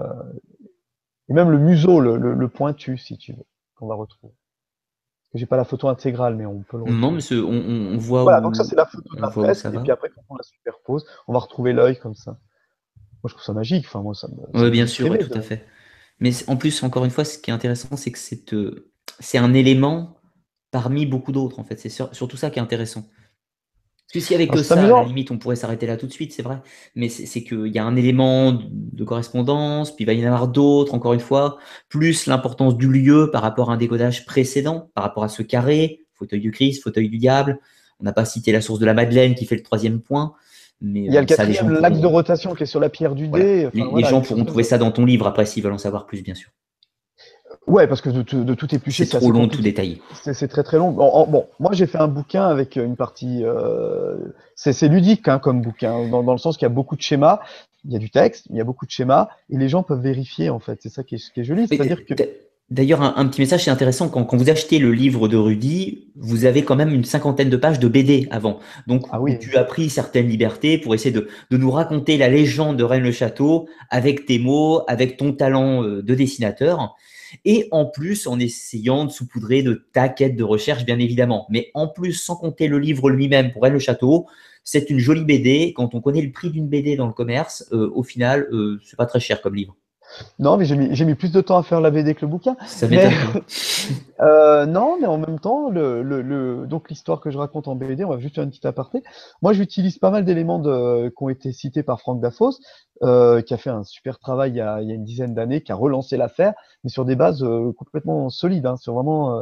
et même le museau, le pointu, si tu veux, qu'on va retrouver. Parce que j'ai pas la photo intégrale, mais on peut le Non, mais retrouver. on voit Voilà, donc ça, c'est la photo de on la voit où fresque. ça Et va. puis après, quand on la superpose, on va retrouver l'œil comme ça. Moi, je trouve ça magique. Enfin, moi, ça Oui, me fait bien juste sûr, ouais, rêver. tout à fait. Mais en plus, encore une fois, ce qui est intéressant, c'est que c'est un élément parmi beaucoup d'autres, en fait. C'est surtout ça qui est intéressant. Parce que s'il n'y avait Alors, que c'est ça, à la amusant. limite, on pourrait s'arrêter là tout de suite, c'est vrai. Mais c'est qu'il y a un élément de correspondance, puis il va y en avoir d'autres, encore une fois, plus l'importance du lieu par rapport à un décodage précédent, par rapport à ce carré, fauteuil du Christ, fauteuil du diable. On n'a pas cité la source de la Madeleine qui fait le troisième point, mais Il y a le ça, les quatrième, gens l'axe de pourront, rotation qui est sur la pierre du voilà, dé. Enfin, les voilà, gens des choses pourront comme trouver ça. ça dans ton livre après s'ils veulent en savoir plus, bien sûr. Ouais, parce que de tout éplucher, C'est c'est trop assez long de tout compliqué. détailler. C'est très très long. Bon, bon, moi j'ai fait un bouquin avec une partie. C'est ludique, hein, comme bouquin, dans le sens qu'il y a beaucoup de schémas, il y a du texte, il y a beaucoup de schémas, et les gens peuvent vérifier en fait. C'est ça qui est joli, Mais c'est-à-dire que d'ailleurs, un petit message, c'est intéressant. Quand vous achetez le livre de Rudy, vous avez quand même une cinquantaine de pages de BD avant. Donc, ah où oui, tu as pris certaines libertés pour essayer de nous raconter la légende de Rennes-le-Château avec tes mots, avec ton talent de dessinateur. Et en plus, en essayant de saupoudrer de ta quête de recherche, bien évidemment. Mais en plus, sans compter le livre lui-même pour Rennes-le-Château, c'est une jolie BD. Quand on connaît le prix d'une BD dans le commerce, au final, c'est pas très cher comme livre. non, mais j'ai mis plus de temps à faire la BD que le bouquin. Ça Mais m'étonne pas. non, mais en même temps, donc l'histoire que je raconte en BD, on va juste faire une petite aparté. Moi, j'utilise pas mal d'éléments qui ont été cités par Franck Dafos, qui a fait un super travail il y a une dizaine d'années, qui a relancé l'affaire, mais sur des bases complètement solides, hein, sur vraiment.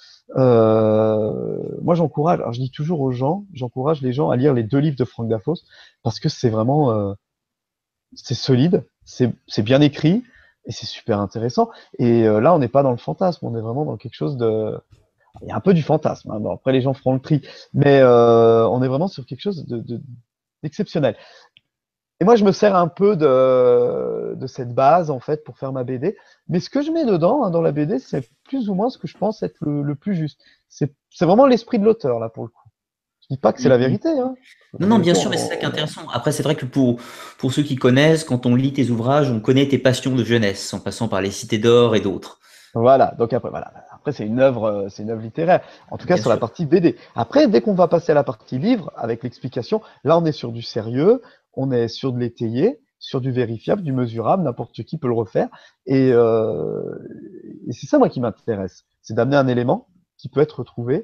Moi, j'encourage. Alors, je dis toujours aux gens, j'encourage les gens à lire les deux livres de Franck Dafos parce que c'est vraiment, c'est solide, c'est bien écrit et c'est super intéressant. Et là, on n'est pas dans le fantasme, on est vraiment dans quelque chose de il y a un peu du fantasme, hein. Bon, après, les gens feront le tri. Mais on est vraiment sur quelque chose d'exceptionnel. Et moi, je me sers un peu de cette base, en fait, pour faire ma BD. Mais ce que je mets dedans, hein, dans la BD, c'est plus ou moins ce que je pense être le plus juste. C'est vraiment l'esprit de l'auteur, là, pour le coup. Je dis pas que c'est la Mhm. vérité, hein. Non, La non, bien vérité, sûr, mais c'est ça qui est intéressant. Après, c'est vrai que pour ceux qui connaissent, quand on lit tes ouvrages, on connaît tes passions de jeunesse, en passant par les Cités d'Or et d'autres. voilà, donc après, voilà. Après, c'est une œuvre littéraire. En tout cas, Bien sur la sûr. partie BD. Après, dès qu'on va passer à la partie livre, avec l'explication, là, on est sur du sérieux, on est sur de l'étayé, sur du vérifiable, du mesurable, n'importe qui peut le refaire. Et, euh, et c'est ça, moi, qui m'intéresse. C'est d'amener un élément qui peut être retrouvé.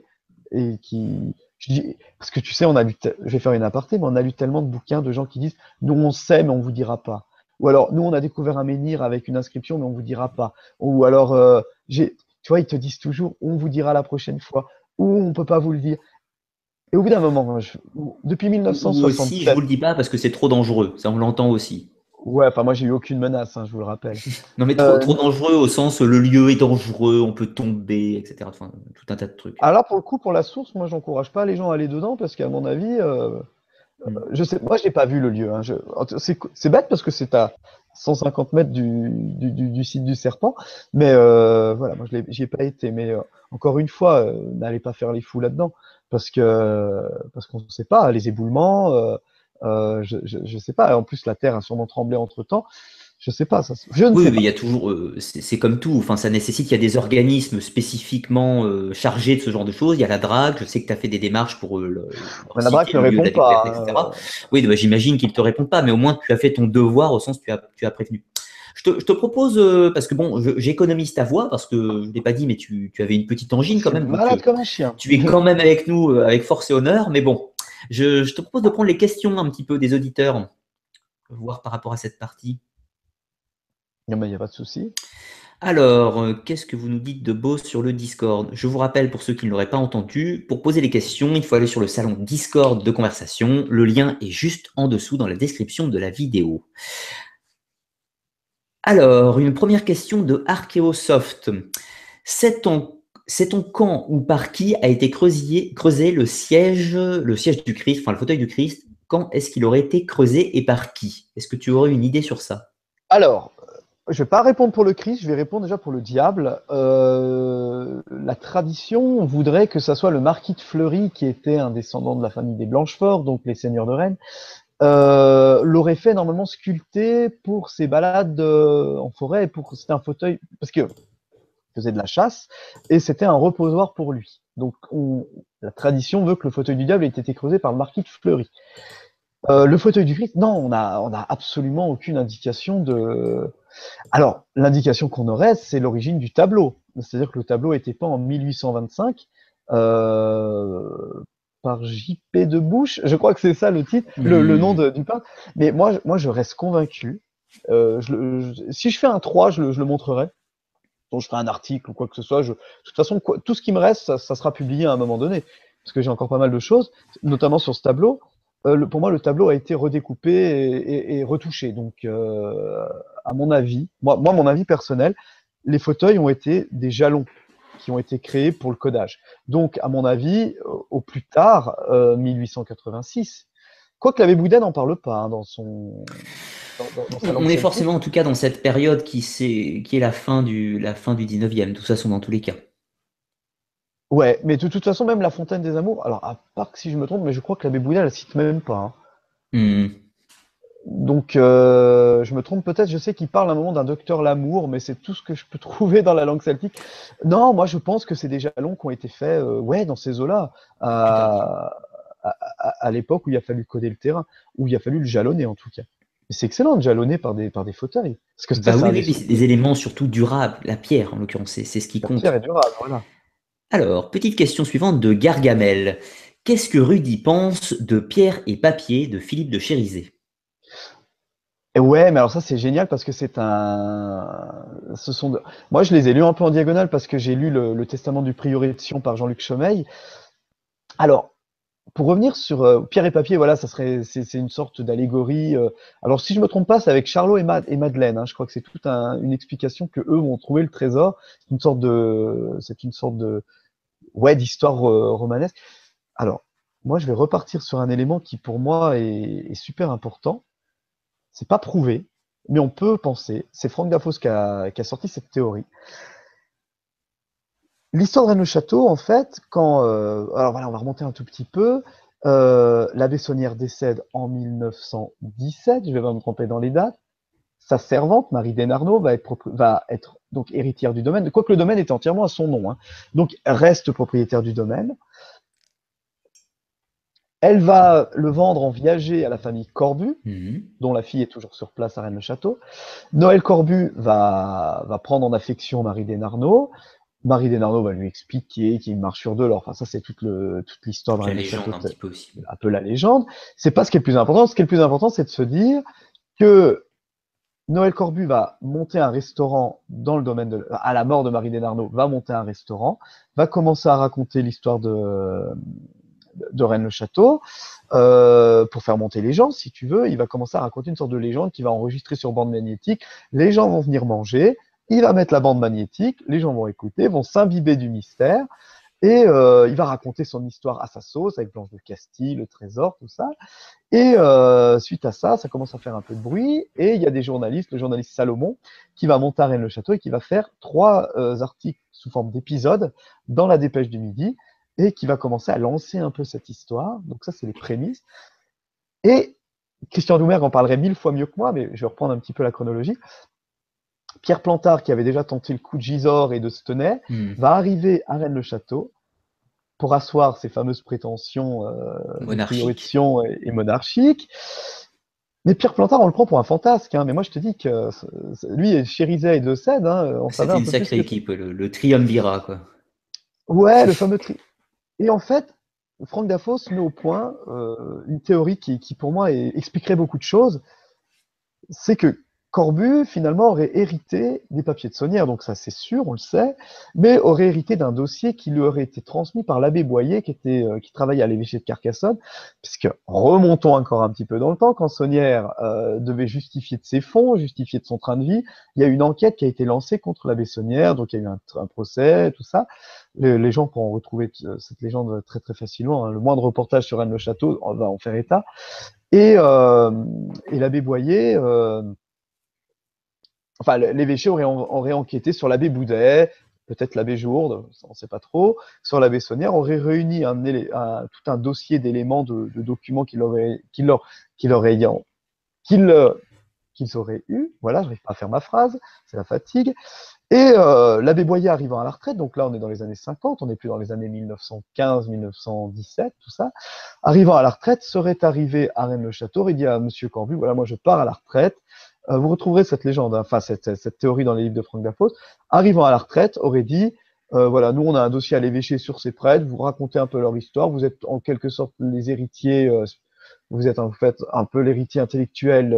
et qui, parce que tu sais, on a lu, je vais faire une aparté, mais on a lu tellement de bouquins de gens qui disent, nous on sait, mais on vous dira pas. Ou alors, nous on a découvert un menhir avec une inscription, mais on vous dira pas. Ou alors, tu vois, ils te disent toujours, on vous dira la prochaine fois, ou on peut pas vous le dire. Et au bout d'un moment, depuis Ou aussi, je 1967, vous le dis pas parce que c'est trop dangereux. Ça, on l'entend aussi. ouais, enfin moi j'ai eu aucune menace, hein, je vous le rappelle. Non, mais trop, Euh, trop dangereux au sens le lieu est dangereux, on peut tomber, etc. Enfin, tout un tas de trucs. alors pour le coup, pour la source, moi j'encourage pas les gens à aller dedans parce qu'à mon avis, Hmm. je sais, moi je n'ai pas vu le lieu. Hein, c'est bête parce que c'est à 150 mètres du site du serpent, mais voilà, moi j'y ai pas été. Mais encore une fois, n'allez pas faire les fous là-dedans parce qu'on ne sait pas les éboulements. Je sais pas. En plus, la terre a sûrement tremblé entre temps. Je sais pas. Je ne Oui, sais mais il pas. y a toujours, c'est comme tout. Enfin, ça nécessite, il y a des organismes spécifiquement chargés de ce genre de choses. Il y a la DRAC. Je sais que tu as fait des démarches pour leur Mais la citer DRAC ne le lieu de répond la découverte, pas. etc. Oui, bah, j'imagine qu'ils te répondent pas, mais au moins tu as fait ton devoir au sens tu as prévenu. Je te propose, parce que bon, j'économise ta voix, parce que je ne l'ai pas dit, mais tu avais une petite Je angine quand suis même, donc malade comme un chien. tu es quand même avec nous avec force et honneur. Mais bon, je te propose de prendre les questions un petit peu des auditeurs, voir par rapport à cette partie. Non, mais il n'y a pas de souci. Alors, qu'est-ce que vous nous dites de beau sur le Discord? Je vous rappelle, pour ceux qui ne l'auraient pas entendu, pour poser les questions, il faut aller sur le salon Discord de conversation. Le lien est juste en dessous dans la description de la vidéo. Alors, une première question de Archeosoft. Sait-on quand ou par qui a été creusé le siège du Christ, enfin le fauteuil du Christ? Quand est-ce qu'il aurait été creusé et par qui? Est-ce que tu aurais une idée sur ça? Alors, je vais pas répondre pour le Christ, je vais répondre déjà pour le diable. La tradition voudrait que ça soit le marquis de Fleury, qui était un descendant de la famille des Blanchefort, donc les seigneurs de Rennes, l'aurait fait normalement sculpter pour ses balades en forêt, c'était un fauteuil, parce que faisait de la chasse, et c'était un reposoir pour lui. Donc la tradition veut que le fauteuil du diable ait été creusé par le marquis de Fleury. Le fauteuil du Christ, non, on a absolument aucune indication de. Alors, l'indication qu'on aurait, c'est l'origine du tableau. C'est-à-dire que le tableau a été peint en 1825 euh, par J.P. de Bouche. Je crois que c'est ça le titre, le nom Hmm. du peintre. Mais moi, je reste convaincu. Si je fais un 3, je le montrerai. Donc, je ferai un article ou quoi que ce soit. De toute façon, tout ce qui me reste, ça sera publié à un moment donné. Parce que j'ai encore pas mal de choses, notamment sur ce tableau. Pour moi, le tableau a été redécoupé et retouché. Donc, à mon avis, mon avis personnel, les fauteuils ont été des jalons qui ont été créés pour le codage. Donc, à mon avis, au plus tard, 1886. Quoique l'abbé Boudin n'en parle pas hein, dans sa langue On est celtique. forcément en tout cas dans cette période qui est la fin du 19e, tout ça sont dans tous les cas. Ouais, mais de toute façon, même la Fontaine des Amours, alors à part que si je me trompe, mais je crois que l'abbé Boudin la cite même pas. Hein. Hmm. Donc, je me trompe peut-être, je sais qu'il parle à un moment d'un docteur Lamour, mais c'est tout ce que je peux trouver dans la langue celtique. Non, moi je pense que c'est des jalons qui ont été faits, ouais, dans ces eaux-là, Plus tard. à l'époque où il a fallu coder le terrain, où il a fallu le jalonner en tout cas. Mais c'est excellent de jalonner par des fauteuils, parce que ça, Bah c'est oui, un oui, des oui, soucis. c'est des éléments surtout durables, la pierre en l'occurrence, c'est ce qui La compte. pierre est durable, voilà. Alors, petite question suivante de Gargamel. Qu'est-ce que Rudy pense de Pierre et Papier de Philippe de Chérizet? Et ouais, mais alors ça c'est génial parce que moi je les ai lus un peu en diagonale parce que j'ai lu le Testament du prieuré de Sion par Jean-Luc Chomeil. Alors, pour revenir sur Pierre et Papier, voilà, c'est une sorte d'allégorie. Alors si je me trompe pas, c'est avec Charlot et Madeleine. Hein, je crois que c'est toute une explication que eux vont trouver le trésor. C'est une sorte de, ouais, d'histoire romanesque. Alors, moi je vais repartir sur un élément qui pour moi est super important. C'est pas prouvé, mais on peut penser. C'est Franck Dafos qui a sorti cette théorie. L'histoire de Rennes-le-Château, en fait, alors voilà, on va remonter un tout petit peu. L'abbé Saunière décède en 1917, je vais pas me tromper dans les dates. Sa servante, Marie Desnarnaud, va être donc héritière du domaine, quoique le domaine est entièrement à son nom. Hein. Donc, reste propriétaire du domaine. Elle va le vendre en viager à la famille Corbu, Mhm. dont la fille est toujours sur place à Rennes-le-Château. Noël Corbu va prendre en affection Marie Desnarnaud. Marie Desnarnaud va lui expliquer qu'il marche sur de l'or. Enfin, ça, c'est toute l'histoire de La Rennes le légende Château, un petit peu aussi. un peu la légende. C'est pas ce qui est le plus important. Ce qui est le plus important, c'est de se dire que Noël Corbu va monter un restaurant dans le domaine à la mort de Marie Desnarnaud, va monter un restaurant, va commencer à raconter l'histoire de Rennes le Château, pour faire monter les gens, si tu veux. Il va commencer à raconter une sorte de légende qu'il va enregistrer sur bande magnétique. Les gens vont venir manger, il va mettre la bande magnétique, les gens vont écouter, vont s'imbiber du mystère, et il va raconter son histoire à sa sauce, avec Blanche de Castille, le trésor, tout ça. Et suite à ça, ça commence à faire un peu de bruit, et il y a des journalistes, le journaliste Salomon, qui va monter à Rennes-le-Château et qui va faire 3 articles sous forme d'épisodes dans la Dépêche du Midi, et qui va commencer à lancer un peu cette histoire. Donc ça, c'est les prémices. Et Christian Doumergue en parlerait 1000 fois mieux que moi, mais je vais reprendre un petit peu la chronologie. Pierre Plantard, qui avait déjà tenté le coup de Gisors et de Stenay, va arriver à Rennes-le-Château pour asseoir ses fameuses prétentions de prieuré de Monarchique. Sion et monarchique. Mais Pierre Plantard, on le prend pour un fantasque, hein. Mais moi, je te dis que lui et Chérizet et De Sède, hein, on savait C'était un une peu plus sacrée que ça. équipe, le triumvirat, quoi. Ouais, le fameux tri. Et en fait, Franck Dafos met au point une théorie qui pour moi, expliquerait beaucoup de choses. C'est que Corbu, finalement, aurait hérité des papiers de Saunière, donc ça c'est sûr, on le sait, mais aurait hérité d'un dossier qui lui aurait été transmis par l'abbé Boyer, qui travaillait à l'évêché de Carcassonne, puisque, remontons encore un petit peu dans le temps, quand Saunière devait justifier de ses fonds, justifier de son train de vie, il y a eu une enquête qui a été lancée contre l'abbé Saunière, donc il y a eu un procès, tout ça. Les gens pourront retrouver cette légende très très facilement, hein. Le moindre reportage sur Rennes-le-Château va en faire état. Et l'abbé Boyer, enfin l'évêché aurait enquêté sur l'abbé Boudet, peut-être l'abbé Jourde, on ne sait pas trop, sur l'abbé Saunière, aurait réuni tout un dossier d'éléments, de documents qu'ils auraient eu. Voilà, je n'arrive pas à faire ma phrase, c'est la fatigue. Et l'abbé Boyer arrivant à la retraite, donc là on est dans les années 50, on n'est plus dans les années 1915, 1917, tout ça, arrivant à la retraite, serait arrivé à Rennes-le-Château et dit à Monsieur Corbu, voilà, moi je pars à la retraite. Vous retrouverez cette légende, hein, enfin cette théorie dans les livres de Franck Dafos. Arrivant à la retraite, aurait dit, voilà, nous on a un dossier à l'évêché sur ces prêtres, vous racontez un peu leur histoire, vous êtes en quelque sorte les héritiers, vous êtes en fait un peu l'héritier intellectuel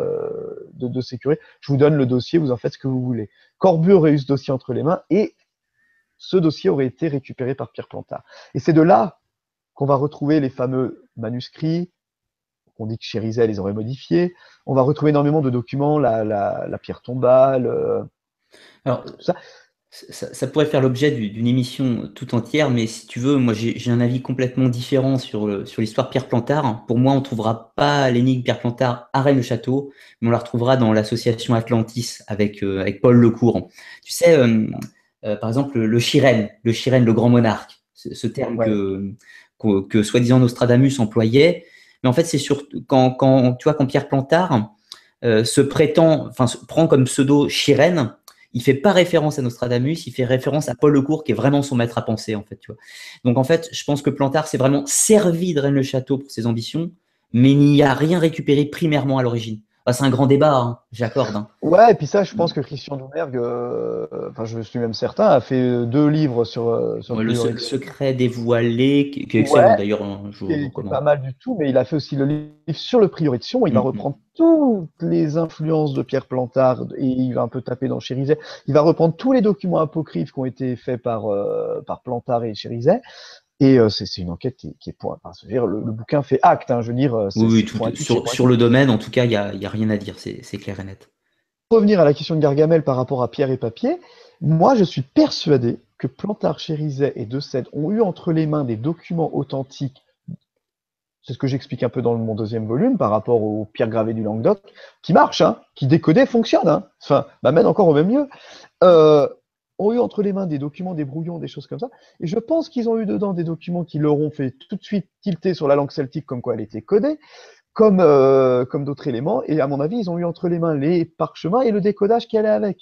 de ces curés. Je vous donne le dossier, vous en faites ce que vous voulez. Corbu aurait eu ce dossier entre les mains et ce dossier aurait été récupéré par Pierre Plantard. Et c'est de là qu'on va retrouver les fameux manuscrits. On dit que Chérizet les aurait modifiés. On va retrouver énormément de documents, la pierre tombale, Alors, tout ça. ça pourrait faire l'objet d'une émission tout entière, mais si tu veux, moi j'ai un avis complètement différent sur l'histoire Pierre Plantard. Pour moi, on ne trouvera pas l'énigme Pierre Plantard à Rennes-le-Château, mais on la retrouvera dans l'association Atlantis avec Paul Lecourt. Tu sais, par exemple, le Chirène, le grand monarque, ce terme Ouais. que soi-disant Nostradamus employait, mais en fait, c'est surtout tu vois, quand Pierre Plantard se prétend, enfin, prend comme pseudo Chirène, il fait pas référence à Nostradamus, il fait référence à Paul Lecourt, qui est vraiment son maître à penser, en fait, tu vois. Donc, en fait, je pense que Plantard s'est vraiment servi de Rennes-le-Château pour ses ambitions, mais il n'y a rien récupéré primairement à l'origine. Enfin, c'est un grand débat, hein, j'accorde, hein. Ouais, et puis ça, je pense que Christian Doumergue, enfin, je suis même certain, a fait 2 livres sur le Ouais, prieuré de le Sion. secret dévoilé, qui est excellent Ouais, d'ailleurs, hein, je vous qui est pas recommande. mal du tout, mais il a fait aussi le livre sur le prieuré de Sion. Il va Mm, reprendre toutes les influences de Pierre Plantard et il va un peu taper dans Chérizet. Il va reprendre tous les documents apocryphes qui ont été faits par Plantard et Chérizet. Et c'est une enquête qui est point. Enfin, je veux dire, le bouquin fait acte, hein, je veux dire, oui, oui, c'est pointu de chez sur pointu. le domaine, en tout cas, y a rien à dire, c'est clair et net. Pour revenir à la question de Gargamel par rapport à Pierre et Papier, moi je suis persuadé que Plantard, Chérizet et De Sède ont eu entre les mains des documents authentiques. C'est ce que j'explique un peu dans mon deuxième volume par rapport aux pierres gravées du Languedoc, qui marchent, hein, qui décodaient, fonctionnent. Hein. Enfin, m'amène encore au même lieu. Euh, ont eu entre les mains des documents, des brouillons, des choses comme ça. Et je pense qu'ils ont eu dedans des documents qui leur ont fait tout de suite tilter sur la langue celtique comme quoi elle était codée, comme d'autres éléments. Et à mon avis, ils ont eu entre les mains les parchemins et le décodage qui allait avec.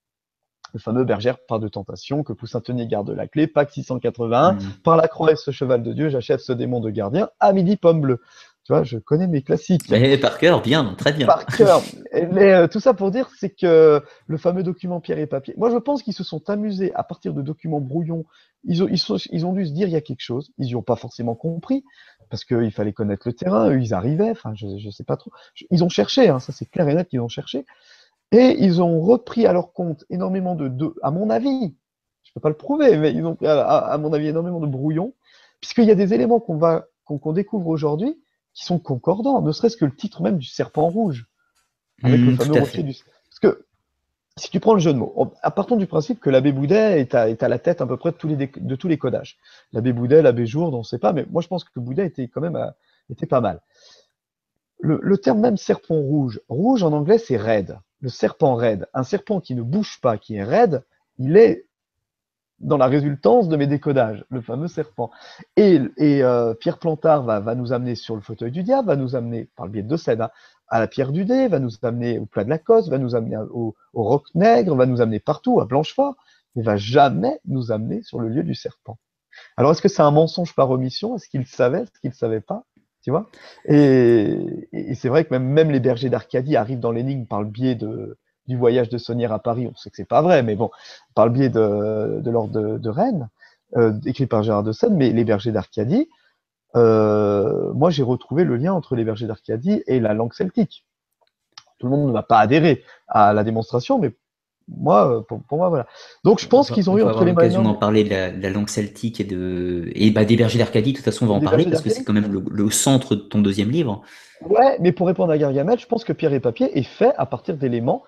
Le fameux bergère part de tentation, que Poussin-Tenier garde la clé, Pâques 681, Mm. par la croix et ce cheval de Dieu, j'achève ce démon de gardien, à midi pomme bleue. Tu vois, je connais mes classiques. Mais par cœur, bien, très bien. Par cœur. Mais tout ça pour dire, c'est que le fameux document pierre et papier, moi je pense qu'ils se sont amusés à partir de documents brouillons. Ils ont dû se dire il y a quelque chose. Ils n'y ont pas forcément compris, parce qu'il fallait connaître le terrain. Eux, ils arrivaient, enfin, je ne sais pas trop. Ils ont cherché, hein, ça c'est clair et net qu'ils ont cherché. Et ils ont repris à leur compte énormément à mon avis, je ne peux pas le prouver, mais ils ont pris à mon avis énormément de brouillons, puisqu'il y a des éléments qu'on découvre aujourd'hui qui sont concordants, ne serait-ce que le titre même du serpent rouge, avec le fameux Tout à rocher fait. du... Parce que si tu prends le jeu de mots, partons du principe que l'abbé Boudet est à la tête à peu près de tous les codages. L'abbé Boudet, l'abbé Jourde, on ne sait pas, mais moi je pense que Boudet était quand même était pas mal. Le terme même serpent rouge, rouge en anglais c'est raide, le serpent raide. Un serpent qui ne bouge pas, qui est raide, il est dans la résultance de mes décodages, le fameux serpent. Pierre Plantard va nous amener sur le fauteuil du diable, va nous amener, par le biais de scènes, hein, à la pierre du dé, va nous amener au plat de la Cosse, va nous amener au roc nègre, va nous amener partout, à Blanchefort, mais va jamais nous amener sur le lieu du serpent. Alors, est-ce que c'est un mensonge par omission? Est-ce qu'il savait? Est-ce qu'il ne savait pas? Tu vois? Et c'est vrai que même les bergers d'Arcadie arrivent dans l'énigme par le biais du voyage de Saunière à Paris. On sait que c'est pas vrai, mais bon, par le biais de l'ordre de Rennes, écrit par Gérard de Seine, mais les bergers d'Arcadie, moi j'ai retrouvé le lien entre les bergers d'Arcadie et la langue celtique. Tout le monde ne va pas adhérer à la démonstration, mais moi, pour moi, voilà. Donc je pense qu'ils On ont eu va entre avoir les mains l'occasion d'en parler de la langue celtique et bah, des bergers d'Arcadie. De toute façon, on va en des parler bergers parce que c'est d'Arcadie. quand même le centre de ton deuxième livre. Ouais, mais pour répondre à Gargamel, je pense que Pierre et Papier est fait à partir d'éléments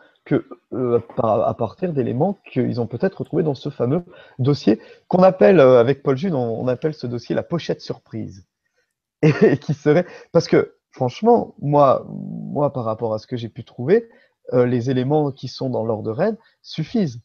à partir d'éléments qu'ils ont peut-être retrouvés dans ce fameux dossier qu'on appelle, avec Paul Jude, on appelle ce dossier la pochette surprise. Et qui serait, parce que franchement, moi, par rapport à ce que j'ai pu trouver, les éléments qui sont dans l'ordre de Rennes suffisent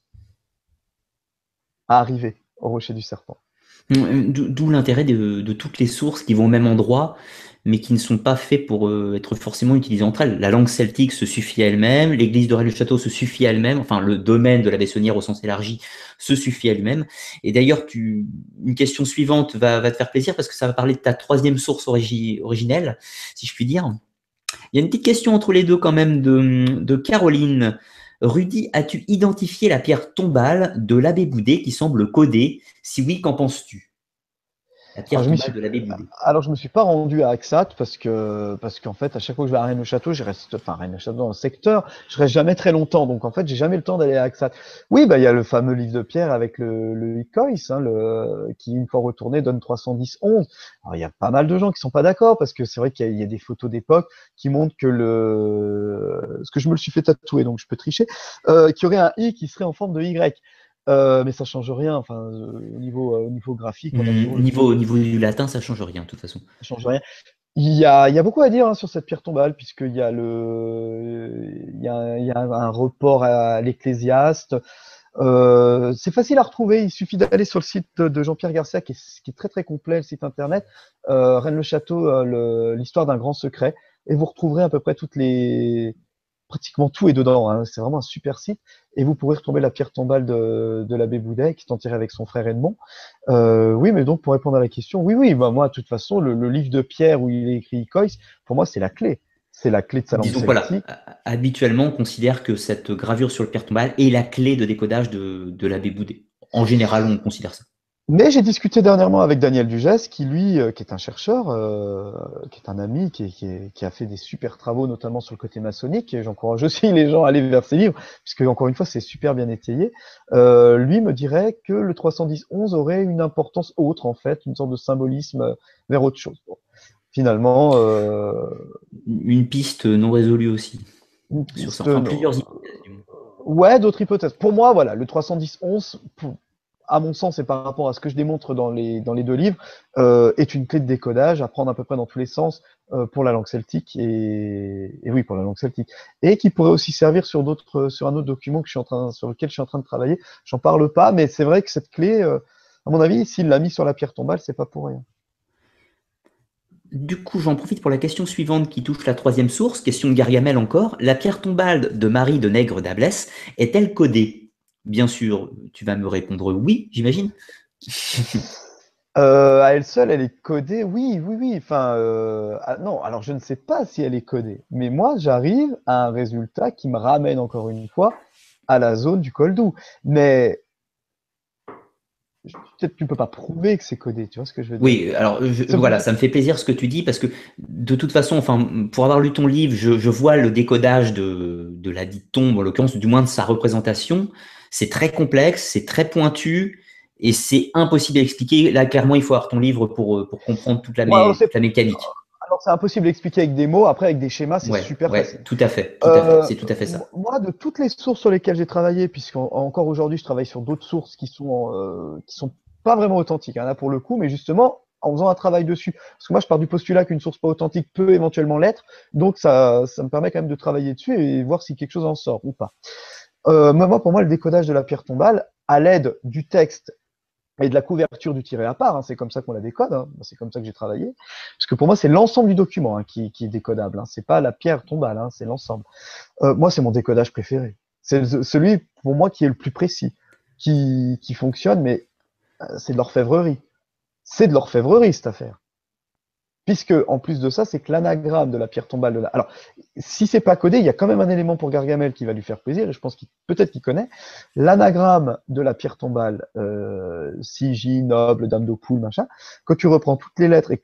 à arriver au rocher du serpent. D'où l'intérêt de toutes les sources qui vont au même endroit, mais qui ne sont pas faits pour être forcément utilisées entre elles. La langue celtique se suffit à elle-même, l'église de Rennes-le-Château se suffit à elle-même, enfin le domaine de la Bessonnière au sens élargi se suffit à elle-même. Et d'ailleurs, une question suivante va te faire plaisir parce que ça va parler de ta troisième source originelle, si je puis dire. Il y a une petite question entre les deux quand même de Caroline. Rudy, as-tu identifié la pierre tombale de l'abbé Boudet qui semble codée? Si oui, qu'en penses-tu? La Alors pierre je m'y tombale suis, de l'abbé Boudet. alors je me suis pas rendu à Axat parce qu'en fait à chaque fois que je vais à Rennes-le-Château, je reste, enfin Rennes-le-Château dans le secteur, je reste jamais très longtemps, donc en fait j'ai jamais le temps d'aller à Axat. Oui, bah il y a le fameux livre de Pierre avec le Icois, hein, qui une fois retourné donne 310-11. Alors il y a pas mal de gens qui sont pas d'accord parce que c'est vrai qu'il y a des photos d'époque qui montrent que ce que je me le suis fait tatouer, donc je peux tricher, qu'il y aurait un I qui serait en forme de Y. Mais ça change rien. Enfin, au niveau graphique, on a toujours le Au code. niveau du latin, ça change rien, de toute façon. Ça change rien. Il y a beaucoup à dire, hein, sur cette pierre tombale, puisqu'il y a un report à l'Ecclésiaste. C'est facile à retrouver. Il suffit d'aller sur le site de Jean-Pierre Garcia, qui est très très complet, le site internet. Rennes-le-Château, l'histoire d'un grand secret. Et vous retrouverez à peu près pratiquement tout est dedans, hein. C'est vraiment un super site. Et vous pourrez retrouver la pierre tombale de l'abbé Boudet, qui s'en tirait avec son frère Edmond. Oui, mais donc pour répondre à la question, oui, bah moi, de toute façon, le livre de Pierre où il est écrit Icois, pour moi, c'est la clé. C'est la clé de sa langue Disons que voilà, celtique. habituellement, on considère que cette gravure sur le pierre tombale est la clé de décodage de l'abbé Boudet. En général, on considère ça. Mais j'ai discuté dernièrement avec Daniel Dugès, qui lui, qui est un chercheur, qui est un ami, qui a fait des super travaux, notamment sur le côté maçonnique, et j'encourage aussi les gens à aller vers ses livres, puisque encore une fois, c'est super bien étayé. Lui me dirait que le 310-11 aurait une importance autre, en fait, une sorte de symbolisme vers autre chose. Bon, finalement, Une piste non résolue aussi, une sur ça. piste, Enfin, non. plusieurs hypothèses, du moins. Ouais, d'autres hypothèses. Pour moi, voilà, le 310-11, à mon sens, et par rapport à ce que je démontre dans les deux livres, est une clé de décodage à prendre à peu près dans tous les sens pour la langue celtique et oui, pour la langue celtique. Et qui pourrait aussi servir sur un autre document sur lequel je suis en train de travailler. J'en parle pas, mais c'est vrai que cette clé, à mon avis, s'il l'a mis sur la pierre tombale, c'est pas pour rien. Du coup, j'en profite pour la question suivante qui touche la troisième source, question de Gargamel encore. La pierre tombale de Marie de Nègre d'Ablès est-elle codée? Bien sûr, tu vas me répondre oui, j'imagine. À elle seule, elle est codée, oui, oui, oui. Enfin, non, alors je ne sais pas si elle est codée, mais moi, j'arrive à un résultat qui me ramène encore une fois à la zone du col doux. Mais peut-être tu peux pas prouver que c'est codé, tu vois ce que je veux dire? Oui, alors C'est pour voilà, ça. ça me fait plaisir ce que tu dis parce que de toute façon, enfin, pour avoir lu ton livre, je vois le décodage de la dite tombe, en l'occurrence, du moins de sa représentation. C'est très complexe, c'est très pointu et c'est impossible à expliquer. Là, clairement, il faut avoir ton livre pour comprendre Ouais, toute la mécanique. alors c'est impossible d'expliquer avec des mots. Après, avec des schémas, c'est Ouais, super ouais, facile. tout à fait, tout à fait. C'est tout à fait ça. Moi, de toutes les sources sur lesquelles j'ai travaillé, puisqu'encore aujourd'hui, je travaille sur d'autres sources qui sont pas vraiment authentiques, hein, là pour le coup, mais justement, en faisant un travail dessus. Parce que moi, je pars du postulat qu'une source pas authentique peut éventuellement l'être, donc ça me permet quand même de travailler dessus et voir si quelque chose en sort ou pas. Moi, pour moi, le décodage de la pierre tombale, à l'aide du texte et de la couverture du tiré à part, hein, c'est comme ça qu'on la décode, hein, c'est comme ça que j'ai travaillé. Parce que pour moi, c'est l'ensemble du document, hein, qui est décodable, hein, c'est pas la pierre tombale, hein, c'est l'ensemble. Moi, c'est mon décodage préféré. C'est celui, pour moi, qui est le plus précis, qui fonctionne, mais c'est de l'orfèvrerie. C'est de l'orfèvrerie, cette affaire. Puisque, en plus de ça, c'est que l'anagramme de la pierre tombale de la... Alors, si c'est pas codé, il y a quand même un élément pour Gargamel qui va lui faire plaisir, et je pense qu'il peut-être qu'il connaît. L'anagramme de la pierre tombale, Sigi, Noble, Dame de Poule, machin, quand tu reprends toutes les lettres et que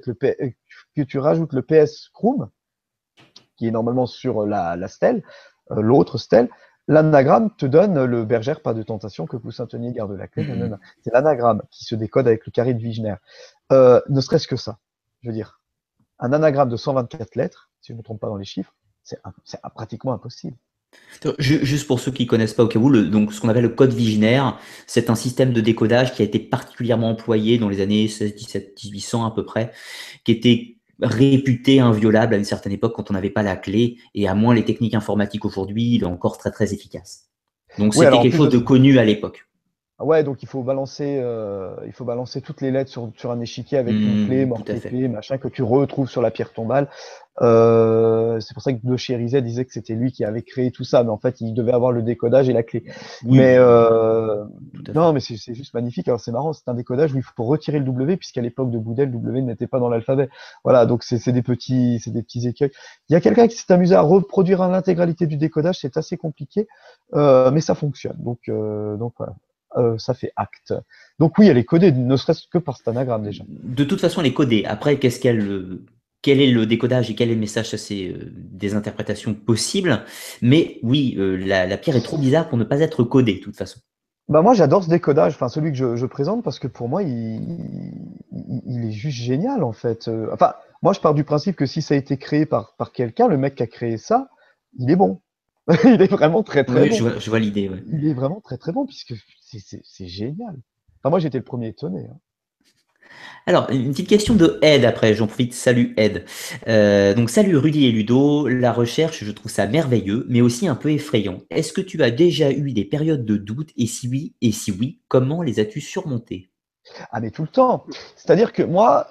tu rajoutes le PS Chrome, qui est normalement sur la stèle, l'autre stèle, l'anagramme te donne le bergère pas de tentation que Poussin-Tenier garde la clé. Mhm. Nanana. C'est l'anagramme qui se décode avec le carré de Wigner. Ne serait-ce que ça. Je veux dire, un anagramme de 124 lettres, si je ne me trompe pas dans les chiffres, c'est pratiquement impossible. Juste pour ceux qui connaissent pas au cas où, donc ce qu'on appelle le code Viginaire, c'est un système de décodage qui a été particulièrement employé dans les années 16, 17, 1800 à peu près, qui était réputé inviolable à une certaine époque quand on n'avait pas la clé, et à moins les techniques informatiques aujourd'hui, il est encore très très efficace. Donc Oui, c'était alors en quelque plus chose de de ça, connu à l'époque. ouais, donc il faut balancer toutes les lettres sur un échiquier avec une clé, Tout à fait. mort-épée, machin, que tu retrouves sur la pierre tombale. C'est pour ça que De Chérizet disait que c'était lui qui avait créé tout ça, mais en fait, il devait avoir le décodage et la clé. Mais Oui, tout à fait. non, mais c'est juste magnifique. Alors c'est marrant, c'est un décodage où il faut retirer le W, puisqu'à l'époque de Boudel, le W n'était pas dans l'alphabet. Voilà, donc c'est des petits écueils. Il y a quelqu'un qui s'est amusé à reproduire l'intégralité du décodage, c'est assez compliqué, mais ça fonctionne. Donc voilà. Ça fait acte. Donc oui, elle est codée, ne serait-ce que par cet anagramme déjà. De toute façon, elle est codée. Après, quel est le décodage et quel est le message, ça c'est des interprétations possibles. Mais oui, la pierre est trop bizarre pour ne pas être codée, de toute façon. Bah moi j'adore ce décodage, enfin celui que je présente, parce que pour moi il est juste génial en fait. Enfin, moi je pars du principe que si ça a été créé par quelqu'un, le mec qui a créé ça, il est bon. Il est vraiment très très Oui, bon. je vois l'idée. Ouais. Il est vraiment très très bon puisque c'est génial. Enfin moi j'étais le premier étonné, hein. Alors, une petite question de Ed après, j'en profite. Salut Ed. Donc, salut Rudy et Ludo. La recherche, je trouve ça merveilleux, mais aussi un peu effrayant. Est-ce que tu as déjà eu des périodes de doute? Et si oui, comment les as-tu surmontées? Ah mais tout le temps. C'est-à-dire que moi,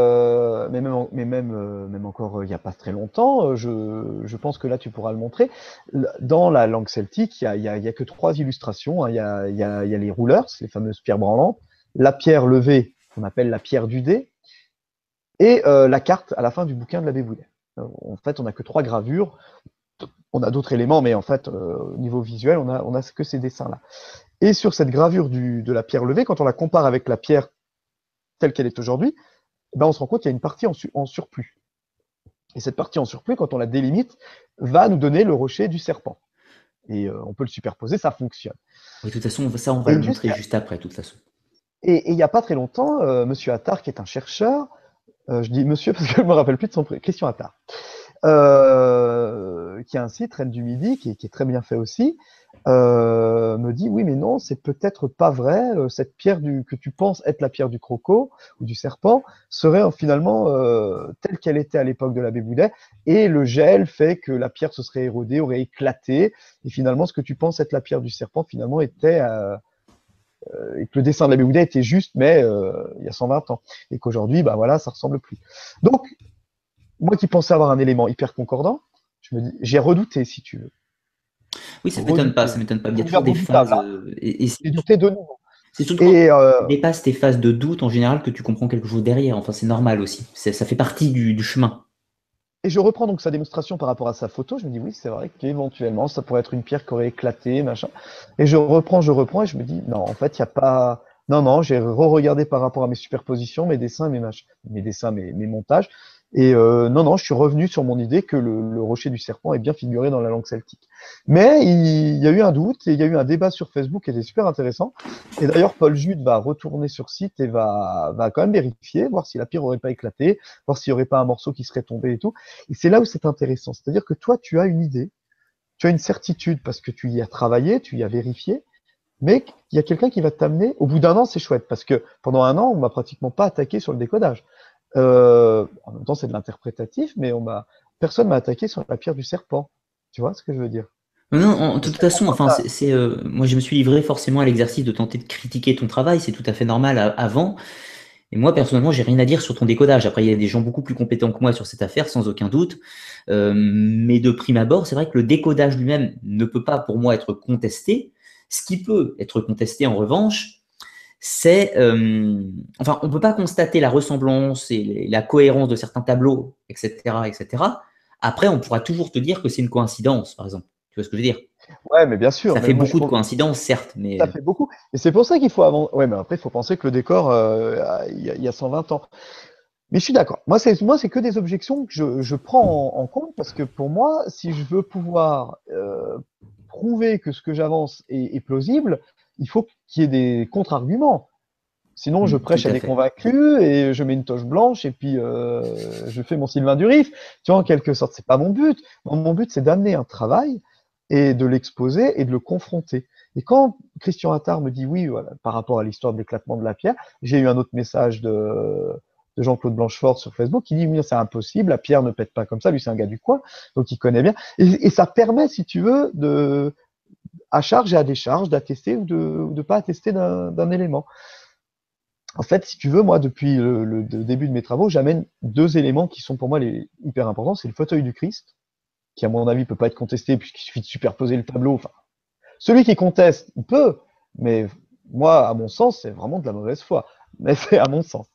même encore il n'y a pas très longtemps, je pense que là tu pourras le montrer. Dans la langue celtique, il y a que trois illustrations, hein. Il y a les rouleurs, les fameuses pierres branlantes, la pierre levée, qu'on appelle la pierre du dé, et la carte à la fin du bouquin de l'abbé Boudet. En fait, on n'a que trois gravures. On a d'autres éléments, mais en fait, au niveau visuel, on a que ces dessins-là. Et sur cette gravure de la pierre levée, quand on la compare avec la pierre telle qu'elle est aujourd'hui, ben on se rend compte qu'il y a une partie en surplus. Et cette partie en surplus, quand on la délimite, va nous donner le rocher du serpent. Et on peut le superposer, ça fonctionne. Oui, de toute façon, ça, on va le Et montrer juste après, de toute façon. il n'y a pas très longtemps, Monsieur Attard, qui est un chercheur, je dis monsieur parce que je ne me rappelle plus de son prénom, Christian Attard, qui a un site, Reine du Midi, qui est très bien fait aussi, me dit oui mais non, c'est peut-être pas vrai, cette pierre que tu penses être la pierre du croco ou du serpent serait finalement telle qu'elle était à l'époque de l'abbé Boudet, et le gel fait que la pierre se serait érodée, aurait éclaté, et finalement ce que tu penses être la pierre du serpent finalement était et que le dessin de l'abbé Boudet était juste, mais il y a 120 ans, et qu'aujourd'hui bah voilà ça ressemble plus. Donc moi qui pensais avoir un élément hyper concordant, je me dis, j'ai redouté si tu veux. Oui, ça Redouté. m'étonne pas. Il y a Ça devient toujours des redoutable, phases. hein. J'ai douté de nouveau. C'est surtout quand Et tu dépasses tes phases de doute en général que tu comprends quelque chose derrière. Enfin, c'est normal aussi. Ça fait partie du chemin. Et je reprends donc sa démonstration par rapport à sa photo. Je me dis, oui, c'est vrai qu'éventuellement, ça pourrait être une pierre qui aurait éclaté, machin. Et je reprends, et je me dis, non, en fait, il n'y a pas. Non, non, j'ai re-regardé par rapport à mes superpositions, mes dessins, mes dessins, mes montages. Et non, non, je suis revenu sur mon idée que le rocher du serpent est bien figuré dans la langue celtique. Mais il y a eu un doute et il y a eu un débat sur Facebook qui était super intéressant. Et d'ailleurs, Paul Jude va retourner sur site et va quand même vérifier, voir si la pierre aurait pas éclaté, voir s'il n'y aurait pas un morceau qui serait tombé et tout. Et c'est là où c'est intéressant. C'est-à-dire que toi, tu as une idée, tu as une certitude parce que tu y as travaillé, tu y as vérifié, mais il y a quelqu'un qui va t'amener. Au bout d'un an, c'est chouette parce que pendant un an, on m'a pratiquement pas attaqué sur le décodage. En même temps, c'est de l'interprétatif, mais personne m'a attaqué sur la pierre du serpent. Tu vois ce que je veux dire? Non, en Je toute sais façon, pourquoi enfin, ça. moi, je me suis livré forcément à l'exercice de tenter de critiquer ton travail. C'est tout à fait normal avant. Et moi, personnellement, j'ai rien à dire sur ton décodage. Après, il y a des gens beaucoup plus compétents que moi sur cette affaire, sans aucun doute. Mais de prime abord, c'est vrai que le décodage lui-même ne peut pas, pour moi, être contesté. Ce qui peut être contesté, en revanche, c'est, enfin, on ne peut pas constater la ressemblance et la cohérence de certains tableaux, etc., etc. Après, on pourra toujours te dire que c'est une coïncidence, par exemple. Tu vois ce que je veux dire? Ouais, mais bien sûr. Ça Mais fait moi, je beaucoup de pense coïncidences, certes, ça mais fait beaucoup. Et c'est pour ça qu'il faut avant. Ouais, mais après, il faut penser que le décor, il y a 120 ans. Mais je suis d'accord. Moi, c'est que des objections que je prends en compte parce que pour moi, si je veux pouvoir prouver que ce que j'avance est plausible, il faut qu'il y ait des contre-arguments. Sinon, je tout prêche à à des fait. convaincus et je mets une toche blanche et puis je fais mon Sylvain Durif. Tu vois, en quelque sorte, c'est pas mon but. Mon but, c'est d'amener un travail et de l'exposer et de le confronter. Et quand Christian Attard me dit oui, voilà, par rapport à l'histoire de l'éclatement de la pierre, j'ai eu un autre message de Jean-Claude Blanchefort sur Facebook qui dit oui, c'est impossible, la pierre ne pète pas comme ça. Lui, c'est un gars du coin, donc il connaît bien. Et ça permet, si tu veux, à charge et à décharge, d'attester ou de pas attester d'un élément. En fait, si tu veux, moi, depuis le début de mes travaux, j'amène deux éléments qui sont pour moi les hyper importants. C'est le fauteuil du Christ, qui à mon avis peut pas être contesté puisqu'il suffit de superposer le tableau. Enfin, celui qui conteste, il peut, mais moi, à mon sens, c'est vraiment de la mauvaise foi. Mais c'est à mon sens.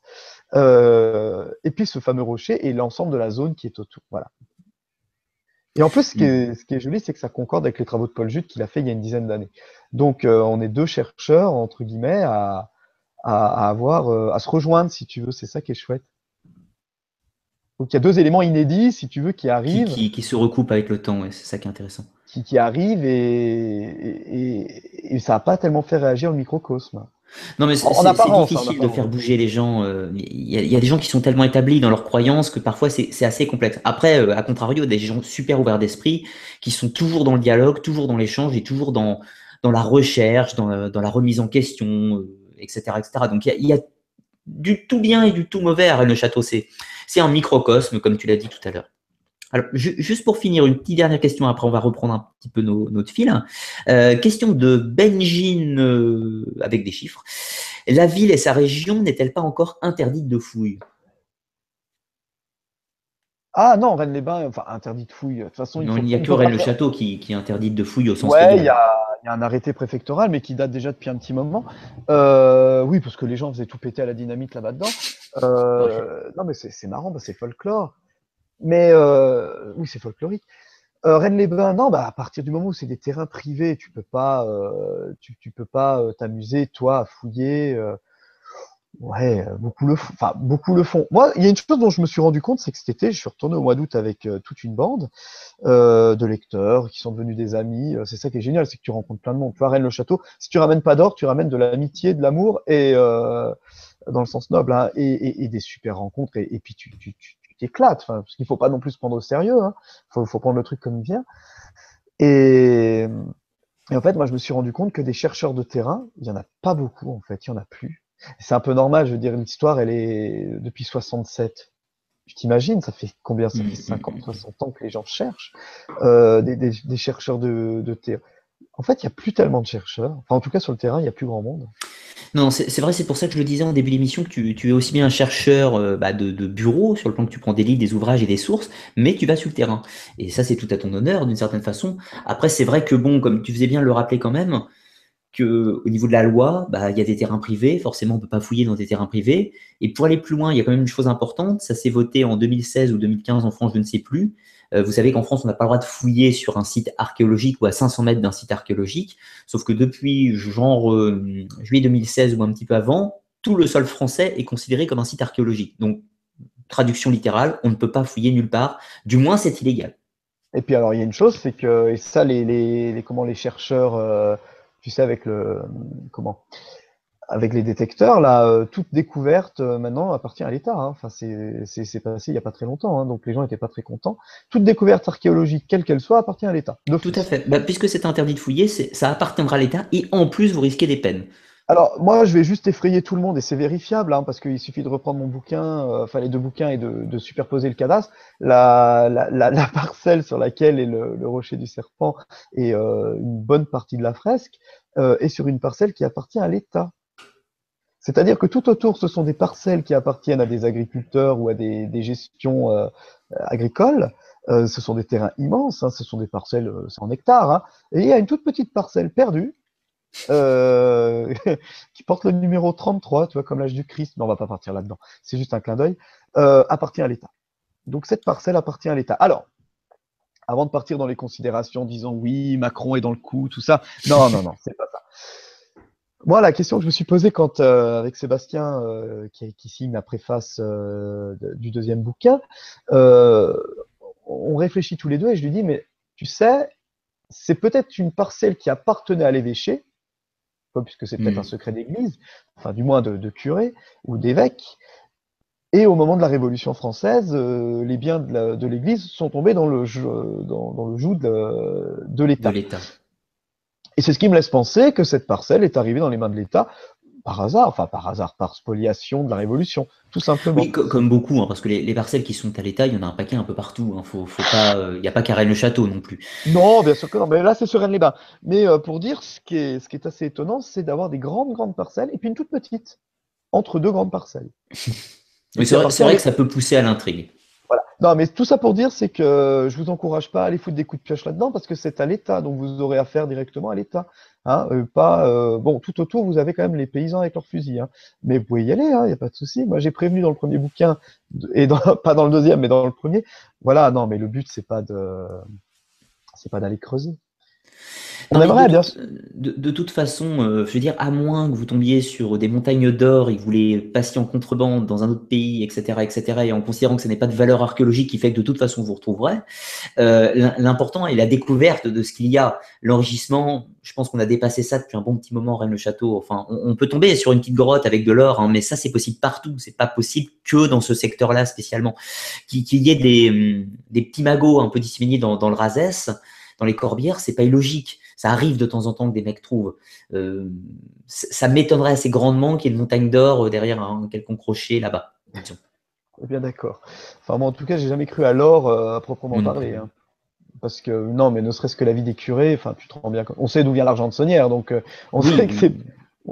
Et puis ce fameux rocher et l'ensemble de la zone qui est autour. Voilà. Et en plus, ce qui est joli, c'est que ça concorde avec les travaux de Paul Jude qu'il a fait il y a une dizaine d'années. Donc, on est deux chercheurs, entre guillemets, à se rejoindre, si tu veux. C'est ça qui est chouette. Donc il y a deux éléments inédits, si tu veux, qui arrivent, Qui se recoupent avec le temps, ouais, c'est ça qui est intéressant. qui arrivent et ça n'a pas tellement fait réagir le microcosme. Non, mais En c'est apparence, hein, en difficile de faire apparence. bouger les gens. Il y a des gens qui sont tellement établis dans leurs croyances que parfois c'est assez complexe. Après, à contrario, il y a des gens super ouverts d'esprit qui sont toujours dans le dialogue, toujours dans l'échange et toujours dans la recherche, dans la remise en question, etc., etc. Donc il y a du tout bien et du tout mauvais à Rennes-le-Château. C'est un microcosme, comme tu l'as dit tout à l'heure. Alors, juste pour finir, une petite dernière question, après on va reprendre un petit peu notre fil. Question de Benjin avec des chiffres. La ville et sa région n'est-elle pas encore interdite de fouilles? Ah non, Rennes-les-Bains, enfin, interdit de fouille. De toute façon, Non, il n'y a il que faut pas faire. Rennes-le-Château qui est interdite de fouilles au sens Ouais, il y légal. a, il y a un arrêté préfectoral, mais qui date déjà depuis un petit moment. Oui, parce que les gens faisaient tout péter à la dynamite là-bas dedans. Ouais. Non, mais c'est marrant, bah, c'est folklore. Mais oui, c'est folklorique. Rennes-les-Bains, non, bah, à partir du moment où c'est des terrains privés, tu peux pas t'amuser, toi, à fouiller. Ouais, beaucoup le font. Moi, il y a une chose dont je me suis rendu compte, c'est que cet été, je suis retourné au mois d'août avec toute une bande de lecteurs qui sont devenus des amis. C'est ça qui est génial, c'est que tu rencontres plein de monde. Tu vois, Rennes-le-Château, si tu ramènes pas d'or, tu ramènes de l'amitié, de l'amour et dans le sens noble, hein, et des super rencontres. Et puis tu t'éclates, enfin, parce qu'il faut pas non plus se prendre au sérieux. Hein. Faut prendre le truc comme il vient. Et, et en fait, moi, je me suis rendu compte que des chercheurs de terrain, il y en a pas beaucoup en fait, il y en a plus. C'est un peu normal, je veux dire, l'histoire, elle est depuis 67. Tu t'imagines, ça fait combien? Ça fait Hum, hum, 50, hum. 60 ans que les gens cherchent des chercheurs de terrain. En fait, il n'y a plus tellement de chercheurs. Enfin, en tout cas, sur le terrain, il n'y a plus grand monde. Non, c'est vrai, c'est pour ça que je le disais en début d'émission que tu es aussi bien un chercheur de bureau, sur le plan que tu prends des livres, des ouvrages et des sources, mais tu vas sur le terrain. Et ça, c'est tout à ton honneur, d'une certaine façon. Après, c'est vrai que, bon, comme tu faisais bien le rappeler quand même, que au niveau de la loi, bah, il y a des terrains privés, forcément on ne peut pas fouiller dans des terrains privés. Et pour aller plus loin, il y a quand même une chose importante, ça s'est voté en 2016 ou 2015 en France, je ne sais plus. Vous savez qu'en France, on n'a pas le droit de fouiller sur un site archéologique ou à 500 mètres d'un site archéologique, sauf que depuis genre juillet 2016 ou un petit peu avant, tout le sol français est considéré comme un site archéologique. Donc, traduction littérale, on ne peut pas fouiller nulle part, du moins c'est illégal. Et puis alors il y a une chose, c'est que et ça comment les chercheurs, tu sais comment avec les détecteurs là, toute découverte maintenant appartient à l'État. Hein. Enfin c'est passé il y a pas très longtemps, hein, donc les gens étaient pas très contents. Toute découverte archéologique, quelle qu'elle soit, appartient à l'État Tout à d'office. fait. Bah, puisque c'est interdit de fouiller, ça appartiendra à l'État et en plus vous risquez des peines. Alors moi je vais juste effrayer tout le monde et c'est vérifiable hein, parce qu'il suffit de reprendre mon bouquin, enfin les deux bouquins et de superposer le cadastre. La parcelle sur laquelle est le rocher du serpent et une bonne partie de la fresque est sur une parcelle qui appartient à l'État. C'est-à-dire que tout autour, ce sont des parcelles qui appartiennent à des agriculteurs ou à des gestions agricoles. Ce sont des terrains immenses, hein, ce sont des parcelles, c'est en hectares. Hein, et il y a une toute petite parcelle perdue euh, qui porte le numéro 33, tu vois, comme l'âge du Christ. Mais on va pas partir là-dedans. C'est juste un clin d'œil. Appartient à l'État. Donc cette parcelle appartient à l'État. Alors, avant de partir dans les considérations, disant oui, Macron est dans le coup, tout ça. Non, non, non, c'est pas ça. Moi, la question que je me suis posée quand, avec Sébastien, qui signe la préface du deuxième bouquin, euh, on réfléchit tous les deux et je lui dis, mais tu sais, c'est peut-être une parcelle qui appartenait à l'évêché, puisque c'est peut-être un Hmm. secret d'église, enfin du moins de curé ou d'évêque. Et au moment de la Révolution française, les biens de l'église sont tombés dans dans le joug de De l'État. l'État. Et c'est ce qui me laisse penser que cette parcelle est arrivée dans les mains de l'État par hasard, enfin par hasard, par spoliation de la Révolution, tout Oui, simplement. comme beaucoup, hein, parce que les parcelles qui sont à l'État, il y en a un paquet un peu partout. Hein, faut pas, il n'y a pas qu'à Rennes-le-Château non plus. Non, bien sûr que non, mais là c'est sur Rennes-les-Bains. Mais pour dire, ce qui est assez étonnant, c'est d'avoir des grandes parcelles et puis une toute petite, entre deux grandes parcelles, et Mais qui appartient c'est à vrai que l'État. ça peut pousser à l'intrigue. Voilà. Non, mais tout ça pour dire, c'est que je vous encourage pas à aller foutre des coups de pioche là-dedans parce que c'est à l'État, donc vous aurez affaire directement à l'État. Hein, pas, bon, tout autour, vous avez quand même les paysans avec leurs fusils. Hein, mais vous pouvez y aller, il n'y a pas de souci. Moi, j'ai prévenu dans le premier bouquin, et pas dans le deuxième, mais dans le premier. Voilà, non, mais le but, c'est pas d'aller creuser. On Non, mais aimerait, bien sûr. de toute façon, je veux dire, à moins que vous tombiez sur des montagnes d'or et que vous les passiez en contrebande dans un autre pays, etc., etc., et en considérant que ce n'est pas de valeur archéologique qui fait que de toute façon vous retrouverez, l'important est la découverte de ce qu'il y a. L'enrichissement, je pense qu'on a dépassé ça depuis un bon petit moment, Rennes-le-Château. Enfin, on peut tomber sur une petite grotte avec de l'or, hein, mais ça, c'est possible partout. C'est pas possible que dans ce secteur-là spécialement. Qu'il y ait des petits magots un peu disséminés dans le Razès, dans les Corbières, c'est pas illogique. Ça arrive de temps en temps que des mecs trouvent. Euh, ça m'étonnerait assez grandement qu'il y ait une montagne d'or derrière un quelconque rocher là-bas. Disons. On est bien d'accord. Enfin, moi, en tout cas, j'ai jamais cru à l'or à proprement Moi non parler. plus. Hein. Parce que, non, mais ne serait-ce que la vie des curés, enfin, tu te rends bien compte. On sait d'où vient l'argent de Sonnière, donc on Oui, sait que c'est.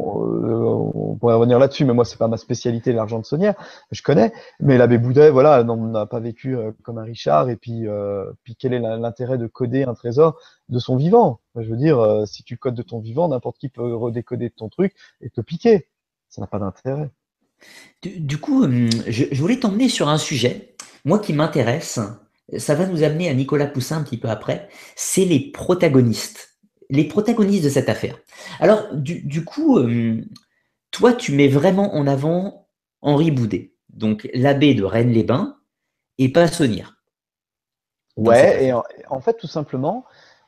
On pourrait revenir là-dessus, mais moi, c'est pas ma spécialité, l'argent de Sonnière. Je connais, mais l'abbé Boudet, voilà, n'a pas vécu comme un Richard. Et puis quel est l'intérêt de coder un trésor de son vivant? Enfin, je veux dire, si tu codes de ton vivant, n'importe qui peut redécoder de ton truc et te piquer. Ça n'a pas d'intérêt. Du coup, je voulais t'emmener sur un sujet, moi qui m'intéresse, ça va nous amener à Nicolas Poussin un petit peu après, c'est les protagonistes de cette affaire. Alors, du coup, toi, tu mets vraiment en avant Henri Boudet, donc l'abbé de Rennes-les-Bains et Pinsonnière dans cette Ouais, et affaire. en fait, tout simplement,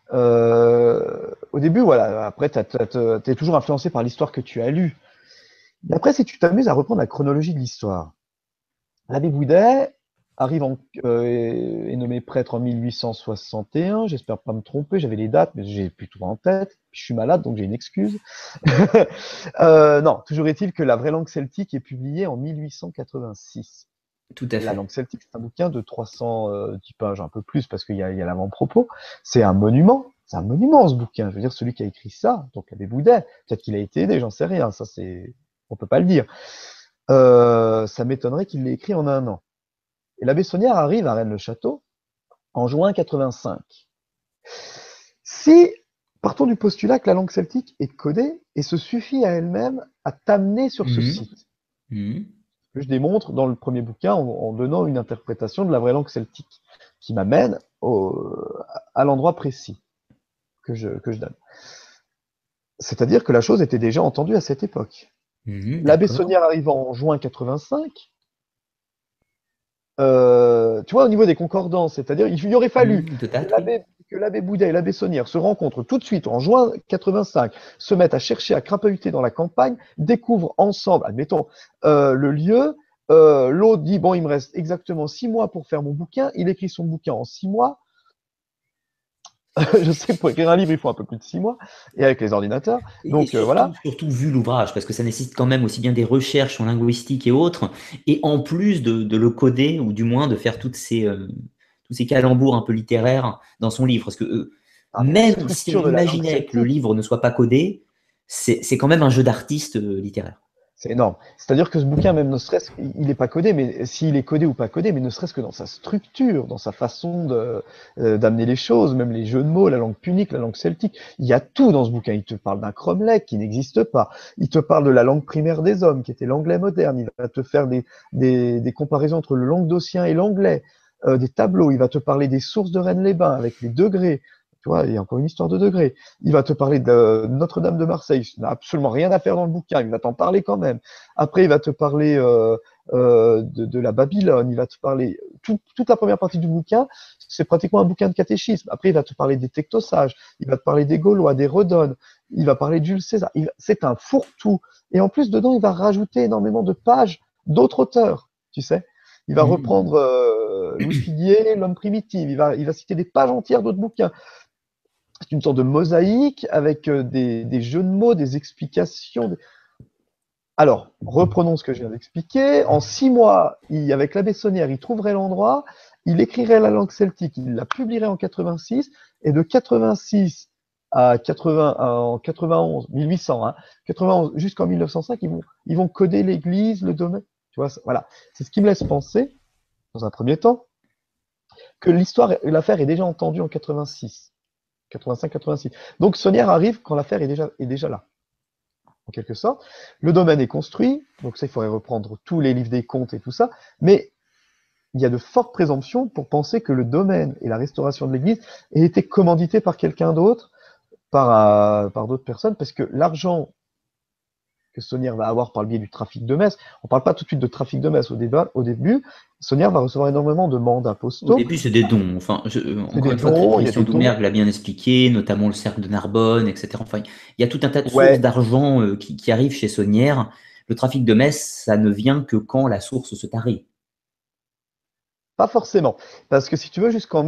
au début, voilà, après, t'es toujours influencé par l'histoire que tu as lue. Mais après, si tu t'amuses à reprendre la chronologie de l'histoire, l'abbé Boudet est nommé prêtre en 1861. J'espère pas me tromper, j'avais les dates, mais j'ai plus tout en tête. Puis je suis malade, donc j'ai une excuse. Non, toujours est-il que la vraie langue celtique est publiée en 1886. Tout à La langue fait. celtique, c'est un bouquin de 310 pages, un peu plus, parce qu'il y a l'avant-propos. C'est un monument. C'est un monument, ce bouquin. Je veux dire, celui qui a écrit ça, donc l'abbé Boudet, peut-être qu'il a été aidé, j'en sais rien. Ça, on peut pas le dire. Ça m'étonnerait qu'il l'ait écrit en un an. Et l'abbé Saunière arrive à Rennes-le-Château en juin 85. Si Partons du postulat que la langue celtique est codée et se suffit à elle-même à t'amener sur ce Mhm. site. Mhm. Que je démontre dans le premier bouquin en donnant une interprétation de la vraie langue celtique qui m'amène à l'endroit précis que je donne. C'est-à-dire que la chose était déjà entendue à cette époque. Mhm. La D'accord. Bessonnière arrivant en juin 85, tu vois, au niveau des concordances, c'est-à-dire il aurait fallu Mhm. De date, oui. que l'abbé Boudet et l'abbé Saunière se rencontrent tout de suite en juin 85, se mettent à chercher à crapahuter dans la campagne, découvrent ensemble, admettons, le lieu. L'autre dit, bon, il me reste exactement 6 mois pour faire mon bouquin. Il écrit son bouquin en 6 mois. Je sais que pour écrire un livre, il faut un peu plus de 6 mois, et avec les ordinateurs. Et Donc voilà. surtout vu l'ouvrage, parce que ça nécessite quand même aussi bien des recherches en linguistique et autres, et en plus de le coder, ou du moins de faire tous ces calembours un peu littéraires dans son livre. Parce que Ah, mais la même si on structure de la langue imaginait que le celtique, livre ne soit pas codé, c'est quand même un jeu d'artiste littéraire. c'est énorme. C'est-à-dire que ce bouquin, même ne serait-ce il n'est pas codé, mais s'il est codé ou pas codé, mais ne serait-ce que dans sa structure, dans sa façon d'amener les choses, même les jeux de mots, la langue punique, la langue celtique, il y a tout dans ce bouquin. Il te parle d'un cromlech qui n'existe pas. Il te parle de la langue primaire des hommes, qui était l'anglais moderne. Il va te faire des comparaisons entre le languedocien et l'anglais, des tableaux. Il va te parler des sources de Rennes-les-Bains avec les degrés. Tu vois, il y a encore une histoire de degrés. Il va te parler de Notre-Dame de Marseille. Ça n'a absolument rien à faire dans le bouquin. Il va t'en parler quand même. Après, il va te parler de la Babylone. Il va te parler toute la première partie du bouquin. C'est pratiquement un bouquin de catéchisme. Après, il va te parler des Tectosages. Il va te parler des Gaulois, des Rhodones. Il va parler de Jules César. C'est un fourre-tout. Et en plus, dedans, il va rajouter énormément de pages d'autres auteurs. Tu sais, il va Mhm. reprendre Louis Figuier, L'homme primitif. Il va citer des pages entières d'autres bouquins. C'est une sorte de mosaïque avec des jeux de mots, des explications. Alors, reprenons ce que je viens d'expliquer. En 6 mois, avec l'abbé Saunière, il trouverait l'endroit, il écrirait la langue celtique, il la publierait en 86, et de 86 à 80, en 91, 1800, hein, 91 jusqu'en 1905, ils vont coder l'église, le domaine. Tu vois, voilà. C'est ce qui me laisse penser, dans un premier temps, que l'histoire, l'affaire est déjà entendue en 86. 85-86. Donc Saunière arrive quand l'affaire est déjà là, en quelque sorte. Le domaine est construit, donc ça, il faudrait reprendre tous les livres des comptes et tout ça, mais il y a de fortes présomptions pour penser que le domaine et la restauration de l'église aient été commandités par quelqu'un d'autre, par d'autres personnes, parce que l'argent que Saunière va avoir par le biais du trafic de messe, on ne parle pas tout de suite de trafic de messe au début, Saunière va recevoir énormément de mandats Au postaux, début, c'est des dons. Enfin, c'est encore des une fois, dons, il y a Christian des dons, Doumergue l'a bien expliqué, notamment le cercle de Narbonne, etc. Enfin, il y a tout un tas de sources ouais, d'argent qui arrivent chez Saunière. Le trafic de messe, ça ne vient que quand la source se tarit. pas forcément. Parce que si tu veux, jusqu'en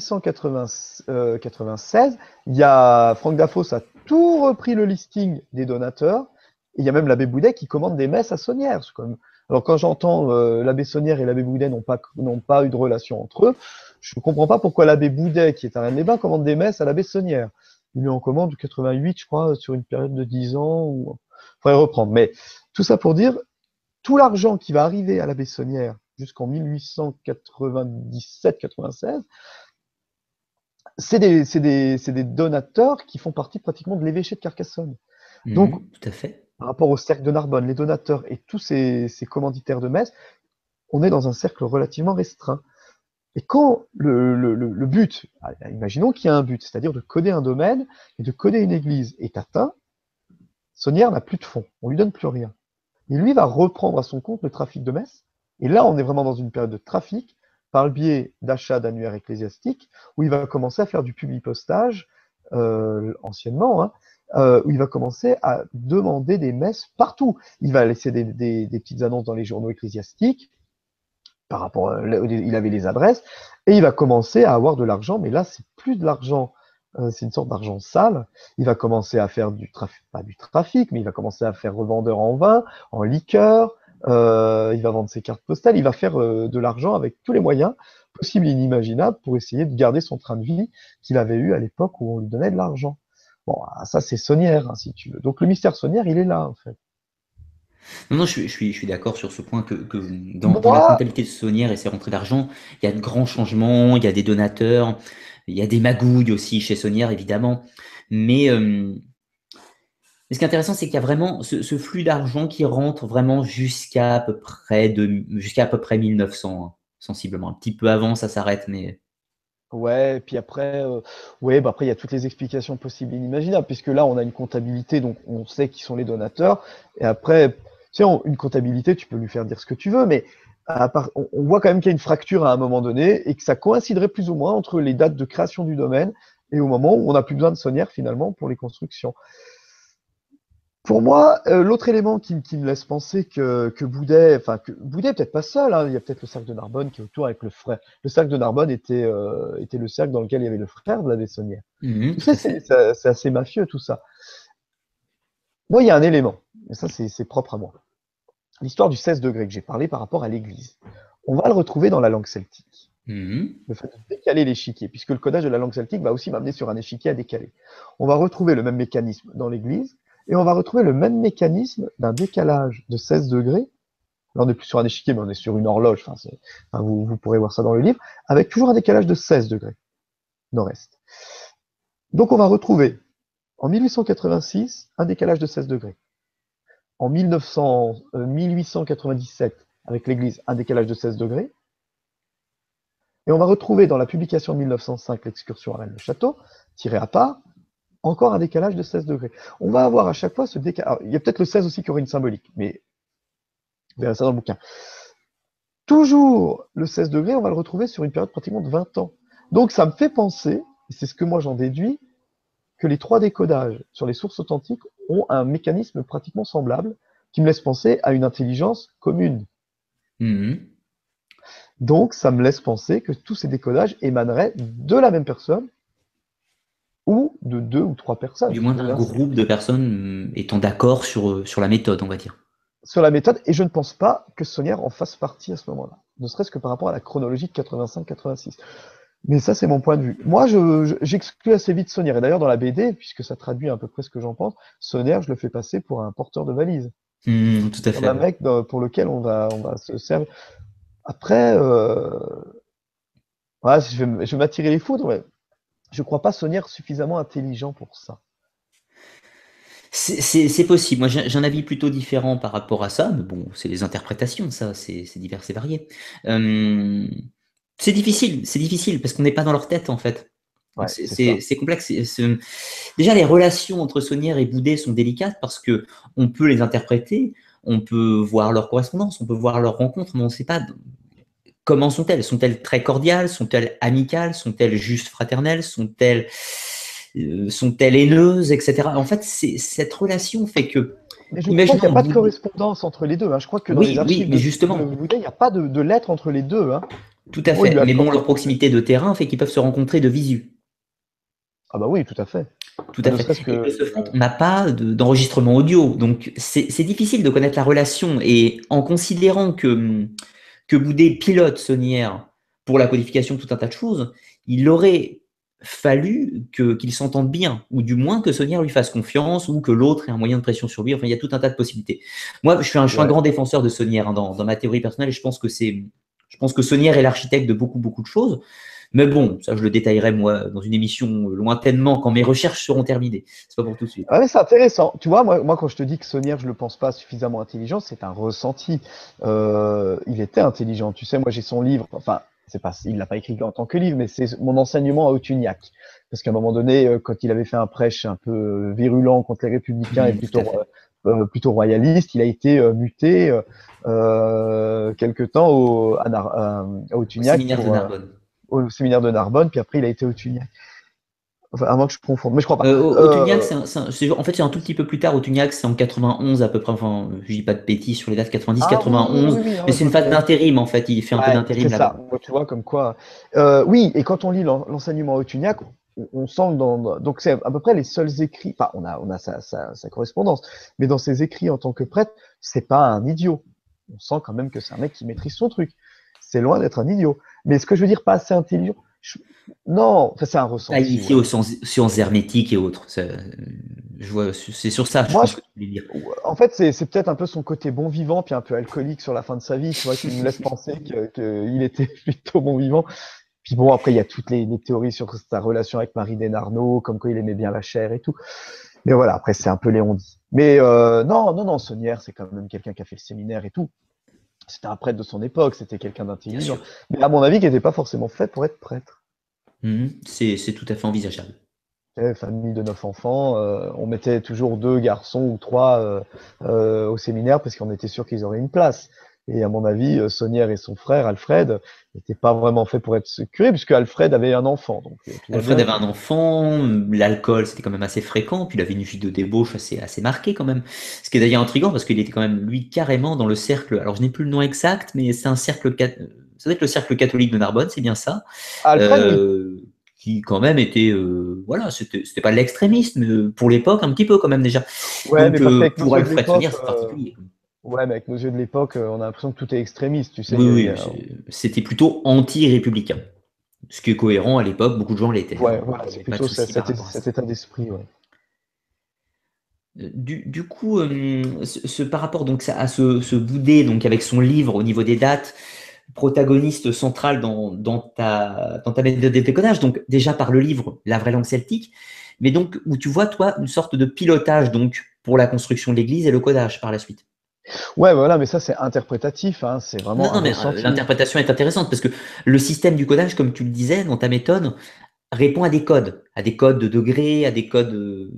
1896, il y a Franck Dafosse a tout repris le listing des donateurs. Et il y a même l'abbé Boudet qui commande des messes à Saunière. Alors quand j'entends l'abbé Saunière et l'abbé Boudet n'ont pas eu de relation entre eux, je ne comprends pas pourquoi l'abbé Boudet, qui est un Rennes-les-Bains, commande des messes à l'abbé Saunière. Il lui en commande 88, je crois, sur une période de 10 ans. Il faudrait reprendre. Mais tout ça pour dire, tout l'argent qui va arriver à la Bessonnière jusqu'en 1897-96, c'est des donateurs qui font partie pratiquement de l'évêché de Carcassonne. Donc, Mhm, tout à fait. par rapport au cercle de Narbonne, les donateurs et tous ces commanditaires de messe, on est dans un cercle relativement restreint. Et quand le but, imaginons qu'il y a un but, c'est-à-dire de coder un domaine et de coder une église, est atteint, Saunière n'a plus de fonds, on lui donne plus rien. Et lui va reprendre à son compte le trafic de messe. Et là, on est vraiment dans une période de trafic par le biais d'achats d'annuaires ecclésiastiques, où il va commencer à faire du publipostage, anciennement, hein, où il va commencer à demander des messes partout. Il va laisser des petites annonces dans les journaux ecclésiastiques, par rapport, il avait les adresses, et il va commencer à avoir de l'argent, mais là, c'est plus de l'argent, c'est une sorte d'argent sale. Il va commencer à faire du trafic, pas du trafic, mais il va commencer à faire revendeur en vin, en liqueur, il va vendre ses cartes postales, il va faire de l'argent avec tous les moyens possibles et inimaginables pour essayer de garder son train de vie qu'il avait eu à l'époque où on lui donnait de l'argent. Bon, ça c'est Saunière, hein, si tu veux. Donc le mystère Saunière, il est là, en fait. Non, non, je suis d'accord sur ce point que dans la Moi, comptabilité de Saunière et ses rentrées d'argent, il y a de grands changements, il y a des donateurs, il y a des magouilles aussi chez Saunière, évidemment. Mais ce qui est intéressant, c'est qu'il y a vraiment ce flux d'argent qui rentre vraiment jusqu'à peu près 1900, hein, sensiblement. Un petit peu avant, ça s'arrête, mais Ouais, et puis après, ouais, bah après, il y a toutes les explications possibles et inimaginables, puisque là, on a une comptabilité, donc on sait qui sont les donateurs. Et après, tu sais, une comptabilité, tu peux lui faire dire ce que tu veux, mais on voit quand même qu'il y a une fracture à un moment donné et que ça coïnciderait plus ou moins entre les dates de création du domaine et au moment où on n'a plus besoin de Sonnière finalement pour les constructions. Pour moi, l'autre élément qui me laisse penser que Boudet, enfin que Boudet est peut-être pas seul, hein, il y a peut-être le cercle de Narbonne qui est autour avec le frère. Le cercle de Narbonne était le cercle dans lequel il y avait le frère de la Bessonnière. Tu tout sais, à fait. c'est assez mafieux tout ça. Moi, il y a un élément, et ça c'est propre à moi. L'histoire du 16 degrés que j'ai parlé par rapport à l'Église. On va le retrouver dans la langue celtique. Mhm. Le fait de décaler l'échiquier, puisque le codage de la langue celtique va aussi m'amener sur un échiquier à décaler. On va retrouver le même mécanisme dans l'Église, et on va retrouver le même mécanisme d'un décalage de 16 degrés. Là, on n'est plus sur un échiquier, mais on est sur une horloge. Enfin, vous pourrez voir ça dans le livre, avec toujours un décalage de 16 degrés nord-est. Donc, on va retrouver en 1886 un décalage de 16 degrés. En 1897, avec l'Église, un décalage de 16 degrés. Et on va retrouver dans la publication de 1905, l'excursion à Rennes-le-Château, tiré à part, encore un décalage de 16 degrés. On va avoir à chaque fois ce décalage. Il y a peut-être le 16 aussi qui aurait une symbolique, mais vous verrez ça dans le bouquin. Toujours le 16 degrés, on va le retrouver sur une période pratiquement de 20 ans. Donc ça me fait penser, et c'est ce que moi j'en déduis, que les trois décodages sur les sources authentiques ont un mécanisme pratiquement semblable qui me laisse penser à une intelligence commune. Mhm. Donc ça me laisse penser que tous ces décodages émaneraient de la même personne ou de deux ou trois Du personnes. moins d'un groupe de personnes étant d'accord sur la méthode, on va dire. Sur la méthode, et je ne pense pas que Sonnière en fasse partie à ce moment-là, ne serait-ce que par rapport à la chronologie de 85-86. Mais ça, c'est mon point de vue. Moi, j'exclus assez vite Sonnière. Et d'ailleurs, dans la BD, puisque ça traduit à peu près ce que j'en pense, Sonnière, je le fais passer pour un porteur de valise. Tout à Comme fait. un Ouais. mec pour lequel on va se servir. Après, ouais, je vais m'attirer les foudres, mais je crois pas Sonnière suffisamment intelligent pour ça. C'est possible. Moi, j'ai un avis plutôt différent par rapport à ça, mais bon, c'est les interprétations, ça, c'est divers et varié. Euh, c'est difficile parce qu'on n'est pas dans leur tête en fait. Ouais, c'est ça. C'est complexe. Déjà, les relations entre Saunière et Boudet sont délicates parce que on peut les interpréter, on peut voir leur correspondance, on peut voir leurs rencontres, mais on ne sait pas comment sont-elles. Sont-elles très cordiales? Sont-elles amicales? Sont-elles juste fraternelles? Sont-elles haineuses, etc. En fait, cette relation fait que, Mais je crois qu'il n'y a imaginons pas de Boudet. correspondance entre les deux, hein. Je crois que dans les Oui, oui, archives mais de justement, Boudet, il n'y a pas de lettre entre les deux, hein. tout à Bon, il fait. lui Mais bon, accorde un leur conseil. proximité de terrain fait qu'ils peuvent se rencontrer de visu. Ah bah oui, tout à fait. Tout Bah, à ne fait. serait-ce Et de que ce fait, on n'a pas d'enregistrement audio. Donc, c'est difficile de connaître la relation. Et en considérant que Boudet pilote Sonnière pour la codification de tout un tas de choses, il aurait fallu qu'ils s'entendent bien, ou du moins que Sonnière lui fasse confiance, ou que l'autre ait un moyen de pression sur lui. Enfin, il y a tout un tas de possibilités. Moi, je suis un ouais. grand défenseur de Sonnière, hein, dans ma théorie personnelle, et je pense que Sonnière est l'architecte de beaucoup, beaucoup de choses. Mais bon, ça, je le détaillerai, moi, dans une émission lointainement, quand mes recherches seront terminées. C'est pas pour tout de suite. Ah mais c'est intéressant. Tu vois, moi, quand je te dis que Sonnière, je le pense pas suffisamment intelligent, c'est un ressenti. Il était intelligent. Tu sais, moi, j'ai son livre. Enfin, c'est pas, il l'a pas écrit en tant que livre, mais c'est mon enseignement à Autugnac. Parce qu'à un moment donné, quand il avait fait un prêche un peu virulent contre les républicains et Tout à fait. plutôt royaliste, il a été muté quelque temps à Au Autugnac séminaire de Narbonne. au séminaire de Narbonne, puis après il a été à Autugnac. Enfin, à moins que je confonde, mais je crois pas. Autugnac, en fait, c'est un tout petit peu plus tard. Autugnac, c'est en 91 à peu près. Enfin, je dis pas de bêtises sur les dates Ah oui, oui, 90-91, oui, oui, mais non, je c'est une vois phase très bien. d'intérim en fait. Il fait un peu Ouais, c'est d'intérim ça. là-bas. Moi, tu vois, comme quoi. Oui, et quand on lit l'enseignement à Autugnac, on sent donc c'est à peu près les seuls écrits. Enfin, on a sa correspondance, mais dans ses écrits en tant que prêtre, c'est pas un idiot. On sent quand même que c'est un mec qui maîtrise son truc. C'est loin d'être un idiot. Mais ce que je veux dire, pas assez intelligent. non, enfin, c'est un Pas ressenti, initié aux ouais. sciences hermétiques et autres. Je vois, c'est sur ça, je Moi, pense je que tu voulais dire. En fait, c'est peut-être un peu son côté bon vivant, puis un peu alcoolique sur la fin de sa vie, tu vois, qui me laisse penser qu'il était plutôt bon vivant. Puis bon, après, il y a toutes les théories sur sa relation avec Marie Desnarnaud, comme quoi il aimait bien la chair et tout. Mais voilà, après, c'est un peu Léon dit. Mais non, non, non, Saunière, c'est quand même quelqu'un qui a fait le séminaire et tout. C'était un prêtre de son époque, c'était quelqu'un Bien d'intelligent. sûr. Mais à mon avis, qui n'était pas forcément fait pour être prêtre. C'est tout à fait envisageable. Famille de 9 enfants, on mettait toujours 2 garçons ou 3 au séminaire parce qu'on était sûr qu'ils auraient une place. Et à mon avis, Saunière et son frère Alfred n'étaient pas vraiment faits pour être curés, puisque Alfred avait un enfant. Donc tout va Alfred bien. avait un enfant, l'alcool c'était quand même assez fréquent, puis il avait une vie de débauche assez marquée quand même. Ce qui est d'ailleurs intriguant parce qu'il était quand même, lui, carrément dans le cercle. Alors je n'ai plus le nom exact, mais c'est un cercle, ça doit être le cercle catholique de Narbonne, c'est bien ça. Alfred, oui. Euh, qui quand même était, voilà, c'était pas de l'extrémisme, mais pour l'époque, un petit peu quand même déjà. Ouais, mais Donc parce qu'avec nos pour yeux de Alfred l'époque, Saunière, c'est particulier. ouais, mais avec nos yeux de l'époque, on a l'impression que tout est extrémiste. Tu sais, Oui, oui, c'était plutôt anti-républicain. Ce qui est cohérent à l'époque, beaucoup de gens l'étaient, hein. ouais, Il voilà, n'y c'est avait pas de plutôt souci par rapport à ça. cet état d'esprit. Ouais. Du coup, par rapport donc à ce Boudet, donc avec son livre au niveau des dates, protagoniste central dans ta méthode de décodage, donc déjà par le livre La vraie langue celtique, mais donc où tu vois, toi, une sorte de pilotage donc pour la construction de l'Église et le codage par la suite. Ouais, voilà, mais ça, c'est interprétatif, hein, c'est Non, vraiment un non, mais ressenti. l'interprétation est intéressante parce que le système du codage, comme tu le disais dans ta méthode, répond à des codes de degrés, à des codes,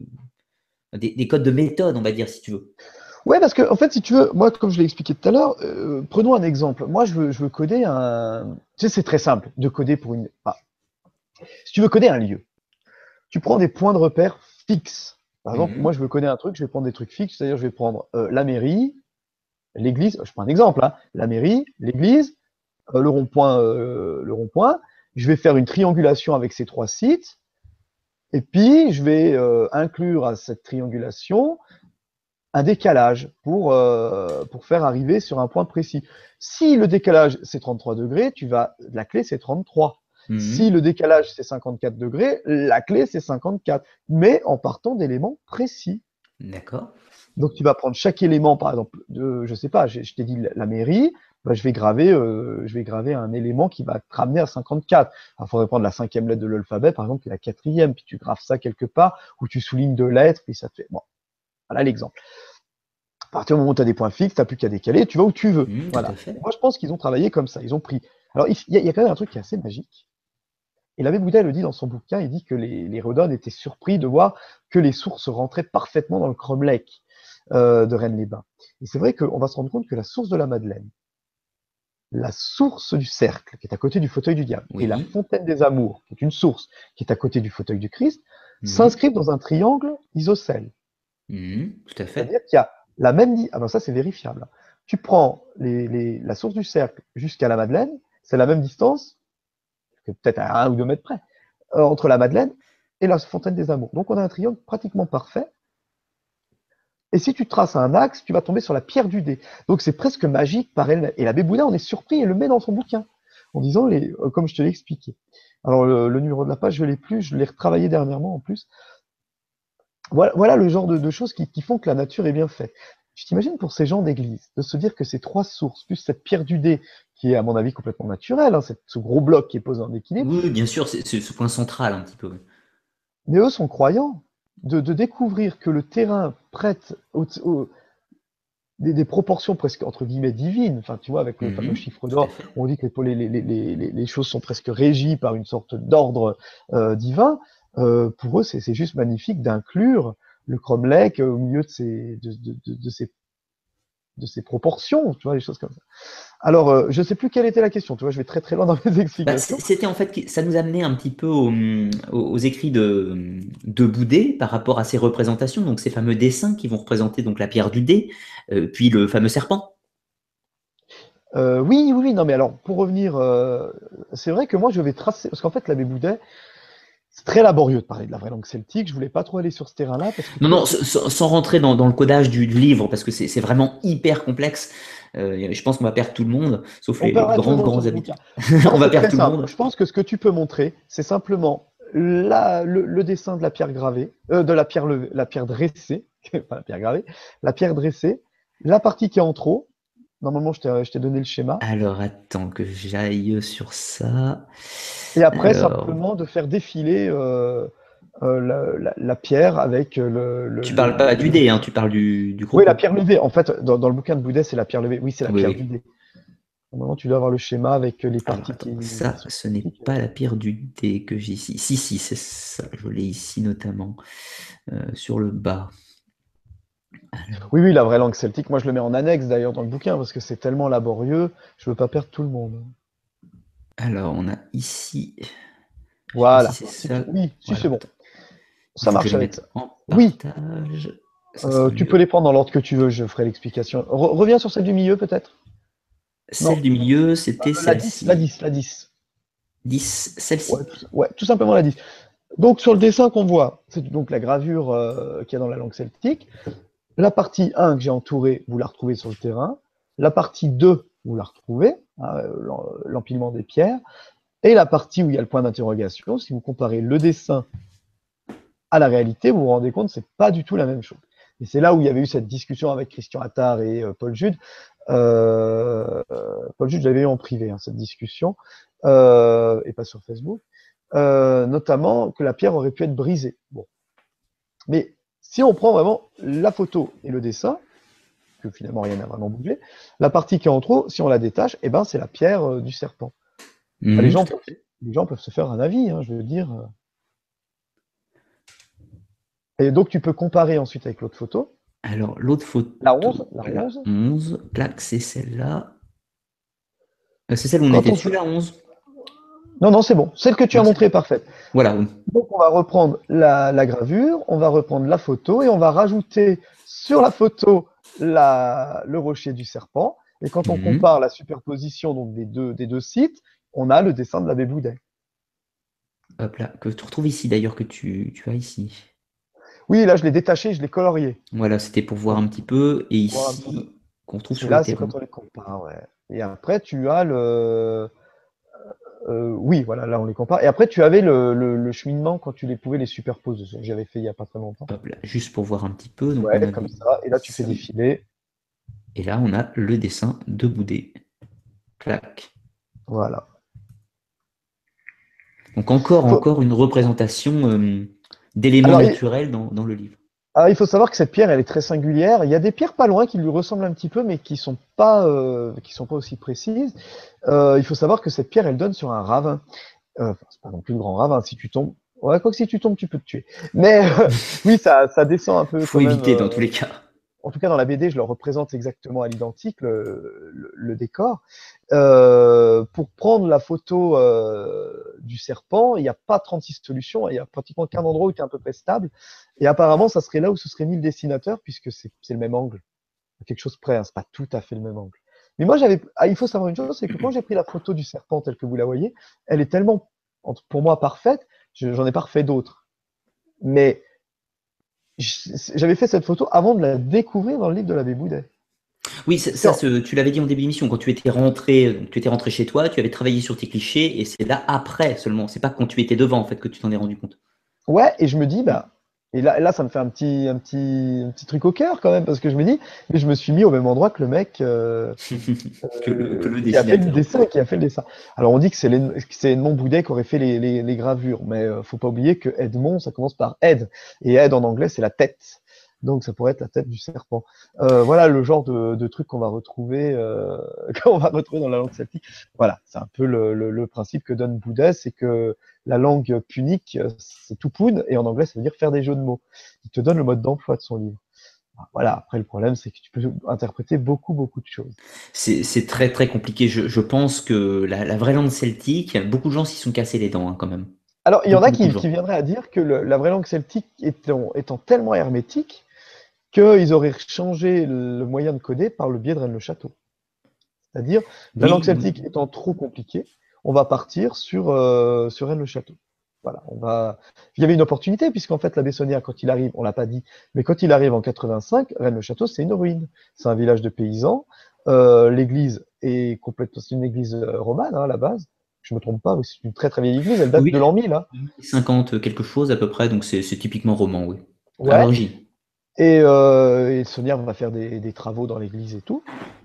des codes de méthode, on va dire, si tu veux. Ouais, parce que, en fait, si tu veux, moi, comme je l'ai expliqué tout à l'heure, prenons un exemple. Moi, je veux coder un. Tu sais, c'est très simple de coder pour une. Ah, si tu veux coder un lieu, tu prends des points de repère fixes. Par exemple, moi, Mhm. je veux coder un truc, je vais prendre des trucs fixes, c'est-à-dire, je vais prendre la mairie, l'église. Je prends un exemple, hein, la mairie, l'église, le rond-point, le rond-point. Je vais faire une triangulation avec ces 3 sites, et puis je vais inclure à cette triangulation un décalage pour faire arriver sur un point précis. Si le décalage c'est 33 degrés, la clé c'est 33. Si Mhm. le décalage c'est 54 degrés, la clé c'est 54, mais en partant d'éléments précis. D'accord. Donc tu vas prendre chaque élément, par exemple, je sais pas, je t'ai dit la mairie, bah, je vais graver un élément qui va te ramener à 54. Il faudrait prendre la 5e lettre de l'alphabet, par exemple, et la 4e, puis tu graves ça quelque part, ou tu soulignes 2 lettres, puis ça te fait. Bon, voilà l'exemple. À partir du moment où tu as des points fixes, tu n'as plus qu'à décaler, tu vas où tu veux. Mhm, tout à Voilà. Et fait. moi, je pense qu'ils ont travaillé comme ça. Ils ont pris. Alors, il y a quand même un truc qui est assez magique. Et l'abbé Bouddha le dit dans son bouquin, il dit que les Redon étaient surpris de voir que les sources rentraient parfaitement dans le cromlech de Rennes-les-Bains. Et c'est vrai qu'on va se rendre compte que la source de la Madeleine, la source du cercle, qui est à côté du fauteuil du diable, et la Oui. fontaine des amours, qui est une source, qui est à côté du fauteuil du Christ, Mhm. s'inscrivent dans un triangle isocèle. Mhm, tout à C'est-à-dire fait. qu'il y a la même. Ah ben ça, c'est vérifiable. Tu prends la source du cercle jusqu'à la Madeleine, c'est la même distance, peut-être à 1 ou 2 mètres près, entre la Madeleine et la fontaine des amours. Donc on a un triangle pratiquement parfait. Et si tu traces un axe, tu vas tomber sur la pierre du dé. Donc c'est presque magique par elle-même. Et l'abbé Bouddha, on est surpris et le met dans son bouquin, en disant, comme je te l'ai expliqué. Alors le numéro de la page, je ne l'ai plus, je l'ai retravaillé dernièrement en plus. Voilà le genre de choses qui font que la nature est bien faite. Tu t'imagines pour ces gens d'église, de se dire que ces 3 sources, plus cette pierre du dé, qui est à mon avis complètement naturelle, hein, ce gros bloc qui est posé en équilibre, Oui, oui, bien sûr, c'est ce point central un petit peu. mais eux sont croyants, de découvrir que le terrain prête des proportions presque entre guillemets divines, enfin tu vois, avec le fameux Mhm, chiffre tout à d'or, fait. on dit que les choses sont presque régies par une sorte d'ordre divin. Pour eux, c'est juste magnifique d'inclure le cromlech au milieu de ces proportions, tu vois, des choses comme ça. Alors, je ne sais plus quelle était la question, tu vois, je vais très très loin dans mes Bah, explications. c'était en fait, ça nous amenait un petit peu aux écrits de Boudet par rapport à ces représentations, donc ces fameux dessins qui vont représenter donc la pierre du dé, puis le fameux serpent. Oui, oui, oui, non, mais alors, pour revenir, c'est vrai que moi, je vais tracer, parce qu'en fait, l'abbé Boudet, c'est très laborieux de parler de la vraie langue celtique, je voulais pas trop aller sur ce terrain-là, parce qu'il Non, faut non, se. sans rentrer dans le codage du livre, parce que c'est vraiment hyper complexe. Je pense qu'on va perdre tout le monde, sauf On les perdra tout le grands, monde sur grands ce habitués. bouquin. Non, On va c'est perdre très tout le simple. monde. Je pense que ce que tu peux montrer, c'est simplement le dessin de la pierre gravée, de la pierre dressée, pas la pierre gravée, la pierre dressée, la partie qui est en trop, Normalement, je t'ai donné le schéma. Alors, attends que j'aille sur ça. Et après, Alors, simplement de faire défiler la pierre avec tu parles pas du dé, hein, tu parles du Oui, la croco. pierre levée. En fait, dans le bouquin de Boudet, c'est la pierre levée. Oui, c'est la Oui, pierre du oui. dé. Normalement, tu dois avoir le schéma avec les Alors, parties attends, qui ça, sont ce n'est critiques. pas la pierre du dé que j'ai ici. Si, si, c'est ça. Je l'ai ici notamment, sur le bas. Oui, Alors, oui, la vraie langue celtique. Moi, je le mets en annexe d'ailleurs dans le bouquin parce que c'est tellement laborieux. Je veux pas perdre tout le monde. on a ici. Je sais pas si Voilà. c'est ça. Oui, si Voilà, c'est bon. attends. Ça Il faut que je marche les avec ça. mette en Oui, partage. Ça sera tu peux mieux. les prendre dans l'ordre que tu veux. Je ferai l'explication. Reviens sur celle du milieu, peut-être? Celle Non, du milieu, c'était la 10, la celle-ci. 10, la 10. 10, Ouais, celle-ci. ouais, tout simplement la 10. Donc, sur le dessin qu'on voit, c'est donc la gravure qu'il y a dans la langue celtique. La partie 1 que j'ai entourée, vous la retrouvez sur le terrain. La partie 2, vous la retrouvez, hein, l'empilement des pierres. Et la partie où il y a le point d'interrogation, si vous comparez le dessin à la réalité, vous vous rendez compte que c'est pas du tout la même chose. Et c'est là où il y avait eu cette discussion avec Christian Attard et Paul Jude. Paul Jude, j'avais eu en privé hein, cette discussion, et pas sur Facebook, notamment que la pierre aurait pu être brisée. Bon. Mais si on prend vraiment la photo et le dessin, que finalement rien n'a vraiment bougé, la partie qui est en trop, si on la détache, eh ben, c'est la pierre du serpent. Bah, Mhm, tout à fait. les gens peuvent se faire un avis, hein, je veux dire. Et donc tu peux comparer ensuite avec l'autre photo. Alors, l'autre La photo, la 11. 11, clac, c'est celle-là. C'est celle où on Quand était on dessus, fait... la 11. Non, non, c'est bon. Celle que tu as Non, c'est montrée bon. est parfaite. Voilà, oui. Donc on va reprendre la gravure, on va reprendre la photo et on va rajouter sur la photo le rocher du serpent. Et quand on Mhm. compare la superposition donc, des deux sites, on a le dessin de l'abbé Boudet. Hop là, que tu retrouves ici d'ailleurs, que tu as ici. Oui, là je l'ai détaché, je l'ai colorié. Voilà, c'était pour voir Donc, un petit peu. Et pour voir un petit peu. ici, qu'on retrouve Et sur le là, c'est terrain. quand on les compare, ouais. Et après, tu as oui, voilà, là, on les compare. Et après, tu avais le cheminement quand tu les pouvais les superposer. Ce que j'avais fait il n'y a pas très longtemps. Hop là, juste pour voir un petit peu. Donc, on Ouais, comme avait ça. Et là, tu fais ici. défiler. Et là, on a le dessin de Boudet. Clac. Voilà. Donc, encore une représentation d'éléments Alors, naturels dans le livre. il faut savoir que cette pierre, elle est très singulière. Il y a des pierres pas loin qui lui ressemblent un petit peu, mais qui sont pas aussi précises. Il faut savoir que cette pierre, elle donne sur un ravin. Enfin, c'est pas non plus le grand ravin. Si tu tombes, ouais, quoi que si tu tombes, tu peux te tuer. Mais oui, ça descend un peu Faut quand même. éviter dans tous les cas. En tout cas, dans la BD, je le représente exactement à l'identique, le décor. Pour prendre la photo du serpent, il n'y a pas 36 solutions, il n'y a pratiquement qu'un endroit où tu es à peu près stable. Et apparemment, ça serait là où se serait mis le dessinateur, puisque c'est le même angle. Quelque chose près, hein, c'est pas tout à fait le même angle. Mais moi, il faut savoir une chose, c'est que quand j'ai pris la photo du serpent telle que vous la voyez, elle est tellement, pour moi, parfaite, j'en ai pas refait d'autres. Mais j'avais fait cette photo avant de la découvrir dans le livre de l'abbé Boudet. Oui, Parce que tu l'avais dit en début d'émission, quand tu étais rentré chez toi, tu avais travaillé sur tes clichés, et c'est là après seulement. C'est pas quand tu étais devant en fait que tu t'en es rendu compte. ouais, et je me dis, bah, et là, ça me fait un petit truc au cœur quand même, parce que je me dis, mais je me suis mis au même endroit que le mec Que le qui a fait le dessinateur. dessin et qui a fait le dessin. Alors on dit que c'est Edmond Boudet qui aurait fait les gravures, mais faut pas oublier que Edmond, ça commence par Ed, et Ed en anglais, c'est la tête. Donc ça pourrait être la tête du serpent. Voilà le genre de truc qu'on va retrouver, qu'on va retrouver dans la langue celtique. Voilà, c'est un peu le principe que donne Boudet, c'est que la langue punique, c'est tout poun, et en anglais, ça veut dire faire des jeux de mots. Il te donne le mode d'emploi de son livre. Voilà, après, le problème, c'est que tu peux interpréter beaucoup, beaucoup de choses. C'est très très compliqué. Je pense que la vraie langue celtique, beaucoup de gens s'y sont cassés les dents hein, quand même. Alors, il y en Beaucoup a beaucoup de qui gens. viendraient à dire que la vraie langue celtique étant tellement hermétique qu'ils auraient changé le moyen de coder par le biais de Rennes-le-Château. C'est-à-dire, la langue Oui, oui. celtique étant trop compliquée, on va partir sur Rennes-le-Château. Voilà, il y avait une opportunité, puisqu'en fait, la Bessonnière, quand il arrive, on l'a pas dit, mais quand il arrive en 85, Rennes-le-Château, c'est une ruine. C'est un village de paysans. L'église est complètement, c'est une église romane, hein, à la base. Je me trompe pas, oui, c'est une très très vieille église, elle date Oui, de l'an 1000, hein. 50 quelque chose à peu près, donc c'est typiquement roman, oui. À Ouais. l'origine. Et Sonnière va faire des travaux dans l'église et tout.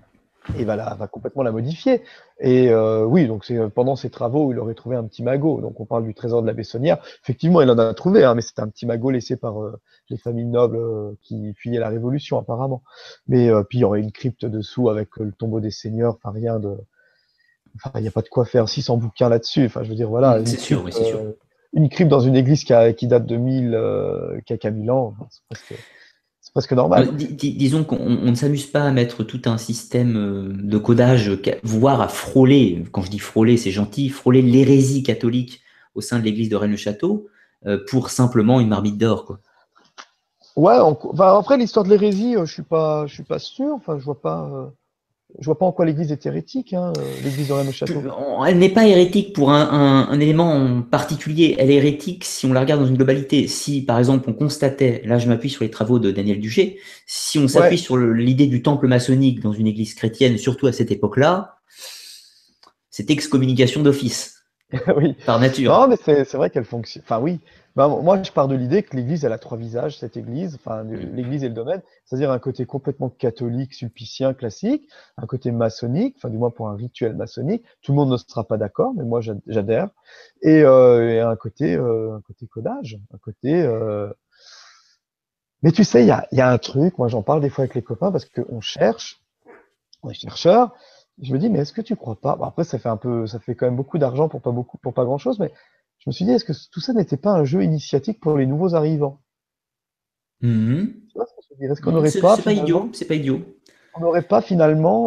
et va complètement la modifier. Et oui, donc c'est pendant ses travaux où il aurait trouvé un petit magot. Donc on parle du trésor de la Bessonnière. Effectivement, il en a trouvé, hein, mais c'était un petit magot laissé par les familles nobles qui fuyaient la Révolution apparemment. Mais puis il y aurait une crypte dessous avec le tombeau des seigneurs. Enfin rien de, enfin il n'y a pas de quoi faire 600 bouquins là-dessus. Enfin je veux dire voilà, C'est sûr, oui, c'est sûr. une crypte dans une église qui date de 1000, qui a 1000 ans, c'est presque normal. Disons qu'on ne s'amuse pas à mettre tout un système de codage, voire à frôler, quand je dis frôler, c'est gentil, frôler l'hérésie catholique au sein de l'église de Rennes-le-Château pour simplement une marmite d'or, quoi. Ouais, enfin, après l'histoire de l'hérésie, je suis pas sûr. Enfin, je vois pas en quoi l'Église est hérétique, hein, l'Église de Rennes-le-Château. Elle n'est pas hérétique pour un élément en particulier, elle est hérétique si on la regarde dans une globalité. Si, par exemple, on constatait, là je m'appuie sur les travaux de Daniel Duché, si on s'appuie Ouais, sur l'idée du temple maçonnique dans une église chrétienne, surtout à cette époque-là, c'est excommunication d'office, oui. par nature. Non, mais c'est vrai qu'elle fonctionne. Enfin, oui. Ben, moi, je pars de l'idée que l'Église, elle a trois visages, cette Église, enfin, Mm. l'Église et le domaine, c'est-à-dire un côté complètement catholique, sulpicien, classique, un côté maçonnique, enfin, du moins pour un rituel maçonnique. Tout le monde ne sera pas d'accord, mais moi, j'adhère. Et un côté codage, un côté. Mais tu sais, il y a un truc, moi, j'en parle des fois avec les copains parce qu'on cherche, on est chercheur. Je me dis, mais est-ce que tu crois pas? Bon, après, ça fait quand même beaucoup d'argent pour pas grand-chose, mais je me suis dit, est-ce que tout ça n'était pas un jeu initiatique pour les nouveaux arrivants? Mhm. Tu vois ce que je veux dire? Est-ce qu'on n'aurait pas C'est pas finalement, idiot, c'est pas idiot. on n'aurait pas finalement,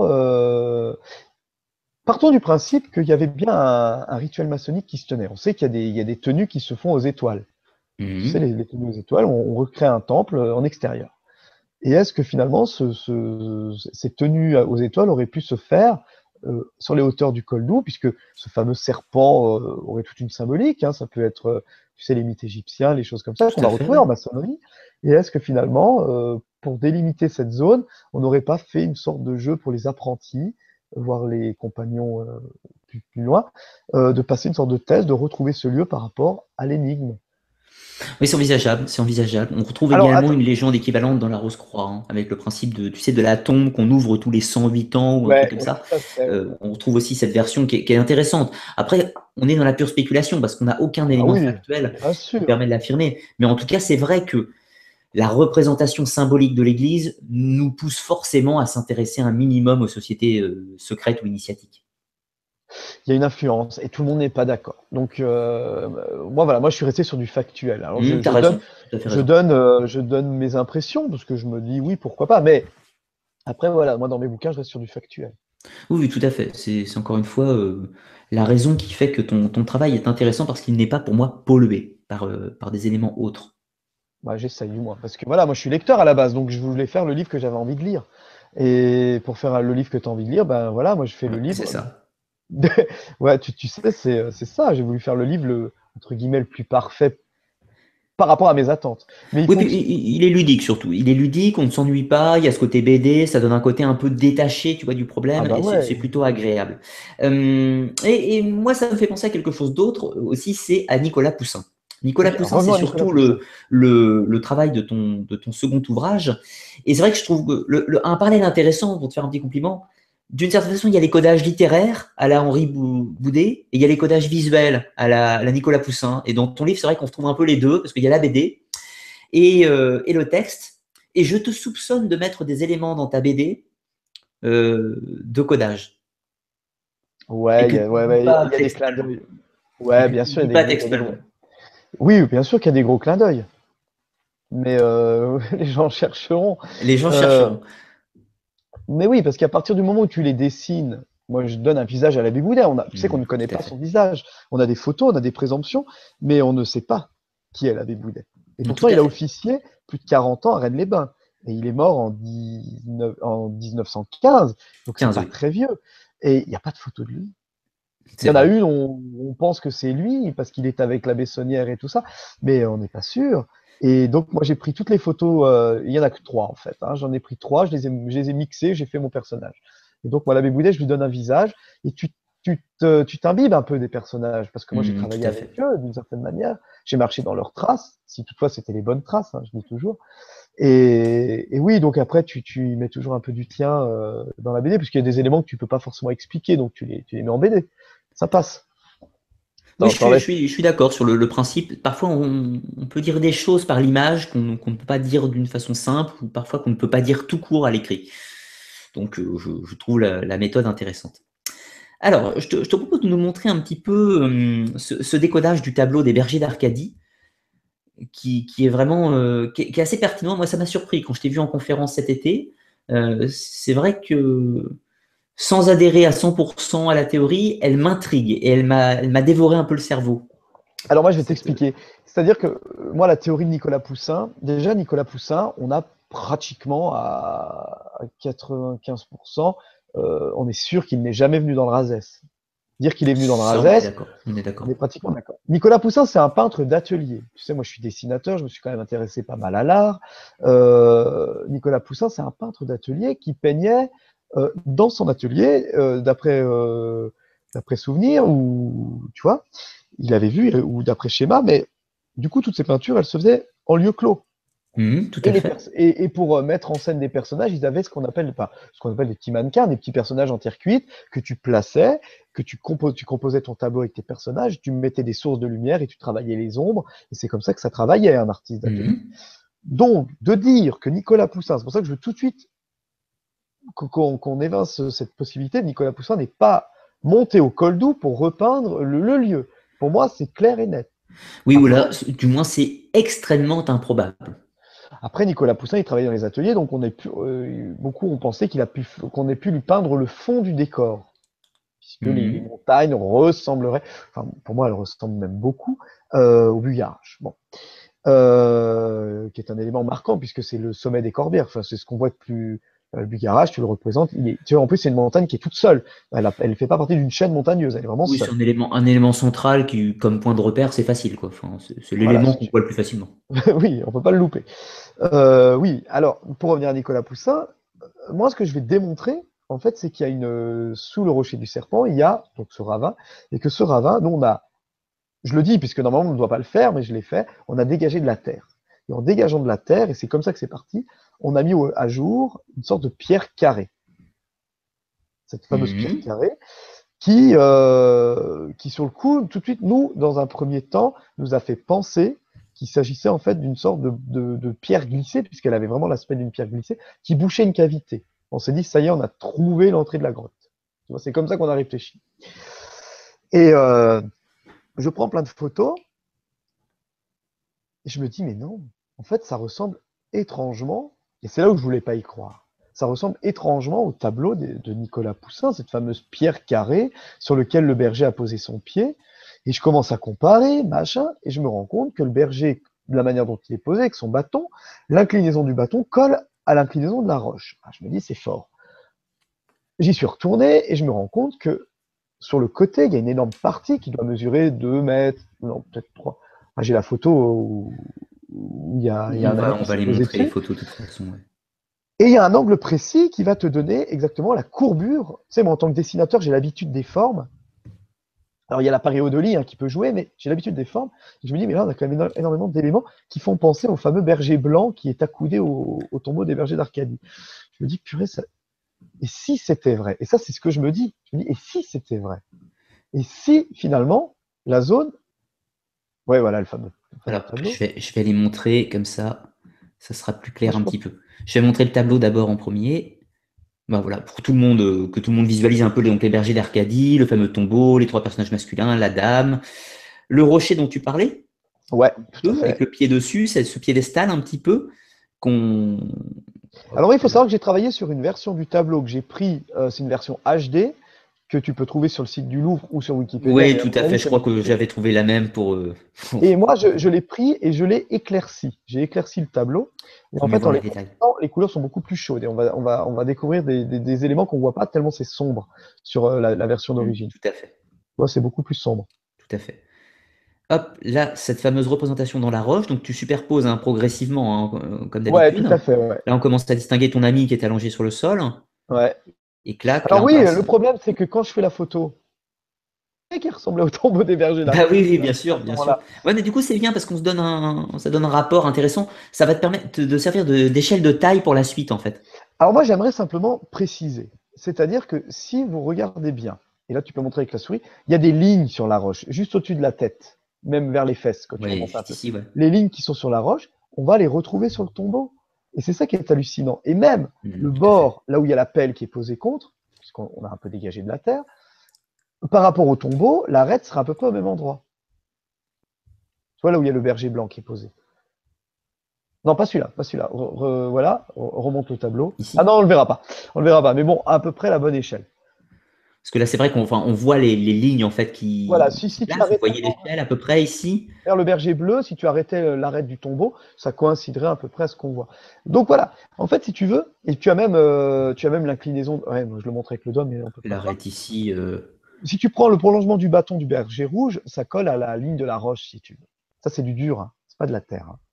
partons du principe qu'il y avait bien un rituel maçonnique qui se tenait. On sait il y a des tenues qui se font aux étoiles. Tu sais, Mhm. les tenues aux étoiles, on recrée un temple en extérieur. Et est-ce que finalement, ces tenues aux étoiles auraient pu se faire sur les hauteurs du col d'Oud, puisque ce fameux serpent aurait toute une symbolique, hein, ça peut être, tu sais, les mythes égyptiens, les choses comme ça, qu'on Tout à va fait, retrouver ouais. en maçonnerie. Et est-ce que finalement, pour délimiter cette zone, on n'aurait pas fait une sorte de jeu pour les apprentis, voire les compagnons plus loin, de passer une sorte de test, de retrouver ce lieu par rapport à l'énigme? Oui, c'est envisageable, c'est envisageable. On retrouve Alors, également attends, une légende équivalente dans la Rose-Croix, hein, avec le principe de, tu sais, de la tombe qu'on ouvre tous les 108 ans ou un truc ouais, comme ouais, ça. ça c'est, On retrouve aussi cette version qui est intéressante. Après, on est dans la pure spéculation parce qu'on n'a aucun ah élément oui, factuel bien qui sûr. permet de l'affirmer. Mais en tout cas, c'est vrai que la représentation symbolique de l'Église nous pousse forcément à s'intéresser un minimum aux sociétés secrètes ou initiatiques. Il y a une influence et tout le monde n'est pas d'accord. Donc moi voilà, moi je suis resté sur du factuel. Alors T'as raison, tout à fait raison. je donne mes impressions parce que je me dis oui pourquoi pas. Mais après voilà, moi dans mes bouquins je reste sur du factuel. Oui, oui, tout à fait. C'est encore une fois la raison qui fait que ton travail est intéressant parce qu'il n'est pas pour moi pollué par des éléments autres. Moi j'essaye du moins parce que voilà, moi je suis lecteur à la base donc je voulais faire le livre que j'avais envie de lire. Et pour faire le livre que tu as envie de lire, ben voilà, moi je fais le Ouais, c'est livre. ça. Ouais, tu sais, c'est ça. J'ai voulu faire le livre entre guillemets le plus parfait par rapport à mes attentes. Mais il Oui, faut puis que il est ludique surtout. Il est ludique, on ne s'ennuie pas, il y a ce côté BD, ça donne un côté un peu détaché, tu vois, du ah problème, bah et c'est ouais, plutôt agréable. Et moi, ça me fait penser à quelque chose d'autre aussi, c'est à Nicolas Poussin. Nicolas oui, alors Poussin, c'est revenons à Nicolas surtout Poussin. le travail de ton second ouvrage. Et c'est vrai que je trouve que un parallèle intéressant, pour te faire un petit compliment, d'une certaine façon, il y a les codages littéraires à la Henri Boudet, et il y a les codages visuels à la Nicolas Poussin. Et dans ton livre, c'est vrai qu'on retrouve un peu les deux, parce qu'il y a la BD, et le texte. Et je te soupçonne de mettre des éléments dans ta BD de codage. Et Ouais, que tu ne dis ouais, pas il y a des clins textuellement. d'œil. Et Ouais, que bien tu ne sûr, dis pas il y a des gros. textuellement. Oui, bien sûr qu'il y a des gros clins d'œil, mais les gens chercheront. Les gens Euh, chercheront. mais oui, parce qu'à partir du moment où tu les dessines, moi je donne un visage à l'abbé Goudet. Tu sais qu'on ne connaît Tout à pas fait. son visage. On a des photos, on a des présomptions, mais on ne sait pas qui est l'abbé Goudet. Et Tout pourtant, à il a fait. officié plus de 40 ans à Rennes-les-Bains. Et il est mort en 1915, donc c'est 15, pas oui. très vieux. Et il n'y a pas de photo de lui. Il C'est y en a vrai. une, on pense que c'est lui parce qu'il est avec la Bessonnière et tout ça, mais on n'est pas sûr. Et donc moi j'ai pris toutes les photos, il y en a que trois en fait, hein. J'en ai pris trois, je les ai mixées, j'ai fait mon personnage. Et donc moi l'abbé Boudet, je lui donne un visage et tu t'imbibes un peu des personnages, parce que moi j'ai Tout travaillé à avec fait. eux d'une certaine manière, j'ai marché dans leurs traces, si toutefois c'était les bonnes traces, hein, je dis toujours. Et oui, donc après tu y mets toujours un peu du tien dans la BD, puisqu'il y a des éléments que tu peux pas forcément expliquer, donc tu les mets en BD. Ça passe. Oui, T'enlèves. je suis d'accord sur le principe. Parfois, on peut dire des choses par l'image qu'on ne peut pas dire d'une façon simple ou parfois qu'on ne peut pas dire tout court à l'écrit. Donc, je trouve la méthode intéressante. Alors, je te propose de nous montrer un petit peu ce décodage du tableau des bergers d'Arcadie, qui est vraiment qui est assez pertinent. Moi, ça m'a surpris quand je t'ai vu en conférence cet été. C'est vrai que sans adhérer à 100% à la théorie, elle m'intrigue et elle m'a dévoré un peu le cerveau. Alors moi je vais Cette, t'expliquer. C'est-à-dire que moi la théorie de Nicolas Poussin, déjà Nicolas Poussin, on a pratiquement à 95%, on est sûr qu'il n'est jamais venu dans le Razès. Dire qu'il est venu dans le Ça, on est Razès, d'accord. On est on est d'accord. pratiquement d'accord. Nicolas Poussin, c'est un peintre d'atelier. Tu sais, moi, je suis dessinateur, je me suis quand même intéressé pas mal à l'art. Nicolas Poussin, c'est un peintre d'atelier qui peignait dans son atelier, d'après souvenir, ou tu vois, il avait vu, ou d'après schéma, mais du coup, toutes ces peintures, elles se faisaient en lieu clos. Tout Et, à fait. et pour mettre en scène des personnages, ils avaient ce qu'on appelle des petits mannequins, des petits personnages en terre cuite que tu plaçais, que tu composais ton tableau avec tes personnages, tu mettais des sources de lumière et tu travaillais les ombres. Et c'est comme ça que ça travaillait un artiste d'atelier. Mhm. Donc, de dire que Nicolas Poussin, c'est pour ça que je veux tout de suite qu'on évince cette possibilité, Nicolas Poussin n'est pas monté au col d'Ou pour repeindre le lieu. Pour moi, c'est clair et net. Oui, ou là, Après, du moins, c'est extrêmement improbable. Après, Nicolas Poussin, il travaillait dans les ateliers, donc beaucoup ont pensé qu'on ait pu lui peindre le fond du décor, puisque les Mhm. montagnes ressembleraient, enfin, pour moi, elles ressemblent même beaucoup au Bugarage. Bon. Qui est un élément marquant, puisque c'est le sommet des Corbières. Enfin, c'est ce qu'on voit de plus. Le Bugarage, tu le représentes. Tu vois, en plus, c'est une montagne qui est toute seule. Elle fait pas partie d'une chaîne montagneuse. Elle est vraiment Oui, c'est seule. un élément central qui, comme point de repère, c'est facile, quoi. Enfin, c'est Voilà. l'élément qu'on voit le plus facilement. Oui, on peut pas le louper. Oui. Alors, pour revenir à Nicolas Poussin, moi, ce que je vais démontrer, en fait, c'est qu'il y a sous le rocher du serpent, il y a donc ce ravin, et que ce ravin, nous, je le dis, puisque normalement, on ne doit pas le faire, mais je l'ai fait, on a dégagé de la terre. Et en dégageant de la terre, et c'est comme ça que c'est parti, on a mis à jour une sorte de pierre carrée. Cette fameuse pierre Mhm. carrée, qui sur le coup, tout de suite, nous, dans un premier temps, nous a fait penser qu'il s'agissait en fait d'une sorte de pierre glissée, puisqu'elle avait vraiment l'aspect d'une pierre glissée, qui bouchait une cavité. On s'est dit, ça y est, on a trouvé l'entrée de la grotte. C'est comme ça qu'on a réfléchi. Et je prends plein de photos, et je me dis, mais non, en fait, ça ressemble étrangement, et c'est là où je voulais pas y croire, ça ressemble étrangement au tableau de Nicolas Poussin, cette fameuse pierre carrée sur laquelle le berger a posé son pied. Et je commence à comparer, machin, et je me rends compte que le berger, de la manière dont il est posé, avec son bâton, l'inclinaison du bâton colle à l'inclinaison de la roche. Ah, je me dis, c'est fort. J'y suis retourné et je me rends compte que sur le côté, il y a une énorme partie qui doit mesurer 2 mètres, non, peut-être 3. Ah, j'ai la photo où il y a un ami On qui va s'est les posé montrer, les dessus. photos, de toute façon. Ouais. Et il y a un angle précis qui va te donner exactement la courbure. Tu sais, moi, en tant que dessinateur, j'ai l'habitude des formes. Alors, il y a la paréodolie hein, qui peut jouer, mais j'ai l'habitude des formes. Et je me dis, mais là, on a quand même énormément d'éléments qui font penser au fameux berger blanc qui est accoudé au tombeau des bergers d'Arcadie. Je me dis, purée, et si c'était vrai? Et ça, c'est ce que je me dis. Je me dis, et si c'était vrai? Et si, finalement, la zone. Ouais, voilà, le fameux Alors, tableau. je vais les montrer comme ça sera plus Moi, clair je un pense. petit peu. Je vais montrer le tableau d'abord en premier. Ben voilà, pour tout le monde, que tout le monde visualise un peu donc les bergers d'Arcadie, le fameux tombeau, les trois personnages masculins, la dame, le rocher dont tu parlais, Ouais, tout à avec fait. le pied dessus, c'est ce piédestal un petit peu qu'on. Hop Alors, il faut là. savoir que j'ai travaillé sur une version du tableau que j'ai pris, c'est une version HD que tu peux trouver sur le site du Louvre ou sur Wikipédia, mais Oui, à tout mon à fait. avis, Je c'est crois beaucoup que plus. j'avais trouvé la même pour, Et moi, je l'ai pris et je l'ai éclairci. J'ai éclairci le tableau. Et pour en mieux fait, en voir les détails. l'éclaircissant, les couleurs sont beaucoup plus chaudes. Et on va découvrir des éléments qu'on ne voit pas tellement c'est sombre sur la version d'origine. Tout à fait. Moi, c'est beaucoup plus sombre. Tout à fait. Hop, là, cette fameuse représentation dans la roche, donc tu superposes hein, progressivement, hein, comme Ouais, d'habitude. tout à fait, ouais. Là, on commence à distinguer ton ami qui est allongé sur le sol, Ouais. et clac, là, Alors on oui, passe. le problème, c'est que quand je fais la photo, qui ressemblait au tombeau des bergers là. Bah oui, oui, À bien ce sûr, bien sûr. moment-là. Ouais, mais du coup, c'est bien parce qu'on se donne ça donne un rapport intéressant. Ça va te permettre de servir d'échelle de taille pour la suite, en fait. Alors moi, j'aimerais simplement préciser, c'est-à-dire que si vous regardez bien, et là tu peux montrer avec la souris, il y a des lignes sur la roche, juste au-dessus de la tête, même vers les fesses, quand tu Ouais, remontes un juste peu. ici, ouais. Les lignes qui sont sur la roche, on va les retrouver sur le tombeau. Et c'est ça qui est hallucinant. Et même le Tout à fait. bord, là où il y a la pelle qui est posée contre, puisqu'on a un peu dégagé de la terre, par rapport au tombeau, l'arête sera à peu près au même endroit. Tu vois là où il y a le berger blanc qui est posé. Non, pas celui-là, pas celui-là. Voilà, remonte le tableau. Ah Ici. non, on le verra pas. On le verra pas. Mais bon, à peu près la bonne échelle. Parce que là, c'est vrai on voit les lignes, en fait, Voilà, qui si tu placent. Vous arrêtais voyez l'échelle à peu près ici. vers le berger bleu, si tu arrêtais l'arête du tombeau, ça coïnciderait à peu près à ce qu'on voit. Donc voilà, en fait, si tu veux, et tu as même l'inclinaison, ouais, moi, je le montre avec le doigt, mais on peut Et pas voir. l'arête ici. Si tu prends le prolongement du bâton du berger rouge, ça colle à la ligne de la roche, si tu veux. Ça, c'est du dur, hein. C'est pas de la terre, hein.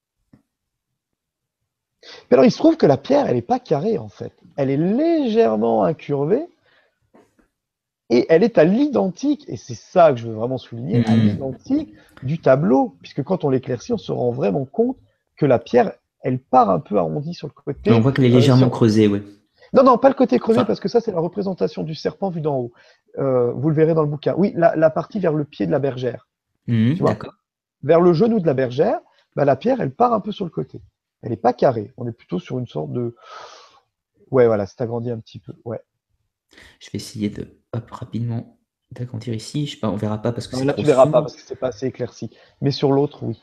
Mais alors, il se trouve que la pierre, elle n'est pas carrée, en fait. Elle est légèrement incurvée, et elle est à l'identique, et c'est ça que je veux vraiment souligner, à Hmm. l'identique du tableau, puisque quand on l'éclaircit, on se rend vraiment compte que la pierre, elle part un peu arrondie sur le Et on côté. voit qu'elle est Si légèrement on- creusée, ouais. Non, non, pas le côté creusé, Enfin, parce que ça, c'est la représentation du serpent vu d'en haut. Vous le verrez dans le bouquin. Oui, la partie vers le pied de la bergère, tu vois. d'accord. Vers le genou de la bergère, bah, la pierre, elle part un peu sur le côté. Elle n'est pas carrée. On est plutôt sur une sorte de... Ouais, voilà, c'est agrandi un petit peu. Ouais. Je vais essayer de, hop, rapidement d'agrandir ici. Je sais pas, on verra pas parce que Non, mais c'est là, trop tu verras pas, sombre. parce que c'est pas assez éclairci. Mais sur l'autre, oui.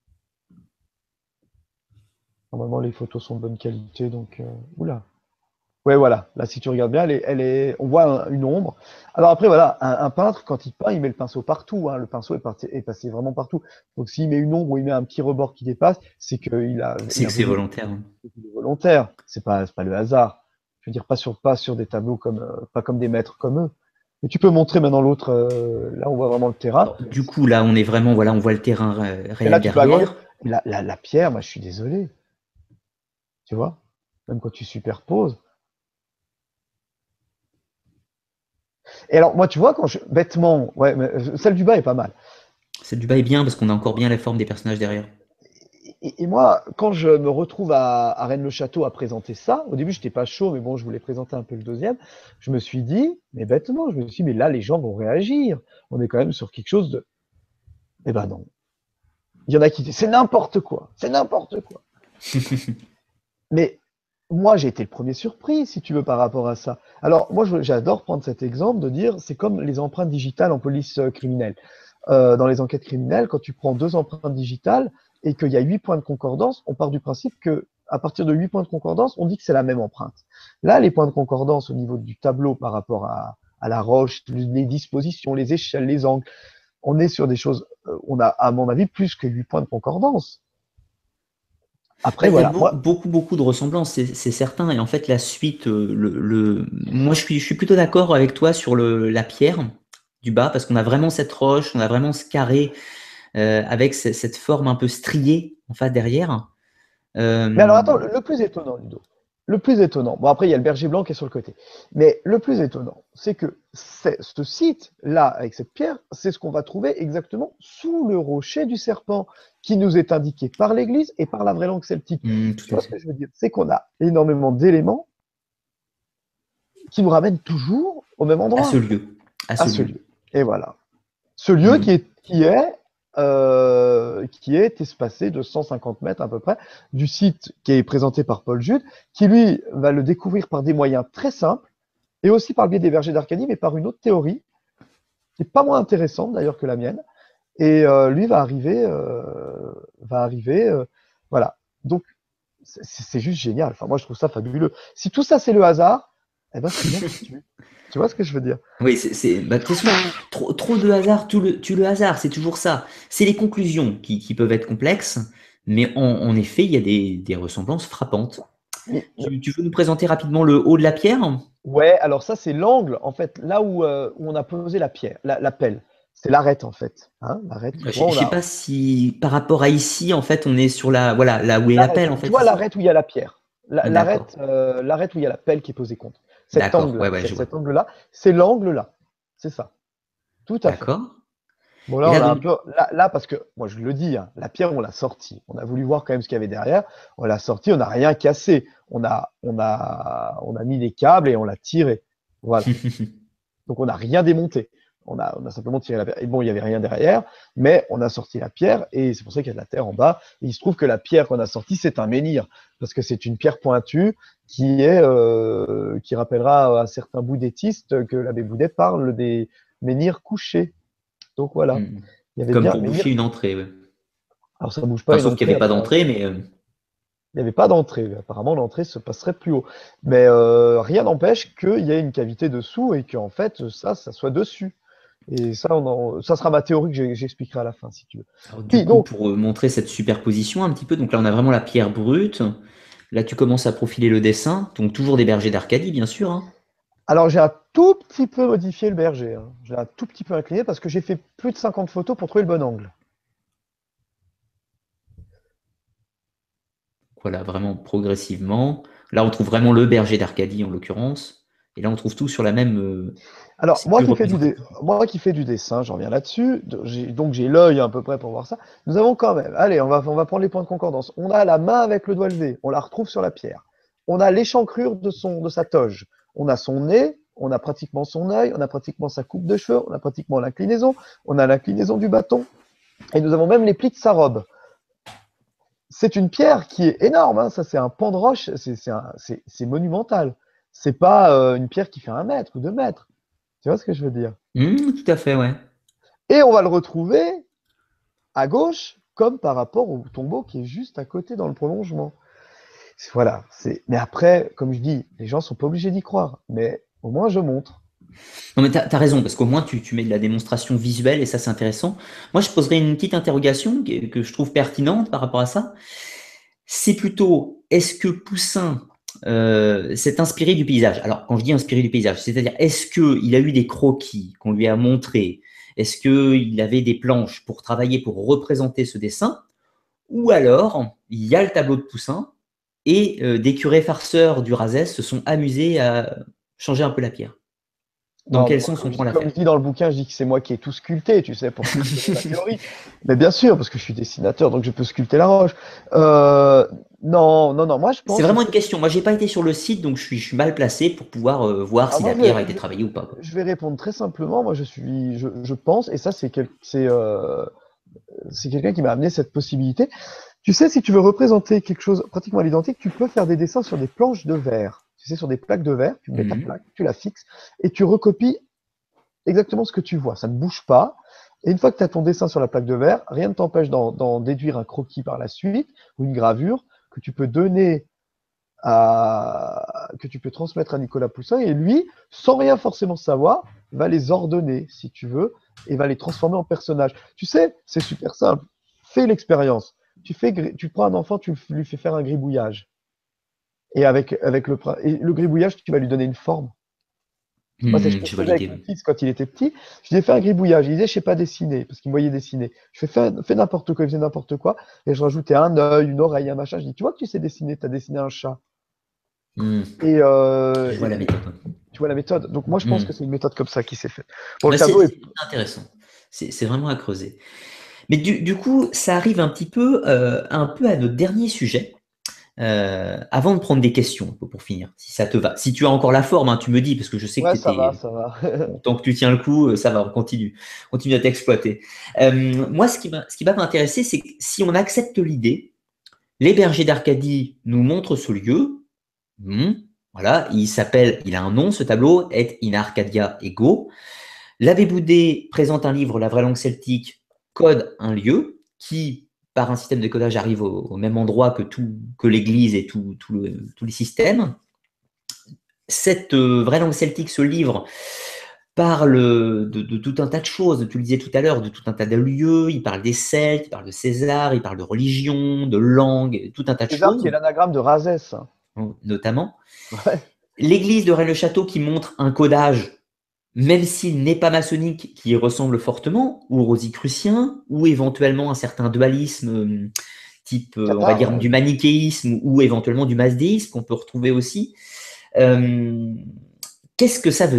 Normalement, les photos sont de bonne qualité, donc... Oula. Ouais, voilà. Là, si tu regardes bien, on voit une ombre. Alors après, voilà, un peintre, quand il peint, il met le pinceau partout, hein. Le pinceau est passé vraiment partout. Donc, s'il met une ombre ou il met un petit rebord qui dépasse, c'est C'est il a que c'est voulu volontaire, hein. être volontaire. C'est pas le hasard. Je veux dire, pas sur des tableaux comme, pas comme des maîtres comme eux. Et tu peux montrer maintenant l'autre, là, on voit vraiment le terrain. Alors, du coup, là, on est vraiment, voilà, on voit le terrain Et là, réel tu peux agrandir. derrière. Et la pierre, moi, je suis désolé. Tu vois? Même quand tu superposes. Et alors, moi, tu vois, bêtement, ouais, mais celle du bas est pas mal. Celle du bas est bien parce qu'on a encore bien la forme des personnages derrière. Et moi, quand je me retrouve à Rennes-le-Château à présenter ça, au début, j'étais pas chaud, mais bon, je voulais présenter un peu le deuxième. Je me suis dit, mais bêtement, je me suis dit, mais là, les gens vont réagir. On est quand même sur quelque chose de. Eh ben non. Il y en a qui disent, c'est n'importe quoi, c'est n'importe quoi. Mais moi, j'ai été le premier surpris, si tu veux, par rapport à ça. Alors, moi, j'adore prendre cet exemple de dire, c'est comme les empreintes digitales en police criminelle. Dans les enquêtes criminelles, quand tu prends deux empreintes digitales et qu'il y a 8 points de concordance, on part du principe que à partir de 8 points de concordance, on dit que c'est la même empreinte. Là, les points de concordance au niveau du tableau par rapport à la roche, les dispositions, les échelles, les angles, on est sur des choses, on a, à mon avis, plus que 8 points de concordance. Bah, Après, il y a voilà, moi, beaucoup de ressemblances, c'est certain. Et en fait, la suite, moi, je suis plutôt d'accord avec toi sur la pierre du bas, parce qu'on a vraiment cette roche, on a vraiment ce carré avec cette forme un peu striée en face derrière. mais alors Euh, attends, le plus étonnant, Ludo, le plus étonnant, bon après il y a le berger blanc qui est sur le côté, mais le plus étonnant, c'est que ce site-là, avec cette pierre, c'est ce qu'on va trouver exactement sous le rocher du serpent, qui nous est indiqué par l'Église et par la vraie langue celtique. tout Tu à vois ce que fait. je veux dire? C'est qu'on a énormément d'éléments qui nous ramènent toujours au même À ce endroit, lieu. À à ce ce lieu. lieu. Et voilà. Ce lieu Hmm. qui est espacé de 150 mètres à peu près du site qui est présenté par Paul Jude, qui lui va le découvrir par des moyens très simples et aussi par le biais des bergers d'Arcadie, mais par une autre théorie qui n'est pas moins intéressante d'ailleurs que la mienne. Et lui va arriver, voilà. Donc c'est juste génial. Enfin, moi je trouve ça fabuleux. Si tout ça c'est le hasard, eh ben c'est bien foutu. Tu vois ce que je veux dire? Oui, bah, de toute façon, trop de hasard, tue le hasard, c'est toujours ça. C'est les conclusions qui peuvent être complexes, mais en effet, il y a des ressemblances frappantes. Mais Tu veux nous présenter rapidement le haut de la pierre? ouais, alors ça, c'est l'angle, en fait, là où on a posé la pierre, la pelle. C'est l'arête, en fait. Hein, l'arête, tu Je vois, ne on sais a pas si par rapport à ici, en fait, on est sur voilà, là où est la l'arête. pelle, en Tu fait, vois ici. l'arête où il y a la pierre. D'accord, L'arête où il y a la pelle qui est posée contre. Cet d'accord, angle-là, ouais, ouais, je vois. cet angle-là, c'est l'angle-là. C'est ça. Tout à fait. D'accord. Bon, Et là, on là, a un donc, peu. Là, parce que, moi, je le dis, hein, la pierre, on l'a sortie. On a voulu voir quand même ce qu'il y avait derrière. On l'a sortie, on n'a rien cassé. On a mis des câbles et on l'a tiré. Voilà. Donc, on n'a rien démonté. On a simplement tiré la pierre. Et bon, il n'y avait rien derrière, mais on a sorti la pierre et c'est pour ça qu'il y a de la terre en bas. Et il se trouve que la pierre qu'on a sortie, c'est un menhir. Parce que c'est une pierre pointue qui rappellera à certains bouddhétistes que l'abbé Boudet parle des menhirs couchés. Donc voilà. hmm, Il y avait comme bien un pour boucher menhir. une entrée. Ouais. Alors ça bouge pas Enfin, une sauf qu'il entrée n'y avait pas apparemment. d'entrée, mais Il n'y avait pas d'entrée. Apparemment l'entrée se passerait plus haut. Mais rien n'empêche qu'il y ait une cavité dessous et qu'en fait ça soit dessus. Et ça, ça sera ma théorie que j'expliquerai à la fin si tu veux. alors, du Oui, coup, donc pour montrer cette superposition un petit peu, donc là, on a vraiment la pierre brute. Là, tu commences à profiler le dessin. Donc, toujours des bergers d'Arcadie, bien sûr, hein. alors j'ai un tout petit peu modifié le berger, hein. J'ai un tout petit peu incliné parce que j'ai fait plus de 50 photos pour trouver le bon angle. Voilà, vraiment progressivement. Là, on trouve vraiment le berger d'Arcadie, en l'occurrence. Et là, on trouve tout sur la même. Alors, C'est plus représentatif. moi qui fais du dessin, j'en reviens là-dessus, donc j'ai l'œil à peu près pour voir ça. Nous avons quand même, allez, on va prendre les points de concordance. On a la main avec le doigt levé, on la retrouve sur la pierre. On a l'échancrure de sa toge. On a son nez, on a pratiquement son œil, on a pratiquement sa coupe de cheveux, on a pratiquement l'inclinaison, on a l'inclinaison du bâton, et nous avons même les plis de sa robe. C'est une pierre qui est énorme, hein, ça c'est un pan de roche, c'est monumental. C'est pas une pierre qui fait 1 mètre ou 2 mètres. Tu vois ce que je veux dire? Tout à fait, ouais. Et on va le retrouver à gauche, comme par rapport au tombeau qui est juste à côté dans le prolongement. Voilà. Mais après, comme je dis, les gens sont pas obligés d'y croire. Mais au moins, je montre. Non, mais tu as raison, parce qu'au moins, tu mets de la démonstration visuelle et ça, c'est intéressant. Moi, je poserais une petite interrogation que je trouve pertinente par rapport à ça. C'est plutôt, est-ce que Poussin s'est inspiré du paysage? Alors, quand je dis inspiré du paysage, c'est-à-dire, est-ce qu'il a eu des croquis qu'on lui a montrés? Est-ce qu'il avait des planches pour travailler, pour représenter ce dessin? Ou alors, il y a le tableau de Poussin et des curés farceurs du Razès se sont amusés à changer un peu la pierre. Dans Non, quel moi, sens on prend comme l'affaire? je dis dans le bouquin, je dis que c'est moi qui ai tout sculpté, tu sais, pour donner ma théorie. Mais bien sûr, parce que je suis dessinateur, donc je peux sculpter la roche. Euh, non, non, non, moi je C'est pense que vraiment une question. Moi, j'ai pas été sur le site, donc je suis mal placé pour pouvoir voir Alors si moi, la pierre a été travaillée ou pas, quoi. je vais répondre très simplement. Moi, je pense, et ça, c'est quelqu'un qui m'a amené cette possibilité. Tu sais, si tu veux représenter quelque chose pratiquement à l'identique, tu peux faire des dessins sur des planches de verre. Tu sais, sur des plaques de verre, tu mets ta Mhm. plaque, tu la fixes et tu recopies exactement ce que tu vois. Ça ne bouge pas. Et une fois que tu as ton dessin sur la plaque de verre, rien ne t'empêche d'en déduire un croquis par la suite ou une gravure que tu peux donner que tu peux transmettre à Nicolas Poussin et lui, sans rien forcément savoir, va les ordonner, si tu veux, et va les transformer en personnages. Tu sais, c'est super simple. Fais l'expérience. Tu prends un enfant, tu lui fais faire un gribouillage. Et et le gribouillage, tu vas lui donner une forme. Moi, c'est ce que je J'ai faisais avec validé. mon fils quand il était petit. Je lui ai fait un gribouillage. Il disait, je sais pas dessiner, parce qu'il me voyait dessiner. Je fais n'importe quoi, il faisait n'importe quoi. Et je rajoutais un œil, une oreille, un machin. Je dis, tu vois que tu sais dessiner, tu as dessiné un chat. Hmm. Et, euh, Je vois la et- méthode. tu vois la méthode. Donc moi, je pense que Hmm. c'est une méthode comme ça qui s'est faite. Bon, le Bah, tableau est. c'est intéressant. C'est vraiment à creuser. Mais du coup, ça arrive un peu à notre dernier sujet. Avant de prendre des questions, pour finir, si ça te va. Si tu as encore la forme, hein, tu me dis, parce que je sais que Ouais, tu ça va, étais. ça va. Bon, tant que tu tiens le coup, ça va, on continue. Continue à t'exploiter. Moi, ce qui va m'intéresser, c'est que si on accepte l'idée, les bergers d'Arcadie nous montrent ce lieu. Hmm, voilà, il a un nom, ce tableau, Et in Arcadia Ego. L'abbé Boudet présente un livre, La vraie langue celtique, code un lieu qui, par un système de codage, arrive au même endroit que l'Église et tous les systèmes. Cette vraie langue celtique, ce livre, parle de tout un tas de choses. Tu le disais tout à l'heure, de tout un tas de lieux. Il parle des Celtes, il parle de César, il parle de religion, de langue, tout un tas de César qui est choses, l'anagramme de Razès. notamment. Ouais. L'église de Rennes-le-Château qui montre un codage, même s'il n'est pas maçonnique, qui y ressemble fortement, ou rosicrucien, ou éventuellement un certain dualisme, type, on va Qatar, dire, ouais. du manichéisme, ou éventuellement du masdéisme, qu'on peut retrouver aussi. Euh, Qu'est-ce que ça veut dire?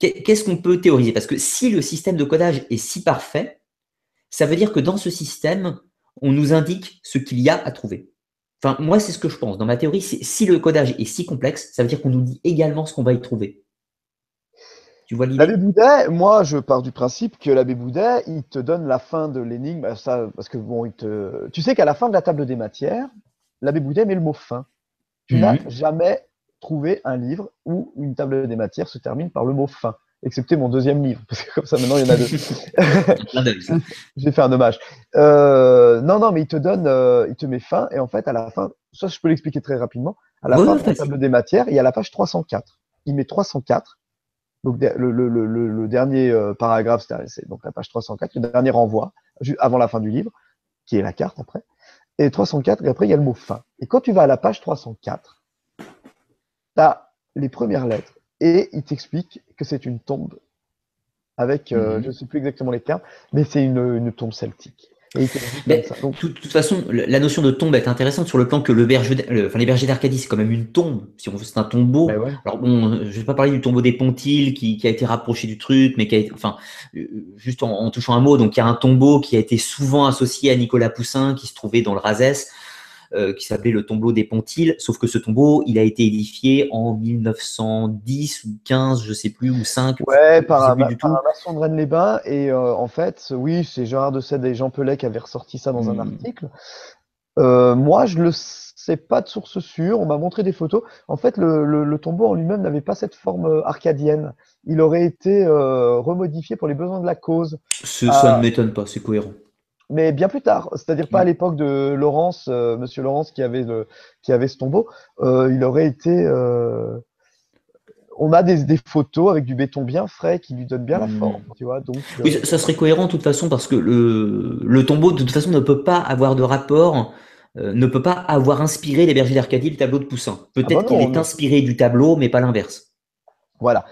qu'est-ce qu'on peut théoriser? Parce que si le système de codage est si parfait, ça veut dire que dans ce système, on nous indique ce qu'il y a à trouver. Enfin, moi, c'est ce que je pense. Dans ma théorie, si le codage est si complexe, ça veut dire qu'on nous dit également ce qu'on va y trouver. Tu vois L'abbé l'idée? Boudet, moi, je pars du principe que l'abbé Boudet, il te donne la fin de l'énigme, ça, parce que bon, tu sais qu'à la fin de la table des matières, l'abbé Boudet met le mot fin. Tu n'as Mhm. jamais trouvé un livre où une table des matières se termine par le mot fin, excepté mon deuxième livre, parce que comme ça maintenant il y en a deux. Un clin d'œil, ça. J'ai fait un hommage. Non, non, mais il te donne, il te met fin, et en fait, à la fin, ça je peux l'expliquer très rapidement, à la Ouais, fin ouais, de la table facile. des matières, il y a la page 304. Il met 304, donc le dernier paragraphe, c'est donc la page 304, le dernier renvoi, avant la fin du livre, qui est la carte après, et 304, et après il y a le mot fin. Et quand tu vas à la page 304, tu as les premières lettres, et il t'explique que c'est une tombe avec, je ne Mhm. sais plus exactement les termes, mais c'est une tombe celtique. Et il te le dit comme Mais ça. Donc, de toute façon, la notion de tombe est intéressante sur le plan que enfin, les bergers d'Arcadie, c'est quand même une tombe. Si on veut, c'est un ben tombeau. ouais. Alors bon, je vais pas parler du tombeau des Pontiles qui a été rapproché du truc, mais qui a été, enfin, juste en touchant un mot. Donc il y a un tombeau qui a été souvent associé à Nicolas Poussin, qui se trouvait dans le Razès, qui s'appelait le tombeau des Pontiles. Sauf que ce tombeau, il a été édifié en 1910 ou 15, je sais plus, ou 5, Ouais, je sais plus du par tout. un maçon de Rennes-les-Bains. Et en fait, oui, c'est Gérard de Sède et Jean Pellet qui avaient ressorti ça dans un Hmm. article. Moi, je le sais pas de source sûre. On m'a montré des photos. En fait, le tombeau en lui-même n'avait pas cette forme arcadienne. Il aurait été remodifié pour les besoins de la cause. Ça ne Ah, m'étonne pas, c'est cohérent. mais bien plus tard, c'est-à-dire pas à Hmm. l'époque de Laurence, Monsieur Laurence qui avait ce tombeau. Il aurait été. On a des photos avec du béton bien frais qui lui donnent bien la forme, Hmm. tu vois. Donc, Oui, ça serait cohérent de toute façon parce que le tombeau de toute façon ne peut pas avoir de rapport, ne peut pas avoir inspiré les bergers d'Arcadie le tableau de Poussin. ah bah Peut-être qu'il non, est inspiré du tableau, mais pas l'inverse. voilà.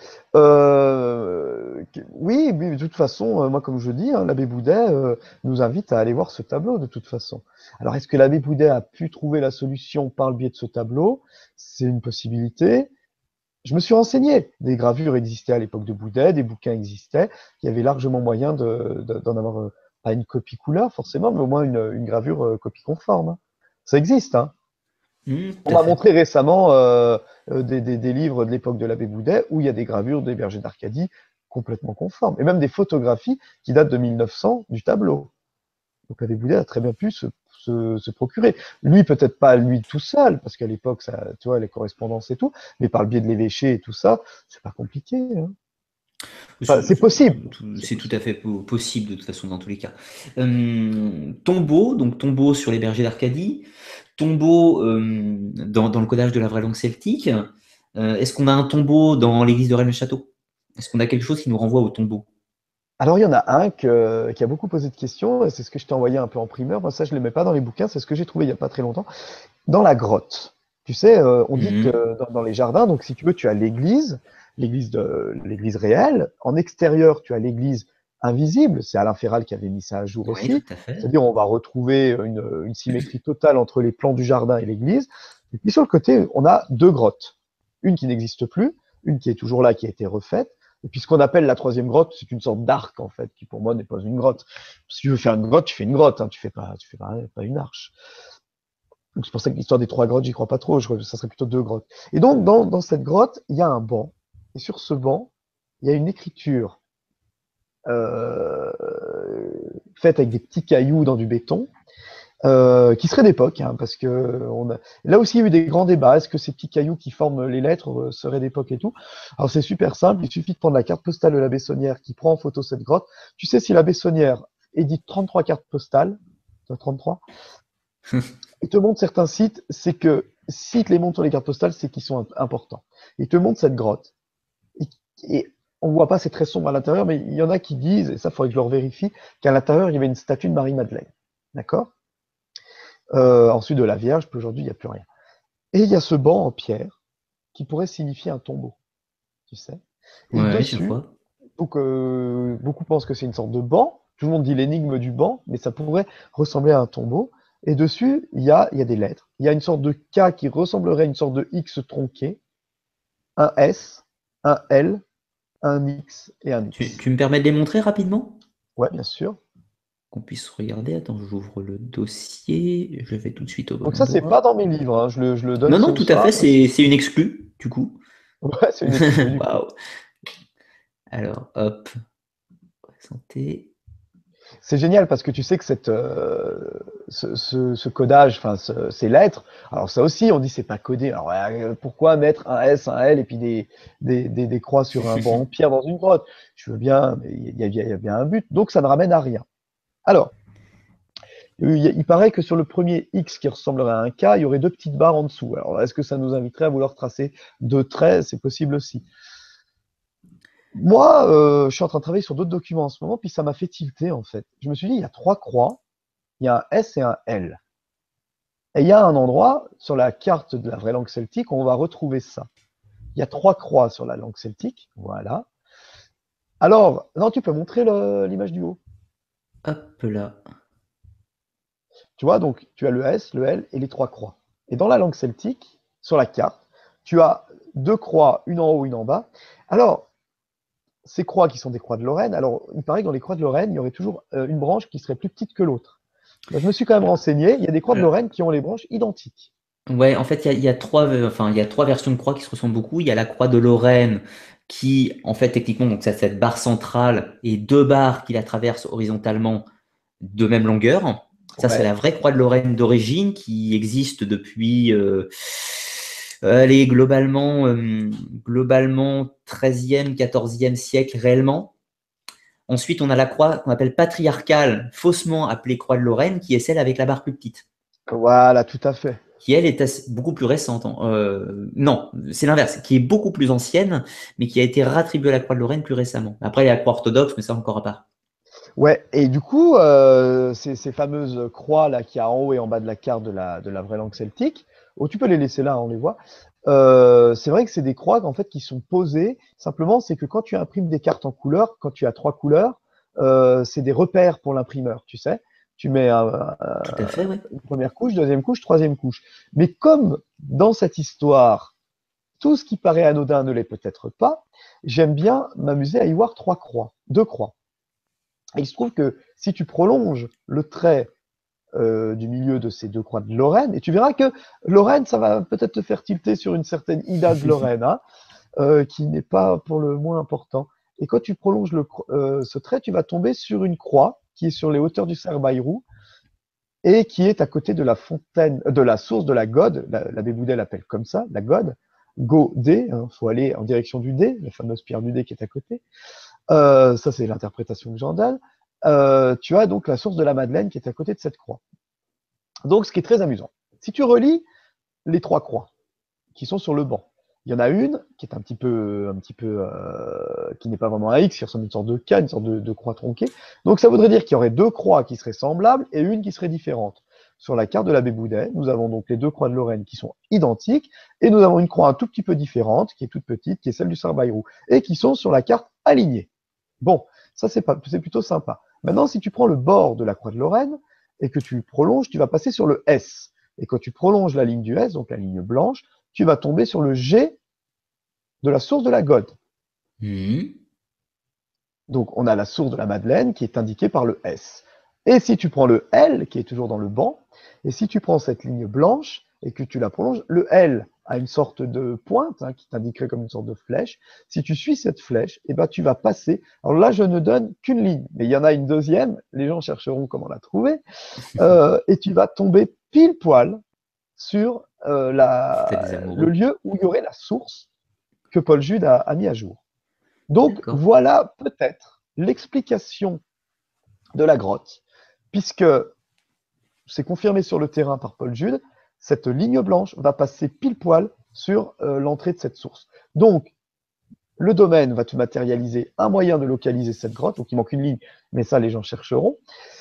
Oui, mais de toute façon, moi, comme je dis, hein, l'abbé Boudet nous invite à aller voir ce tableau, de toute façon. Alors, est-ce que l'abbé Boudet a pu trouver la solution par le biais de ce tableau? C'est une possibilité. Je me suis renseigné. Des gravures existaient à l'époque de Boudet, des bouquins existaient. Il y avait largement moyen d'en avoir, pas une copie couleur forcément, mais au moins une gravure copie conforme, hein. Ça existe, hein. On Tout à m'a fait. montré récemment des livres de l'époque de l'abbé Boudet où il y a des gravures des bergers d'Arcadie complètement conformes, et même des photographies qui datent de 1900 du tableau. Donc l'abbé Boudet a très bien pu se procurer. Lui, peut-être pas lui tout seul, parce qu'à l'époque, ça, tu vois, les correspondances et tout, mais par le biais de l'évêché et tout ça, c'est pas compliqué, hein. Enfin, c'est possible. C'est C'est tout possible. à fait possible de toute façon dans tous les cas. Tombeau, donc tombeau sur les bergers d'Arcadie, tombeau dans le codage de la vraie langue celtique. Est-ce qu'on a un tombeau dans l'église de Rennes-le-Château? Est-ce qu'on a quelque chose qui nous renvoie au tombeau? Alors, il y en a un qui a beaucoup posé de questions, et c'est ce que je t'ai envoyé un peu en primeur. Moi, ça, je ne le mets pas dans les bouquins, c'est ce que j'ai trouvé il n'y a pas très longtemps. Dans la grotte. Tu sais, on dit Mhm. que dans les jardins, donc si tu veux, tu as l'église réelle. En extérieur, tu as l'église invisible. C'est Alain Féral qui avait mis ça à jour Oui, tout aussi. à fait. C'est-à-dire, on va retrouver une symétrie totale entre les plans du jardin et l'église. Et puis sur le côté, on a deux grottes. Une qui n'existe plus, une qui est toujours là, qui a été refaite. Et puis ce qu'on appelle la troisième grotte, c'est une sorte d'arc, en fait, qui pour moi n'est pas une grotte. Si tu veux faire une grotte, tu fais une grotte, hein, tu fais pas une arche. Donc c'est pour ça que l'histoire des trois grottes, j'y crois pas trop. Ça serait plutôt deux grottes. Et donc dans cette grotte, il y a un banc. Et sur ce banc, il y a une écriture euh, faite avec des petits cailloux dans du béton, qui serait d'époque, hein, parce que là aussi il y a eu des grands débats. Est-ce que ces petits cailloux qui forment les lettres seraient d'époque et tout? Alors c'est super simple. Il suffit de prendre la carte postale de la Bessonnière qui prend en photo cette grotte. Tu sais si la Bessonnière édite 33 cartes postales, 33, il te montre certains sites, c'est que s'ils te les montrent sur les cartes postales, c'est qu'ils sont importants. Il te montre cette grotte. Et, et on voit pas, c'est très sombre à l'intérieur, mais il y en a qui disent, et ça, il faudrait que je leur vérifie, qu'à l'intérieur, il y avait une statue de Marie-Madeleine. D'accord? Ensuite de la Vierge, puis aujourd'hui, il n'y a plus rien. Et il y a ce banc en pierre qui pourrait signifier un tombeau, tu sais. Et Ouais, je dessus, vois. donc, beaucoup pensent que c'est une sorte de banc. Tout le monde dit l'énigme du banc, mais ça pourrait ressembler à un tombeau. Et dessus, il y a des lettres. Il y a une sorte de K qui ressemblerait à une sorte de X tronqué, un S, un L un X et un Tu, X. tu me permets de les montrer rapidement? Ouais, bien sûr. Qu'on puisse regarder. Attends, j'ouvre le dossier. Je vais tout de suite au bon Donc ça, c'est pas endroit. dans mes livres, hein. Je le donne Non, non, ce tout à fait, soir. c'est une exclue, du coup. Ouais, c'est une exclue du coup. Waouh. Alors, hop, santé. C'est génial parce que tu sais que ce codage, enfin ces lettres, alors ça aussi, on dit c'est pas codé. Alors pourquoi mettre un S, un L et puis des croix sur un banc en pierre dans une grotte? Je veux bien, mais il y a bien un but. Donc ça ne ramène à rien. Alors, il paraît que sur le premier X qui ressemblerait à un K, il y aurait deux petites barres en dessous. Alors est-ce que ça nous inviterait à vouloir tracer deux traits? C'est possible aussi. Moi, je suis en train de travailler sur d'autres documents en ce moment, puis ça m'a fait tilter en fait. Je me suis dit, il y a trois croix, il y a un S et un L. Et il y a un endroit sur la carte de la vraie langue celtique où on va retrouver ça. Il y a trois croix sur la langue celtique. Voilà. Alors, non, tu peux montrer l'image du haut. Hop là. Tu vois, donc tu as le S, le L et les trois croix. Et dans la langue celtique, sur la carte, tu as deux croix, une en haut, une en bas. Alors, ces croix qui sont des croix de Lorraine, alors il paraît que dans les croix de Lorraine, il y aurait toujours une branche qui serait plus petite que l'autre. Ben, je me suis quand même renseigné, il y a des croix de Lorraine qui ont les branches identiques. Ouais, en fait, il y a trois, enfin, il y a trois versions de croix qui se ressemblent beaucoup. Il y a la croix de Lorraine qui, en fait, techniquement, donc ça, cette barre centrale et deux barres qui la traversent horizontalement de même longueur. Ça serait la Ouais. vraie croix de Lorraine d'origine qui existe depuis, allez, globalement 13e, 14e siècle réellement. Ensuite, on a la croix qu'on appelle patriarcale, faussement appelée croix de Lorraine, qui est celle avec la barre plus petite, Voilà, tout à fait. qui elle est beaucoup plus récente. Non, c'est l'inverse, qui est beaucoup plus ancienne, mais qui a été rattribuée à la croix de Lorraine plus récemment. Après, il y a la croix orthodoxe, mais ça encore à part. Ouais, et du coup, ces fameuses croix là qu'il y a en haut et en bas de la carte de la vraie langue celtique, oh, tu peux les laisser là, on les voit. C'est vrai que c'est des croix en fait qui sont posées. Simplement, c'est que quand tu imprimes des cartes en couleur, quand tu as trois couleurs, c'est des repères pour l'imprimeur, tu sais. Tu mets Tout à fait, oui. une première couche, deuxième couche, troisième couche. Mais comme dans cette histoire, tout ce qui paraît anodin ne l'est peut-être pas, j'aime bien m'amuser à y voir trois croix, deux croix. Et il se trouve que si tu prolonges le trait du milieu de ces deux croix de Lorraine, et tu verras que Lorraine, ça va peut-être te faire tilter sur une certaine Ida de Lorraine, hein, qui n'est pas pour le moins important. Et quand tu prolonges ce trait, tu vas tomber sur une croix qui est sur les hauteurs du Cerf-Bayrou et qui est à côté de la fontaine, de la source de la Gode. L'abbé Boudet l'appelle comme ça, la Gode. Godé, il faut aller en direction du Dé, la fameuse pierre du Dé qui est à côté. Ça, c'est l'interprétation que j'en donne. Tu as donc la source de la Madeleine qui est à côté de cette croix. Donc, ce qui est très amusant. Si tu relis les trois croix qui sont sur le banc, il y en a une qui est qui n'est pas vraiment un X, qui ressemble à une sorte de K, une sorte de croix tronquée. Donc, ça voudrait dire qu'il y aurait deux croix qui seraient semblables et une qui serait différente. Sur la carte de l'abbé Boudet, nous avons donc les deux croix de Lorraine qui sont identiques et nous avons une croix un tout petit peu différente, qui est toute petite, qui est celle du Sarre-Bayrou, et qui sont sur la carte alignées. Bon, ça c'est plutôt sympa. Maintenant, si tu prends le bord de la croix de Lorraine et que tu le prolonges, tu vas passer sur le S. Et quand tu prolonges la ligne du S, donc la ligne blanche, tu vas tomber sur le G de la source de la Gode. Mhm. Donc on a la source de la Madeleine qui est indiquée par le S. Et si tu prends le L, qui est toujours dans le banc, et si tu prends cette ligne blanche et que tu la prolonges, le L a une sorte de pointe qui t'indiquerait comme une sorte de flèche. Si tu suis cette flèche, eh ben, tu vas passer. Alors là, je ne donne qu'une ligne, mais il y en a une deuxième. Les gens chercheront comment la trouver. Et tu vas tomber pile poil sur C'était des le amoureux. lieu où il y aurait la source que Paul Jude a mis à jour. Donc D'accord. voilà peut-être l'explication de la grotte, puisque c'est confirmé sur le terrain par Paul Jude, cette ligne blanche va passer pile poil sur l'entrée de cette source. Donc, le domaine va te matérialiser un moyen de localiser cette grotte. Donc, il manque une ligne, mais ça, les gens chercheront.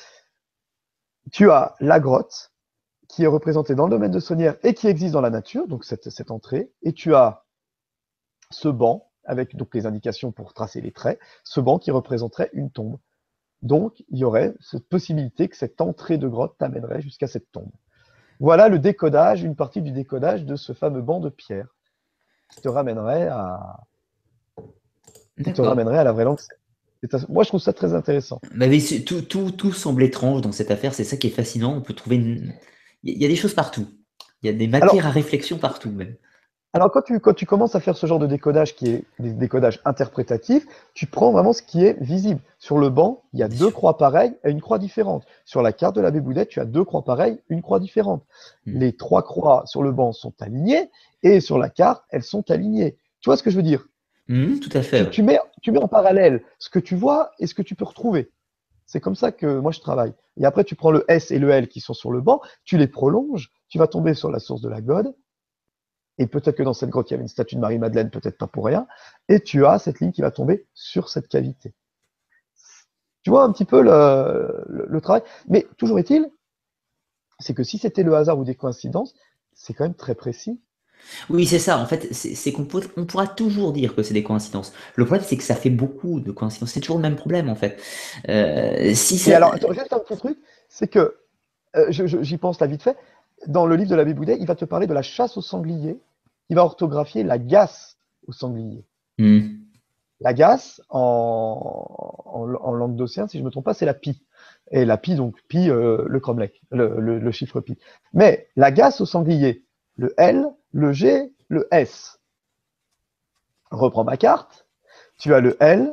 Tu as la grotte qui est représentée dans le domaine de Saunière et qui existe dans la nature, donc cette entrée. Et tu as ce banc avec donc les indications pour tracer les traits, ce banc qui représenterait une tombe. Donc, il y aurait cette possibilité que cette entrée de grotte t'amènerait jusqu'à cette tombe. Voilà le décodage, une partie du décodage de ce fameux banc de pierre qui te ramènerait qui te D'accord. ramènerait à la vraie langue. Moi, je trouve ça très intéressant. Bah, mais tout semble étrange dans cette affaire, c'est ça qui est fascinant. On peut trouver il y a des choses partout. Il y a des Alors, matières à réflexion partout même. Alors, quand tu commences à faire ce genre de décodage qui est des décodages interprétatifs, tu prends vraiment ce qui est visible. Sur le banc, il y a Bien deux sûr. croix pareilles et une croix différente. Sur la carte de l'abbé Boudet, tu as deux croix pareilles, une croix différente. Hmm. Les trois croix sur le banc sont alignées et sur la carte, elles sont alignées. Tu vois ce que je veux dire? Tout à fait, Tu, ouais. tu mets, tu mets en parallèle ce que tu vois et ce que tu peux retrouver. C'est comme ça que moi je travaille. Et après, tu prends le S et le L qui sont sur le banc, tu les prolonges, tu vas tomber sur la source de la Gode. Et peut-être que dans cette grotte, il y avait une statue de Marie-Madeleine, peut-être pas pour rien. Et tu as cette ligne qui va tomber sur cette cavité. Tu vois un petit peu le travail. Mais toujours est-il, c'est que si c'était le hasard ou des coïncidences, c'est quand même très précis. Oui, c'est ça. En fait, c'est on pourra toujours dire que c'est des coïncidences. Le problème, c'est que ça fait beaucoup de coïncidences. C'est toujours le même problème, en fait. Si Et ça, alors, attends, juste un petit truc, c'est que, j'y pense là vite fait, dans le livre de l'abbé Boudet, il va te parler de la chasse au sanglier. Il va orthographier la gasse au sanglier. Hmm. La gasse, en langue d'océan, si je ne me trompe pas, c'est la pi. Et la pi, donc pi, le cromlech, le chiffre pi. Mais la gasse au sanglier, le L, le G, le S. Reprends ma carte. Tu as le L,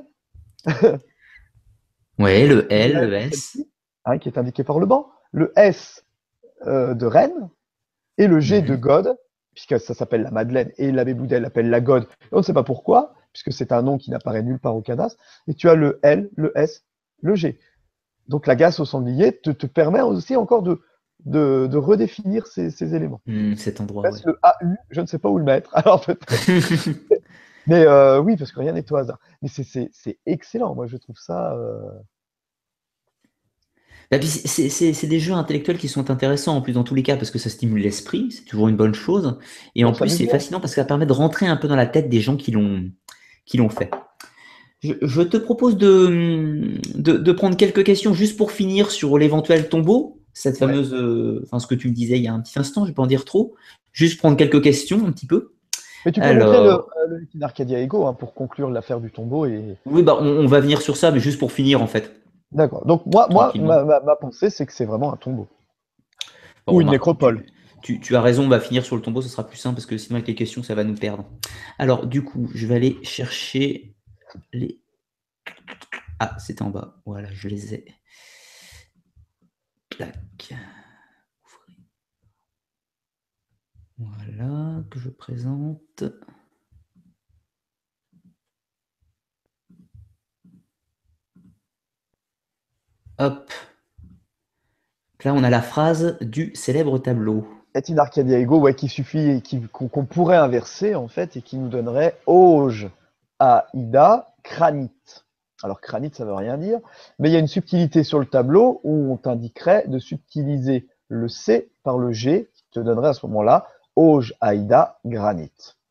Ouais, le le L, L le de S. celle-ci, hein, qui est indiqué par le banc, le S de Rennes et le G de Mhm. God, puisque ça s'appelle la Madeleine et l'abbé Boudel l'appelle la God. On ne sait pas pourquoi, puisque c'est un nom qui n'apparaît nulle part au cadastre. Et tu as le L, le S, le G. Donc la gasse au sanglier te permet aussi encore de redéfinir ces éléments. Cet endroit, ouais. Reste le AU, je ne sais pas où le mettre, alors peut-être. Mais oui, parce que rien n'est au hasard. Mais c'est excellent, moi je trouve ça. Bah, puis c'est des jeux intellectuels qui sont intéressants en plus dans tous les cas parce que ça stimule l'esprit, c'est toujours une bonne chose. Et en On plus, s'amuse c'est bien. fascinant parce que ça permet de rentrer un peu dans la tête des gens qui l'ont fait. Je te propose de prendre quelques questions juste pour finir sur l'éventuel tombeau, cette Ouais. fameuse, enfin ce que tu me disais il y a un petit instant, je vais pas en dire trop, juste prendre quelques questions un petit peu. Mais tu peux montrer Alors, le Liquid Arcadia Ego hein, pour conclure l'affaire du tombeau. Et... oui, bah on va venir sur ça, mais juste pour finir en fait, D'accord. Donc moi tranquillement. ma pensée, c'est que c'est vraiment un tombeau. Bon, Ou une remarque, nécropole. tu as raison, on va finir sur le tombeau, ce sera plus simple parce que sinon avec les questions, ça va nous perdre. Alors, du coup, je vais aller chercher les... Ah, c'était en bas. Voilà, je les ai. Tac. Voilà, que je présente. Hop. Là, on a la phrase du célèbre tableau. Et une Arcadia Ego, ouais, qui suffit, qu'on pourrait inverser en fait, et qui nous donnerait Auge, Aïda, Granit. Alors granit, ça veut rien dire, mais il y a une subtilité sur le tableau où on t'indiquerait de subtiliser le C par le G, qui te donnerait à ce moment-là Auge, Aïda, Granit.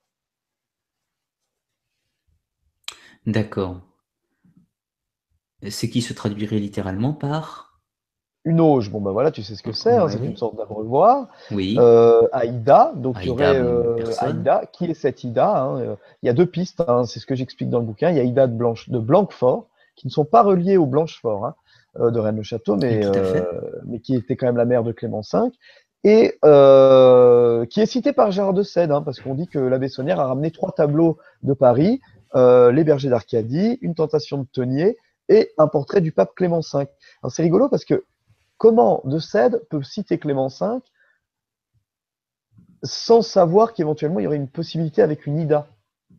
D'accord. C'est qui se traduirait littéralement par... Une auge, bon ben voilà, tu sais ce que c'est une Ouais. sorte d'abreuvoir. Oui. Aïda, donc il y Aïda, aurait bon, personne. Aïda, qui est cette Ida hein, il y a deux pistes, hein, c'est ce que j'explique dans le bouquin. Il y a Ida de Blanquefort, qui ne sont pas reliés au Blanchefort hein, de Rennes-le-Château, Oui, tout à fait. mais qui était quand même la mère de Clément V, et qui est citée par Gérard de Sède, hein, parce qu'on dit que l'abbé Saunière a ramené trois tableaux de Paris, les bergers d'Arcadie, une tentation de Teniers et un portrait du pape Clément V. Alors c'est rigolo parce que comment De Sède peut citer Clément V sans savoir qu'éventuellement il y aurait une possibilité avec une Ida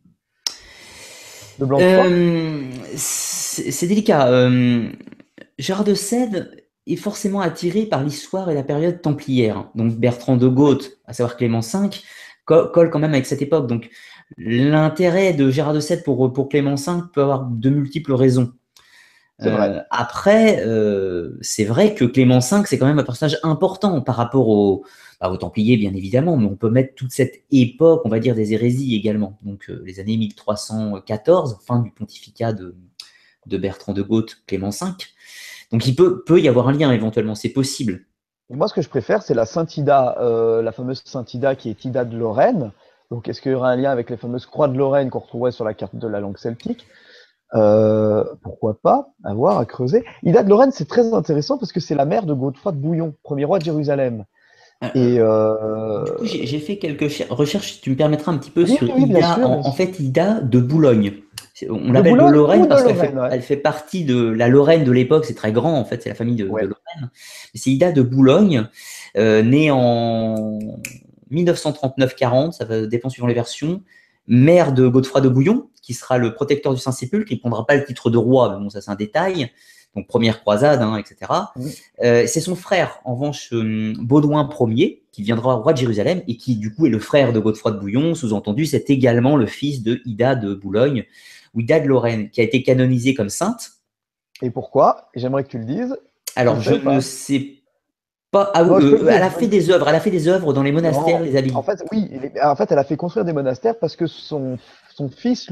de Blanquefort? C'est délicat. Gérard de Sède est forcément attiré par l'histoire et la période templière. Donc Bertrand de Oui, Goth, à savoir Clément V, colle quand même avec cette époque. Donc l'intérêt de Gérard de Sède pour Clément V peut avoir de multiples raisons. c'est vrai. Après, c'est vrai que Clément V, c'est quand même un personnage important par rapport aux Templiers, bien évidemment, mais on peut mettre toute cette époque, on va dire, des hérésies également. Donc, les années 1314, fin du pontificat de Bertrand de Goth, Clément V. Donc, il peut y avoir un lien éventuellement, c'est possible. Et moi, ce que je préfère, c'est la Sainte Ida, la fameuse Sainte Ida qui est Ida de Lorraine. Donc, est-ce qu'il y aura un lien avec les fameuses croix de Lorraine qu'on retrouverait sur la carte de la langue celtique? Pourquoi pas, à voir, à creuser. Ida de Lorraine, c'est très intéressant parce que c'est la mère de Godefroy de Bouillon, premier roi de Jérusalem. Et Du coup, j'ai fait quelques recherches, si tu me permettras un petit peu oui, sur oui, bien Ida, sûr, bien en sûr. fait Ida de Boulogne. On De l'appelle de Boulogne ou Lorraine de parce Lorraine, ouais. elle fait partie de la Lorraine de l'époque, c'est très grand en fait, c'est la famille de Ouais. Lorraine. C'est Ida de Boulogne, née en 1939-40, ça va dépendre suivant les versions, mère de Godefroy de Bouillon, qui sera le protecteur du Saint-Sépulcre, qui ne prendra pas le titre de roi, mais bon, ça c'est un détail. Donc première croisade, hein, etc. Mm. C'est son frère, en revanche, Baudouin Ier, qui deviendra roi de Jérusalem et qui, du coup, est le frère de Godefroy de Bouillon. Sous-entendu, c'est également le fils de Ida de Boulogne, ou Ida de Lorraine, qui a été canonisée comme sainte. Et pourquoi? J'aimerais que tu le dises. Tu le Alors, sais je ou ne pas? sais pas. Ah, Non, je peux le dire. elle a fait des œuvres dans les monastères, Non, les en abbayes. fait, oui. En fait, elle a fait construire des monastères parce que son fils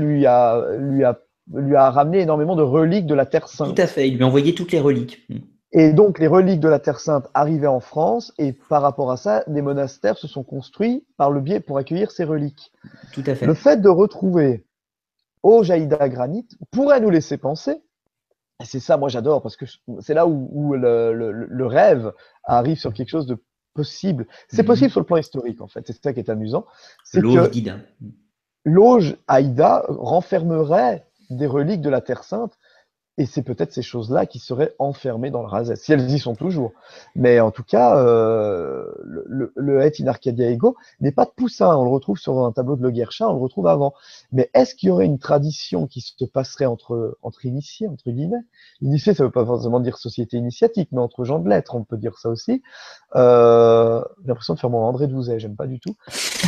lui a ramené énormément de reliques de la Terre Tout à Sainte. fait. Il lui a envoyé toutes les reliques. Et donc, les reliques de la Terre Sainte arrivaient en France, et par rapport à ça, des monastères se sont construits par le biais pour accueillir ces reliques. Tout à Le fait. fait de retrouver au Jaïda Granit pourrait nous laisser penser, et c'est ça, moi j'adore, parce que c'est là où le rêve arrive sur quelque chose de possible. C'est possible sur le plan historique, en fait, c'est ça qui est amusant, c'est L'auge que d'Ida. l'auge Haïda renfermerait des reliques de la Terre Sainte. Et c'est peut-être ces choses-là qui seraient enfermées dans le Razès, si elles y sont toujours. Mais en tout cas, le Et in Arcadia Ego n'est pas de Poussin. On le retrouve sur un tableau de Le Guerchin, on le retrouve avant. Mais est-ce qu'il y aurait une tradition qui se passerait entre initiés, entre guillemets? Initié, ça ne veut pas forcément dire société initiatique, mais entre gens de lettres, on peut dire ça aussi. J'ai l'impression de faire mon André Douzet, j'aime pas du tout.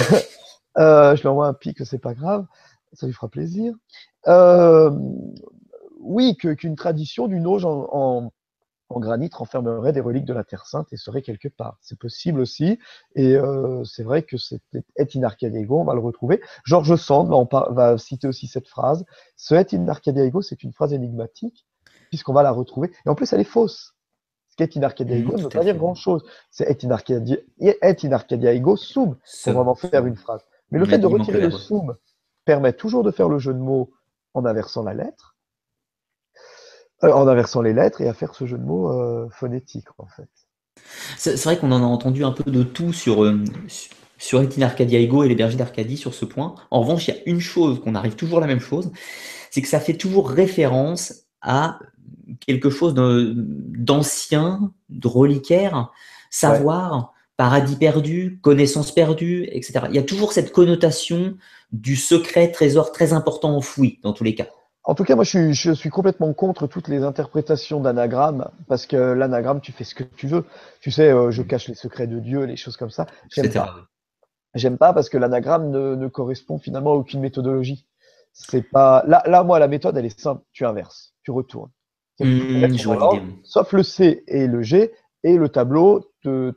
Je lui envoie un pic, c'est pas grave, ça lui fera plaisir. Euh, oui, qu'une tradition d'une auge en granit renfermerait des reliques de la Terre Sainte et serait quelque part. C'est possible aussi. Et c'est vrai que c'est Et in Arcadia Ego, on va le retrouver. Georges Sand va citer aussi cette phrase. Ce Et in Arcadia Ego, c'est une phrase énigmatique, puisqu'on va la retrouver. Et en plus, elle est fausse. Ce qu'Et in Arcadia Ego ne veut Tout à pas dire fait. grand-chose. C'est Et in Arcadia Ego sum pour Somme. vraiment faire une phrase. Mais le fait de Il manque le retirer le verbe. sum permet toujours de faire le jeu de mots en inversant la lettre. En inversant les lettres et à faire ce jeu de mots phonétique, en fait. C'est vrai qu'on en a entendu un peu de tout sur Etin Arcadia Ego et les bergers d'Arcadie sur ce point. En revanche, il y a une chose qu'on arrive toujours à la même chose, c'est que ça fait toujours référence à quelque chose d'ancien, de reliquaire, Ouais. savoir, paradis perdu, connaissance perdue, etc. Il y a toujours cette connotation du secret, trésor très important enfoui, dans tous les cas. En tout cas, moi, je suis complètement contre toutes les interprétations d'anagramme, parce que l'anagramme, tu fais ce que tu veux. Tu sais, je cache les secrets de Dieu, les choses comme ça. J'aime Etc. pas. J'aime pas parce que l'anagramme ne correspond finalement à aucune méthodologie. C'est pas. Là, moi, la méthode, elle est simple. Tu inverses, tu retournes. C'est-à-dire que toutes les lettres sont Je dans vois l'idée. l'ordre, sauf le C et le G, et le tableau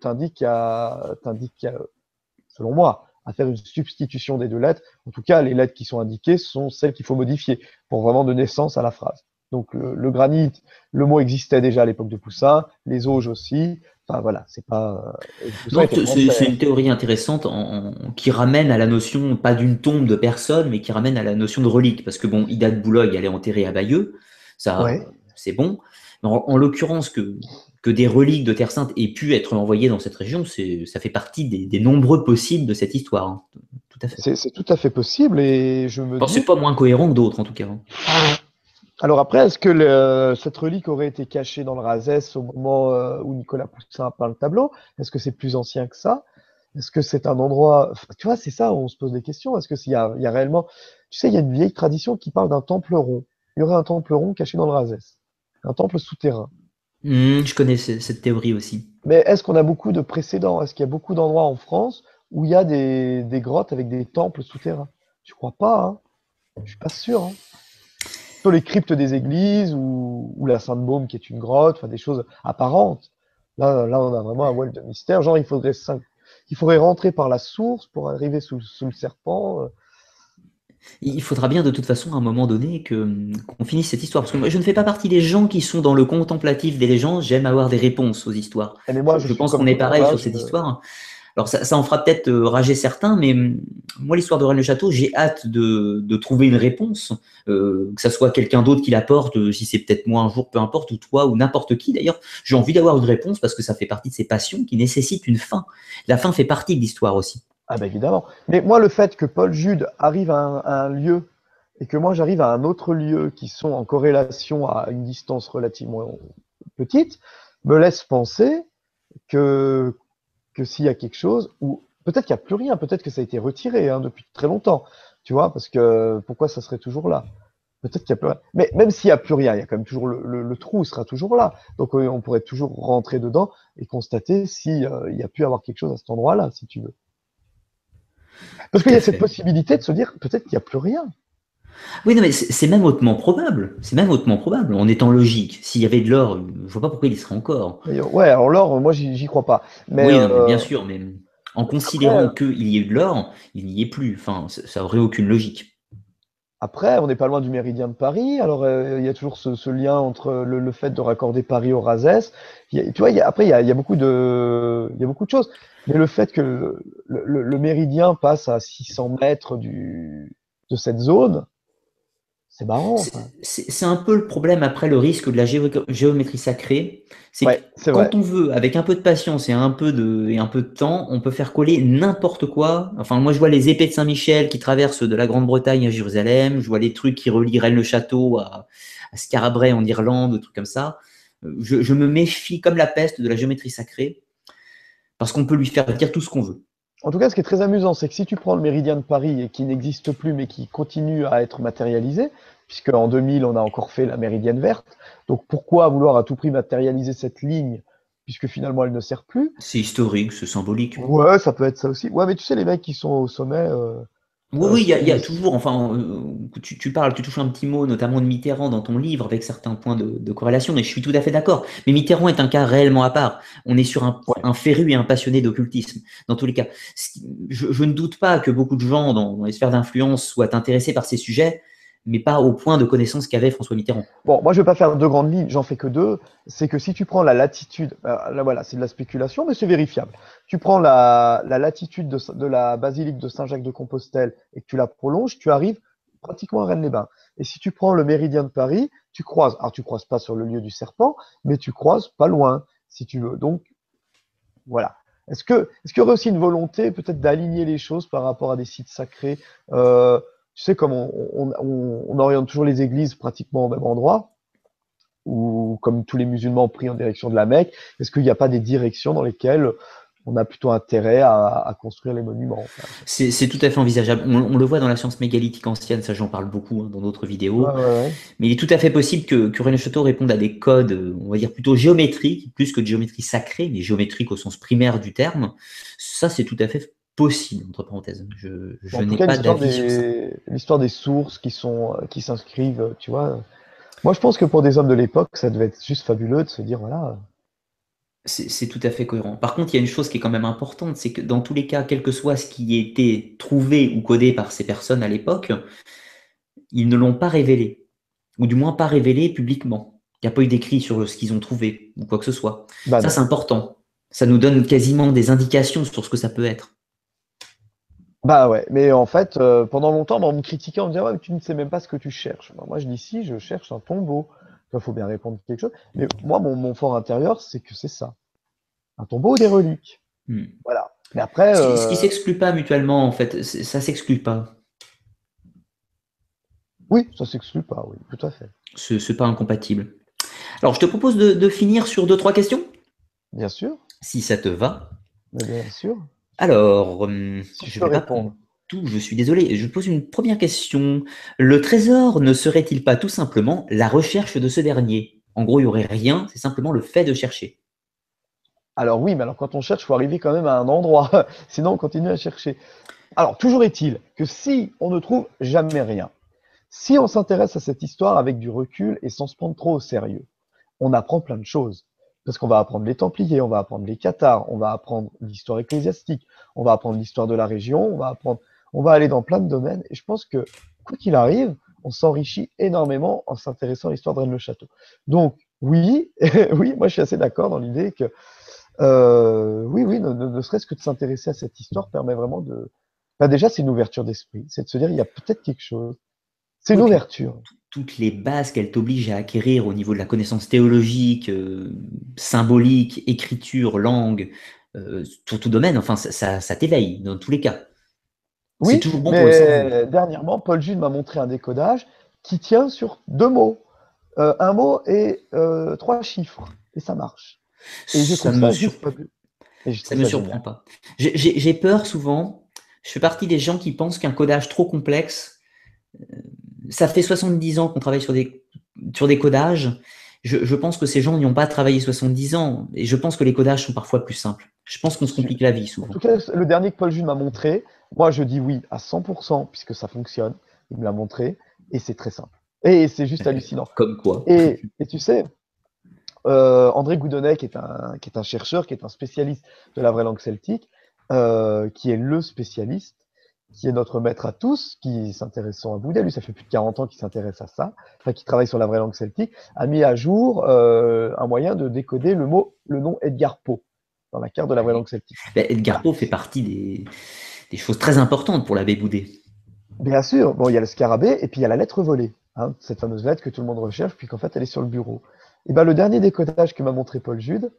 t'indique, selon moi, à faire une substitution des deux lettres. En tout cas, les lettres qui sont indiquées sont celles qu'il faut modifier pour vraiment donner sens à la phrase. Donc le granit, le mot existait déjà à l'époque de Poussin, les auges aussi. Enfin voilà, c'est pas. Poussin Non, était français, c'est hein. une théorie intéressante qui ramène à la notion, pas d'une tombe de personne, mais qui ramène à la notion de relique. Parce que bon, Ida de Boulogne, elle est enterrée à Bayeux, ça, Ouais. c'est bon. Mais en l'occurrence, que des reliques de Terre Sainte aient pu être envoyées dans cette région, ça fait partie des nombreux possibles de cette histoire, hein. Tout à fait. C'est tout à fait possible et je me Enfin, c'est dis. pas moins cohérent que d'autres, en tout cas, hein. Alors après, est-ce que cette relique aurait été cachée dans le Razès au moment où Nicolas Poussin a peint le tableau? Est-ce que c'est plus ancien que ça? Est-ce que c'est un endroit. Enfin, tu vois, c'est ça, on se pose des questions. Est-ce que il y a réellement. Tu sais, il y a une vieille tradition qui parle d'un temple rond. Il y aurait un temple rond caché dans le Razès. Un temple souterrain. Je connais cette théorie aussi. Mais est-ce qu'on a beaucoup de précédents? Est-ce qu'il y a beaucoup d'endroits en France où il y a des grottes avec des temples souterrains? Je crois pas, hein. Je suis pas sûr, hein. Sur les cryptes des églises ou la Sainte-Baume qui est une grotte, enfin des choses apparentes. Là, on a vraiment un voile de mystère. Genre, il faudrait rentrer par la source pour arriver sous le serpent. Il faudra bien de toute façon à un moment donné qu'on finisse cette histoire. Parce que moi, je ne fais pas partie des gens qui sont dans le contemplatif des légendes. J'aime avoir des réponses aux histoires. Et mais moi, je Je suis pense comme qu'on est tout le monde, pareil hein. sur cette histoire. Alors ça en fera peut-être rager certains, mais moi, l'histoire de Rennes-le-Château, j'ai hâte de trouver une réponse, que ça soit quelqu'un d'autre qui l'apporte, si c'est peut-être moi un jour, peu importe, ou toi, ou n'importe qui d'ailleurs. J'ai envie d'avoir une réponse parce que ça fait partie de ces passions qui nécessitent une fin. La fin fait partie de l'histoire aussi. Ah ben évidemment. Mais moi, le fait que Paul Jude arrive à un lieu et que moi j'arrive à un autre lieu qui sont en corrélation à une distance relativement petite, me laisse penser que, que s'il y a quelque chose, ou peut-être qu'il n'y a plus rien, peut-être que ça a été retiré hein, depuis très longtemps, tu vois, parce que pourquoi ça serait toujours là? Peut-être qu'il n'y a plus rien. Mais même s'il n'y a plus rien, il y a quand même toujours le trou sera toujours là. Donc on pourrait toujours rentrer dedans et constater s'il y a pu avoir quelque chose à cet endroit-là, si tu veux. Parce qu'il Tout y à a cette fait. possibilité de se dire peut-être qu'il n'y a plus rien. Oui, non, mais c'est même hautement probable. C'est même hautement probable. En étant logique, s'il y avait de l'or, je vois pas pourquoi il y serait encore. Et, ouais, alors l'or, moi j'y crois pas. Mais Oui, non, mais bien sûr, mais en après, considérant qu'il y ait de l'or, il n'y est plus. Enfin, ça aurait aucune logique. après, on n'est pas loin du méridien de Paris. Alors il y a toujours ce lien entre le fait de raccorder Paris au Razès. Tu vois, après il y a beaucoup il y a beaucoup de choses. Mais le fait que le méridien passe à 600 mètres de cette zone, c'est marrant. Enfin. C'est un peu le problème après le risque de la géométrie sacrée. C'est que Ouais, c'est quand vrai. on veut, avec un peu de patience et un peu de temps, on peut faire coller n'importe quoi. Enfin, moi, je vois les épées de Saint-Michel qui traversent de la Grande-Bretagne à Jérusalem. Je vois les trucs qui relient Rennes-le-Château à Scarabée en Irlande, des trucs comme ça. Je me méfie comme la peste de la géométrie sacrée parce qu'on peut lui faire dire tout ce qu'on veut. En tout cas, ce qui est très amusant, c'est que si tu prends le méridien de Paris et qui n'existe plus, mais qui continue à être matérialisé, puisque en 2000, on a encore fait la méridienne verte, donc pourquoi vouloir à tout prix matérialiser cette ligne, puisque finalement elle ne sert plus? C'est historique, c'est symbolique. Ouais, ça peut être ça aussi. Ouais, mais tu sais, les mecs qui sont au sommet, Oui, oui, il y a c'est- toujours, enfin, tu parles, tu touches un petit mot, notamment de Mitterrand dans ton livre, avec certains points de corrélation, et je suis tout à fait d'accord. Mais Mitterrand est un cas réellement à part. On est sur ouais. un féru et un passionné d'occultisme, dans tous les cas. Je ne doute pas que beaucoup de gens dans les sphères d'influence soient intéressés par ces sujets, mais pas au point de connaissance qu'avait François Mitterrand. Bon, moi je vais pas faire deux grandes lignes, j'en fais que deux. C'est que si tu prends la latitude, là voilà, c'est de la spéculation, mais c'est vérifiable. Tu prends la latitude de la basilique de Saint-Jacques-de-Compostelle et que tu la prolonges, tu arrives pratiquement à Rennes-les-Bains. Et si tu prends le méridien de Paris, tu croises, alors tu croises pas sur le lieu du serpent, mais tu croises pas loin, si tu veux. Donc voilà. Est-ce qu'il y aurait aussi une volonté peut-être d'aligner les choses par rapport à des sites sacrés? Tu sais, comme on oriente toujours les églises pratiquement au même endroit, ou comme tous les musulmans pris en direction de la Mecque, est-ce qu'il n'y a pas des directions dans lesquelles on a plutôt intérêt à construire les monuments? Enfin, C'est tout à fait envisageable. On le voit dans la science mégalithique ancienne, ça j'en parle beaucoup dans d'autres vidéos. ouais, ouais, ouais. Mais il est tout à fait possible que René Château réponde à des codes, on va dire plutôt géométriques, plus que de géométrie sacrée, mais géométrique au sens primaire du terme. Ça, c'est tout à fait possible, entre parenthèses. Je En tout n'ai cas, pas d'avis sur ça. l'histoire des sources qui s'inscrivent, tu vois. Moi, je pense que pour des hommes de l'époque, ça devait être juste fabuleux de se dire, voilà. C'est tout à fait cohérent. Par contre, il y a une chose qui est quand même importante, c'est que dans tous les cas, quel que soit ce qui ait été trouvé ou codé par ces personnes à l'époque, ils ne l'ont pas révélé, ou du moins pas révélé publiquement. Il n'y a pas eu d'écrit sur ce qu'ils ont trouvé, ou quoi que ce soit. Bah Ça, non. c'est important. Ça nous donne quasiment des indications sur ce que ça peut être. Bah ouais, mais en fait, pendant longtemps, bah, on me critiquait, on me disait, ouais, mais tu ne sais même pas ce que tu cherches. Bah, moi, je dis, si, je cherche un tombeau. Il faut bien répondre quelque chose. Mais moi, mon fort intérieur, c'est que c'est ça. Un tombeau ou des reliques. Hmm. Voilà. Mais après, Ce qui s'exclut pas mutuellement, en fait, ça s'exclut pas. oui, ça s'exclut pas, oui, tout à fait. C'est pas incompatible. Alors, je te propose de finir sur deux, trois questions, Bien sûr, si ça te va. mais bien sûr. Alors, Si je je peux vais pas prendre répondre. tout, je suis désolé. Je pose une première question. Le trésor ne serait-il pas tout simplement la recherche de ce dernier? En gros, il n'y aurait rien, c'est simplement le fait de chercher. Alors oui, mais alors quand on cherche, il faut arriver quand même à un endroit. Sinon, on continue à chercher. Alors, toujours est-il que si on ne trouve jamais rien, si on s'intéresse à cette histoire avec du recul et sans se prendre trop au sérieux, on apprend plein de choses. Parce qu'on va apprendre les Templiers, on va apprendre les Cathares, on va apprendre l'histoire ecclésiastique, on va apprendre l'histoire de la région, on va aller dans plein de domaines. Et je pense que, quoi qu'il arrive, on s'enrichit énormément en s'intéressant à l'histoire de Rennes-le-Château. Donc, oui, oui, moi je suis assez d'accord dans l'idée que Oui, oui, ne serait-ce que de s'intéresser à cette histoire permet vraiment de. Bah, déjà, c'est une ouverture d'esprit. C'est de se dire, il y a peut-être quelque chose. C'est une Oui, puis ouverture. toutes les bases qu'elle t'oblige à acquérir au niveau de la connaissance théologique, symbolique, écriture, langue, tout domaine, enfin, ça t'éveille dans tous les cas. C'est Oui, toujours bon pour le cerveau. mais dernièrement, Paul Jude m'a montré un décodage qui tient sur deux mots. Un mot et trois chiffres. Et ça marche. Et je Ça trouve me ça sur... juste fabuleux. Et je ça trouve me ça surprend génial. pas. J'ai peur souvent. Je fais partie des gens qui pensent qu'un codage trop complexe, ça fait 70 ans qu'on travaille sur des codages. Je pense que ces gens n'y ont pas travaillé 70 ans. Et je pense que les codages sont parfois plus simples. Je pense qu'on se complique la vie En souvent. tout cas, le dernier que Paul Jude m'a montré, moi je dis oui à 100% puisque ça fonctionne. Il me l'a montré et c'est très simple. Et c'est juste hallucinant. Comme quoi. Et tu sais, André Goudonnet, qui est un chercheur, qui est un spécialiste de la vraie langue celtique, qui est le spécialiste, qui est notre maître à tous, qui s'intéressant à Bouddha, lui ça fait plus de 40 ans qu'il s'intéresse à ça, enfin qui travaille sur la vraie langue celtique, a mis à jour un moyen de décoder le nom Edgar Poe dans la carte de la vraie Ouais. langue celtique. Ben, Edgar Voilà. Poe fait partie des choses très importantes pour l'abbé Boudet. Bien sûr, bon, il y a le scarabée et puis il y a la lettre volée, hein, cette fameuse lettre que tout le monde recherche, puis qu'en fait elle est sur le bureau. Et ben le dernier décodage que m'a montré Paul Jude,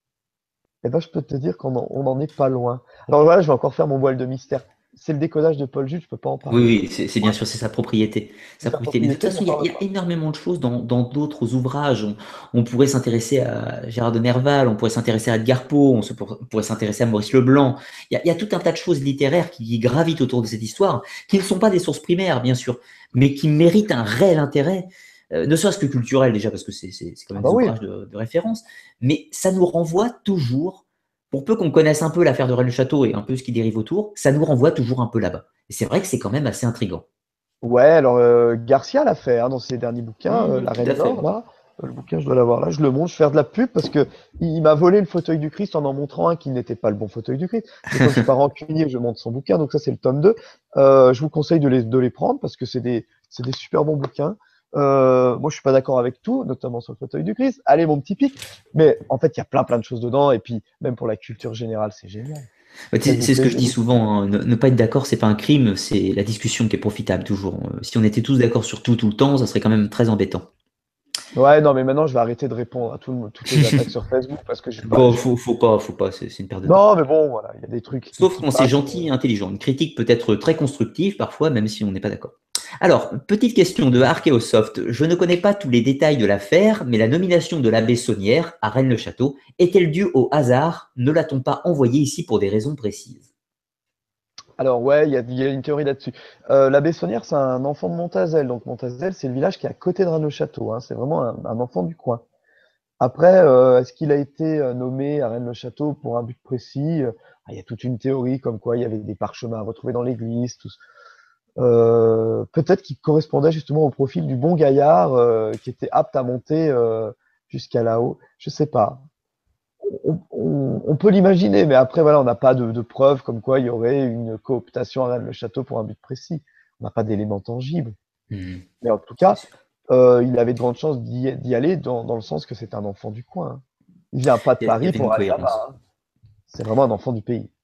eh ben, je peux te dire qu'on en est pas loin. Alors voilà, je vais encore faire mon voile de mystère. C'est le décodage de Paul Jude, je peux pas en Oui, parler. oui, c'est bien sûr, c'est sa propriété. C'est Sa sa propriété. Mais de toute propriété, façon, n'en il parle y a pas. énormément de choses dans d'autres ouvrages. On pourrait s'intéresser à Gérard de Nerval, on pourrait s'intéresser à Edgar Poe, on pourrait s'intéresser à Maurice Leblanc. Il y a tout un tas de choses littéraires qui gravitent autour de cette histoire, qui ne sont pas des sources primaires, bien sûr, mais qui méritent un réel intérêt, ne serait-ce que culturel déjà, parce que c'est quand Ah même bah des oui. ouvrages de référence, mais ça nous renvoie toujours, pour peu qu'on connaisse un peu l'affaire de Rennes-le-Château et un peu ce qui dérive autour, ça nous renvoie toujours un peu là-bas. Et c'est vrai que c'est quand même assez intriguant. Ouais, alors Garcia l'a fait hein, dans ses derniers bouquins, La Tout Reine à d'Or, fait. là. Le bouquin, je dois l'avoir là, je le montre, je vais faire de la pub parce que il m'a volé le fauteuil du Christ en montrant un qui n'était pas le bon fauteuil du Christ. Mais comme je suis pas rancunier, je montre son bouquin, donc ça c'est le tome 2. Je vous conseille de les prendre parce que c'est des super bons bouquins. Moi je suis pas d'accord avec tout, notamment sur le fauteuil du Christ. Allez mon petit pic, mais en fait il y a plein de choses dedans et puis même pour la culture générale c'est génial. C'est Faites-vous c'est ce que je plaisir. dis souvent, hein. Ne pas être d'accord, c'est pas un crime, c'est la discussion qui est profitable toujours. Si on était tous d'accord sur tout le temps, ça serait quand même très embêtant. Ouais, non, mais maintenant je vais arrêter de répondre à toutes les attaques sur Facebook parce que je suis pas. Bon, faut pas, c'est une perte de temps. Non, mais bon, voilà, il y a des trucs qui, Sauf qui quand c'est passent. gentil et intelligent. Une critique peut être très constructive parfois, même si on n'est pas d'accord. Alors, petite question de Archaeosoft. Je ne connais pas tous les détails de l'affaire, mais la nomination de l'abbé Saunière à Rennes-le-Château est-elle due au hasard? Ne l'a-t-on pas envoyé ici pour des raisons précises? Alors, ouais, il y a une théorie là-dessus. La Bessonnière, c'est un enfant de Montazel. Donc, Montazel, c'est le village qui est à côté de Rennes-le-Château, hein. C'est vraiment un enfant du coin. Après, est-ce qu'il a été nommé à Rennes-le-Château pour un but précis? Il y a toute une théorie comme quoi il y avait des parchemins à retrouver dans l'église. Peut-être qu'il correspondait justement au profil du bon gaillard qui était apte à monter jusqu'à là-haut. Je sais pas. On peut l'imaginer, mais après, voilà, on n'a pas de preuves comme quoi il y aurait une cooptation à Rennes-le-Château pour un but précis. On n'a pas d'éléments tangibles. Hmm, Mais en tout c'est cas, sûr. il avait de grandes chances d'y aller dans le sens que c'est un enfant du coin, hein. Il vient pas de Il y Paris avait une pour aller là-bas, cohérence. hein. C'est vraiment un enfant du pays.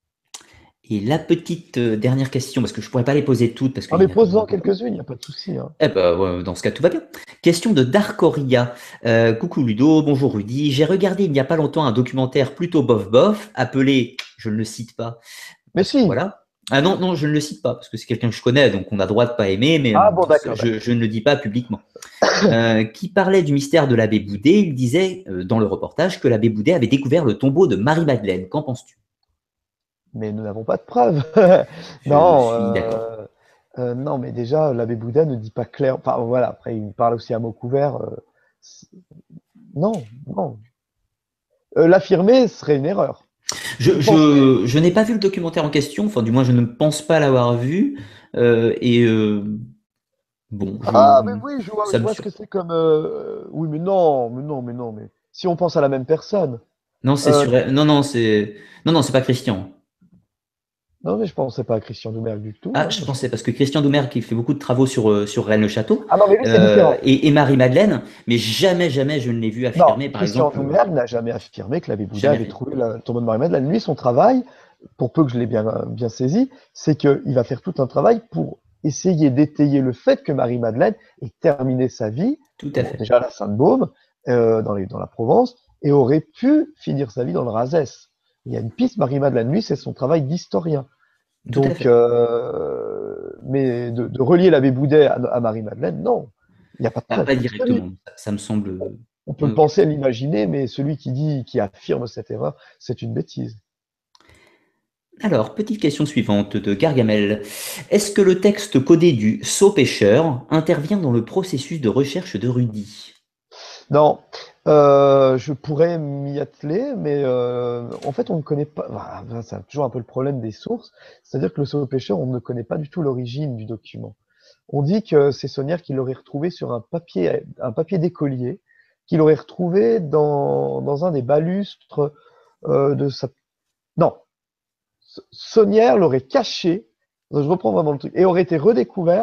Et la petite dernière question, parce que je ne pourrais pas les poser toutes, parce Ah, qu'il y mais en a quand même pose-en beaucoup. quelques-unes, il n'y a pas de souci, hein. Eh ben, ouais, dans ce cas, tout va bien. Question de Darkoria. Coucou Ludo, bonjour Rudy. J'ai regardé il n'y a pas longtemps un documentaire plutôt bof-bof, appelé, je ne le cite pas, Mais parce que si! voilà. Ah non, non, je ne le cite pas, parce que c'est quelqu'un que je connais, donc on a droit de pas aimer, mais Ah bon, d'accord, d'accord. je ne le dis pas publiquement. Qui parlait du mystère de l'abbé Boudet. Il disait dans le reportage que l'abbé Boudet avait découvert le tombeau de Marie-Madeleine. Qu'en penses-tu? Mais nous n'avons pas de preuves. Je Non, suis d'accord. non, mais déjà, l'abbé Bouddha ne dit pas clair. Enfin, voilà, après, il parle aussi à mots couverts. C'est- non, non. L'affirmer serait une erreur. Le penser. Je n'ai pas vu le documentaire en question, enfin du moins je ne pense pas l'avoir vu. Et bon, Ah, mais oui, je vois, ça je me vois ce sur... que c'est comme. Oui, mais non, mais non, mais non, mais si on pense à la même personne. Non, c'est Euh, sur... Non, non, c'est pas Christian. Non, mais je pensais pas à Christian Doumergue du tout. Ah, Hein. je pensais, parce que Christian Doumer, qui fait beaucoup de travaux sur Rennes-le-Château, Ah non, mais lui, c'est différent. et Marie-Madeleine, mais jamais, jamais je ne l'ai vu Non, affirmer, par Christian exemple, Doumergue n'a jamais affirmé que l'abbé Bouddha jamais avait affirmé. trouvé le tombeau de Marie-Madeleine. Lui, son travail, pour peu que je l'ai bien saisi, c'est qu'il va faire tout un travail pour essayer d'étayer le fait que Marie-Madeleine ait terminé sa vie, Tout à bon, fait. déjà à la Sainte-Baume, dans la Provence, et aurait pu finir sa vie dans le Razès. Il y a une piste, Marie-Madeleine, lui, c'est son travail d'historien. Tout à Donc, fait. mais de relier l'abbé Boudet à Marie-Madeleine, non. Il n'y a pas de Ah, preuve. pas Parce que lui, directement. Ça me semble. on peut Ouais, le ouais. penser, l'imaginer, mais celui qui affirme cette erreur, c'est une bêtise. Alors, petite question suivante de Gargamel. Est-ce que le texte codé du sot pêcheur intervient dans le processus de recherche de Rudy? Non, je pourrais m'y atteler, mais en fait, on ne connaît pas. Voilà, c'est toujours un peu le problème des sources, c'est-à-dire que le sot pêcheur, on ne connaît pas du tout l'origine du document. On dit que c'est Saunière qui l'aurait retrouvé sur un papier d'écolier, qu'il aurait retrouvé dans un des balustres de sa. Non, Saunière l'aurait caché, je reprends vraiment le truc, et aurait été redécouvert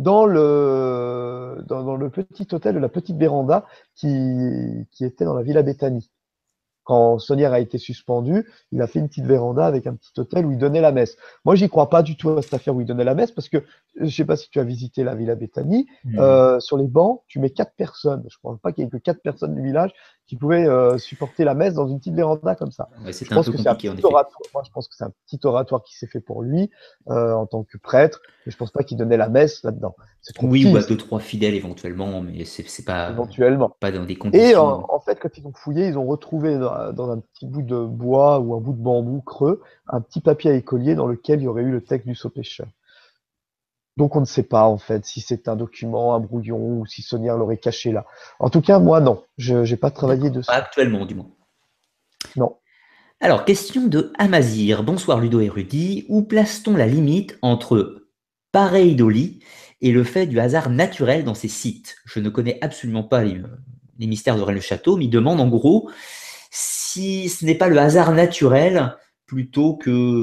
dans le petit hôtel de la Petite Véranda qui était dans la Villa Béthanie. Quand Saunière a été suspendu, il a fait une petite véranda avec un petit hôtel où il donnait la messe. Moi, j'y crois pas du tout à cette affaire où il donnait la messe parce que je sais pas si tu as visité la Villa Béthanie. Hmm. Sur les bancs, tu mets 4 personnes. Je ne pense pas qu'il y ait que 4 personnes du village qui pouvaient supporter la messe dans une petite véranda comme ça. Ouais, Je c'était un pense peu que c'est un compliqué, en petit effet. oratoire. Moi, je pense que c'est un petit oratoire qui s'est fait pour lui en tant que prêtre, mais je pense pas qu'il donnait la messe là-dedans. C'est trop Oui, ou petit, à deux, trois fidèles éventuellement, mais c'est éventuellement. pas dans des Et conditions. en fait, quand ils ont fouillé, ils ont retrouvé dans un petit bout de bois ou un bout de bambou creux un petit papier à écolier dans lequel il y aurait eu le texte du saut-pêcheur. Donc on ne sait pas en fait si c'est un document, un brouillon ou si Sonia l'aurait caché là. En tout cas, moi non, je n'ai pas travaillé D'accord. Pas dessus. actuellement, du moins. Non. Alors, question de Amazir. Bonsoir Ludo et Rudy. Où place-t-on la limite entre pareidolie et le fait du hasard naturel dans ces sites? Je ne connais absolument pas les mystères de Rennes-le-Château, mais il demande en gros si ce n'est pas le hasard naturel plutôt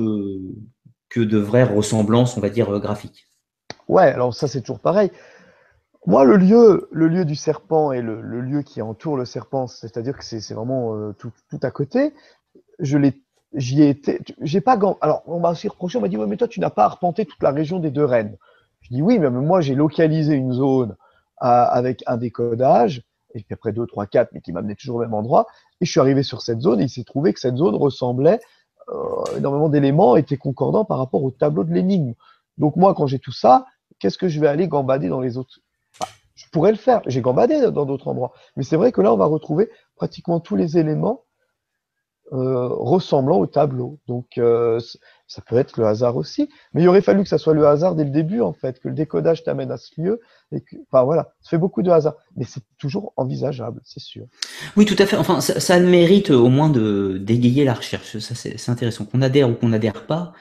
que de vraies ressemblances, on va dire, graphiques. Ouais, alors ça c'est toujours pareil. Moi, le lieu du serpent et le lieu qui entoure le serpent, c'est-à-dire que c'est vraiment tout à côté. Je l'ai, j'y ai été. J'ai pas. Alors, on m'a aussi reproché, on m'a dit, ouais, mais toi, tu n'as pas arpenté toute la région des Deux Rennes. Je dis oui, mais moi, j'ai localisé une zone avec un décodage, et puis après 2, 3, 4, mais qui m'amenait toujours au même endroit. Et je suis arrivé sur cette zone, et il s'est trouvé que cette zone ressemblait énormément d'éléments, étaient concordants par rapport au tableau de l'énigme. Donc moi, quand j'ai tout ça, qu'est-ce que je vais aller gambader dans les autres? Enfin, je pourrais le faire. J'ai gambadé dans d'autres endroits, mais c'est vrai que là, on va retrouver pratiquement tous les éléments ressemblant au tableau. Donc ça peut être le hasard aussi, mais il aurait fallu que ça soit le hasard dès le début en fait, que le décodage t'amène à ce lieu. Et que, enfin voilà, ça fait beaucoup de hasard, mais c'est toujours envisageable, c'est sûr. Oui, tout à fait. Enfin, ça mérite au moins d'égayer la recherche. Ça, c'est intéressant. Qu'on adhère ou qu'on n'adhère pas,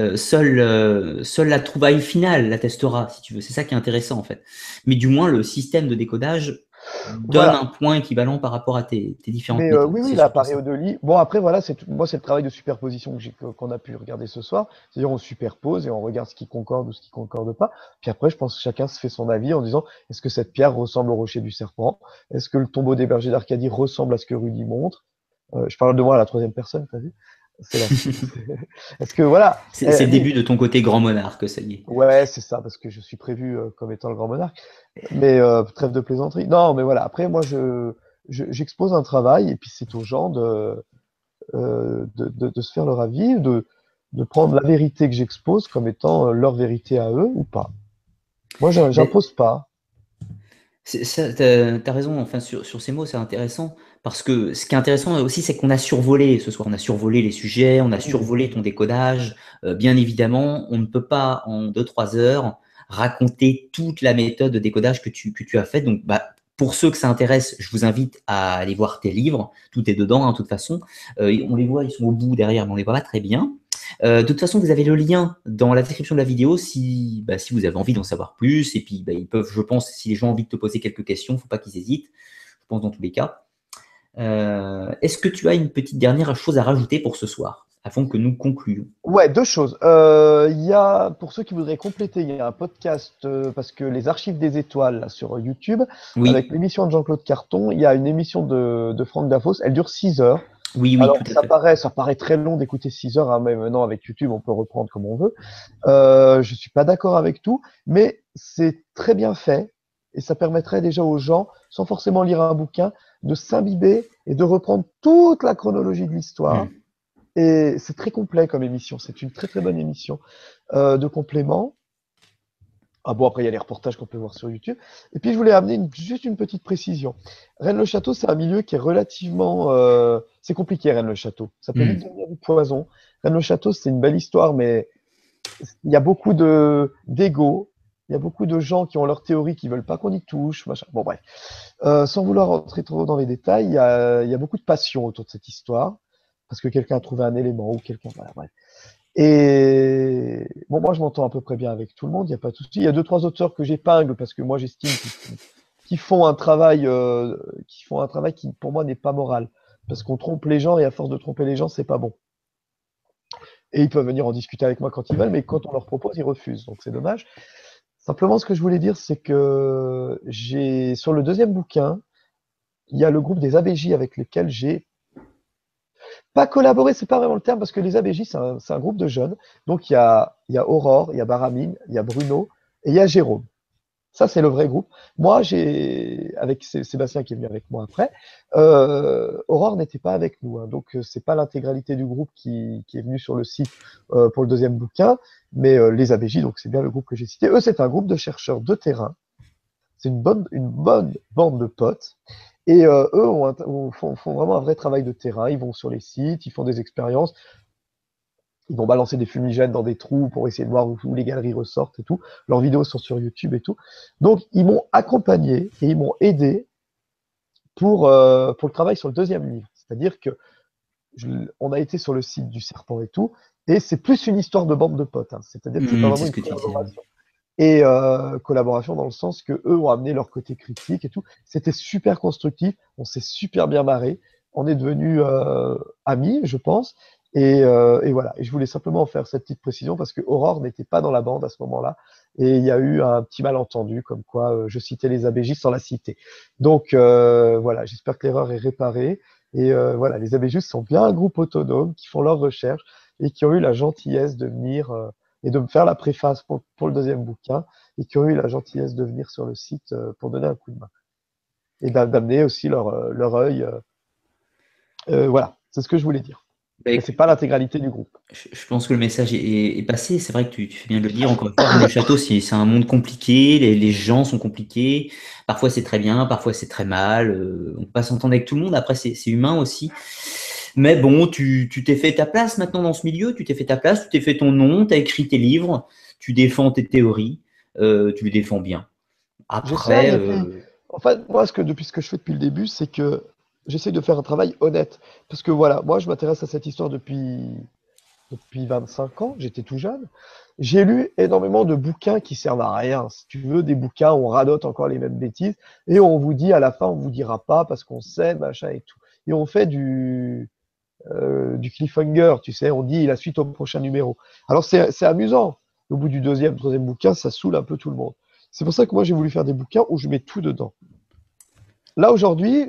seule la trouvaille finale l'attestera, si tu veux. C'est ça qui est intéressant, en fait. Mais du moins, le système de décodage donne un Voilà. point équivalent par rapport à tes différentes Mais méthodes. oui, oui, C'est la surtout ça. paréodolie. Bon, après, voilà, moi, c'est le travail de superposition qu'on a pu regarder ce soir. C'est-à-dire, on superpose et on regarde ce qui concorde ou ce qui concorde pas. Puis après, je pense que chacun se fait son avis en disant, est-ce que cette pierre ressemble au rocher du serpent? Est-ce que le tombeau des bergers d'Arcadie ressemble à ce que Rudy montre? Je parle de moi à la troisième personne, t'as vu? C'est la. Est-ce que voilà? C'est le Oui, début de ton côté grand monarque, ça y est. ouais, c'est ça, parce que je suis prévu comme étant le grand monarque. Mais trêve de plaisanterie. Non, mais voilà. Après, moi, j'expose un travail et puis c'est aux gens de se faire leur avis, de prendre la vérité que j'expose comme étant leur vérité à eux ou pas. Moi, Mais j'impose pas. t'as raison, enfin, sur ces mots, c'est intéressant. Parce que ce qui est intéressant aussi, c'est qu'on a survolé ce soir. On a survolé les sujets, on a Oui, survolé ton décodage. Bien évidemment, on ne peut pas, en 2, 3 heures, raconter toute la méthode de décodage que tu as faite. Donc, bah, pour ceux que ça intéresse, je vous invite à aller voir tes livres. Tout est dedans, hein, de toute façon. On les voit, ils sont au bout derrière, mais on les voit pas très bien. De toute façon, vous avez le lien dans la description de la vidéo si vous avez envie d'en savoir plus. Et puis, bah, ils peuvent, je pense, si les gens ont envie de te poser quelques questions, il ne faut pas qu'ils hésitent. Je pense dans tous les cas. Est-ce que tu as une petite dernière chose à rajouter pour ce soir? avant que nous concluions. Ouais, deux choses. Il y a, pour ceux qui voudraient compléter, il y a un podcast, parce que les archives des étoiles là, sur YouTube, avec Oui, l'émission de Jean-Claude Carton, il y a une émission de Franck Dafos, elle dure 6 heures. oui, oui, tout Alors, à fait. ça paraît très long d'écouter 6 heures, hein, mais maintenant avec YouTube, on peut reprendre comme on veut. Je suis pas d'accord avec tout, mais c'est très bien fait et ça permettrait déjà aux gens, sans forcément lire un bouquin, de s'imbiber et de reprendre toute la chronologie de l'histoire. Hmm. Et c'est très complet comme émission. C'est une très très bonne émission de complément. Ah bon, après, il y a les reportages qu'on peut voir sur YouTube. Et puis, je voulais amener juste une petite précision. Rennes-le-Château, c'est un milieu qui est relativement... c'est compliqué, Rennes-le-Château. Ça peut vite Hmm. devenir du poison. Rennes-le-Château, c'est une belle histoire, mais il y a beaucoup d'ego. Il y a beaucoup de gens qui ont leur théorie, qui veulent pas qu'on y touche, machin. Bon, bref. Sans vouloir rentrer trop dans les détails, il y a beaucoup de passion autour de cette histoire. Parce que quelqu'un a trouvé un élément ou quelqu'un... Voilà, bref. Et bon, moi, je m'entends à peu près bien avec tout le monde, il n'y a pas de souci. Il y a deux, trois auteurs que j'épingle parce que moi, j'estime qu'ils font qui font un travail qui, pour moi, n'est pas moral. Parce qu'on trompe les gens et à force de tromper les gens, c'est pas bon. Et ils peuvent venir en discuter avec moi quand ils veulent, mais quand on leur propose, ils refusent. Donc, c'est dommage. Simplement, ce que je voulais dire, c'est que sur le deuxième bouquin, il y a le groupe des ABJ avec lesquels j'ai pas collaboré, c'est pas vraiment le terme, parce que les ABJ, c'est un groupe de jeunes. Donc, il y a Aurore, il y a Baramine, il y a Bruno et il y a Jérôme. Ça, c'est le vrai groupe. Moi, avec Sébastien qui est venu avec moi après, Aurore n'était pas avec nous, hein. Donc, c'est pas l'intégralité du groupe qui est venu sur le site pour le deuxième bouquin, mais les ABJ, donc c'est bien le groupe que j'ai cité. Eux, c'est un groupe de chercheurs de terrain. C'est une bonne bande de potes. Et eux font vraiment un vrai travail de terrain. Ils vont sur les sites, ils font des expériences. Ils vont balancer des fumigènes dans des trous pour essayer de voir où les galeries ressortent et tout. Leurs vidéos sont sur YouTube et tout. Donc, ils m'ont accompagné et ils m'ont aidé pour le travail sur le deuxième livre. C'est-à-dire que on a été sur le site du Serpent et tout, et c'est plus une histoire de bande de potes, hein. C'est-à-dire que c'est pas C'est vraiment ce une que tu disais. collaboration. Et collaboration dans le sens que eux ont amené leur côté critique et tout. C'était super constructif, on s'est super bien marré, on est devenus amis, je pense. Et voilà. Et je voulais simplement faire cette petite précision parce que Aurore n'était pas dans la bande à ce moment-là. Et il y a eu un petit malentendu, comme quoi je citais les ABJ sans la citer. Donc voilà, j'espère que l'erreur est réparée. Et voilà, les ABJ sont bien un groupe autonome qui font leurs recherches et qui ont eu la gentillesse de venir et de me faire la préface pour le deuxième bouquin, et qui ont eu la gentillesse de venir sur le site pour donner un coup de main. Et d'amener aussi leur œil. Voilà, c'est ce que je voulais dire. Bah, Mais c'est écoute, pas l'intégralité du groupe. je pense que le message est passé. C'est vrai que tu fais bien de le dire. Encore une fois, Rennes le Château, c'est un monde compliqué. Les gens sont compliqués. Parfois, c'est très bien. Parfois, c'est très mal. On ne peut pas s'entendre avec tout le monde. Après, c'est humain aussi. Mais bon, tu t'es fait ta place maintenant dans ce milieu. Tu t'es fait ta place. Tu t'es fait ton nom. Tu as écrit tes livres. Tu défends tes théories. Tu les défends bien. Après, J'essaye, et puis, en fait, moi, depuis ce que je fais depuis le début, c'est que j'essaye de faire un travail honnête. Parce que voilà, moi, je m'intéresse à cette histoire depuis 25 ans, j'étais tout jeune. J'ai lu énormément de bouquins qui servent à rien. Si tu veux, des bouquins où on radote encore les mêmes bêtises et on vous dit à la fin, on vous dira pas parce qu'on sait, machin et tout. Et on fait du cliffhanger, tu sais, on dit la suite au prochain numéro. Alors c'est amusant. Au bout du deuxième, troisième bouquin, ça saoule un peu tout le monde. C'est pour ça que moi j'ai voulu faire des bouquins où je mets tout dedans. Là aujourd'hui,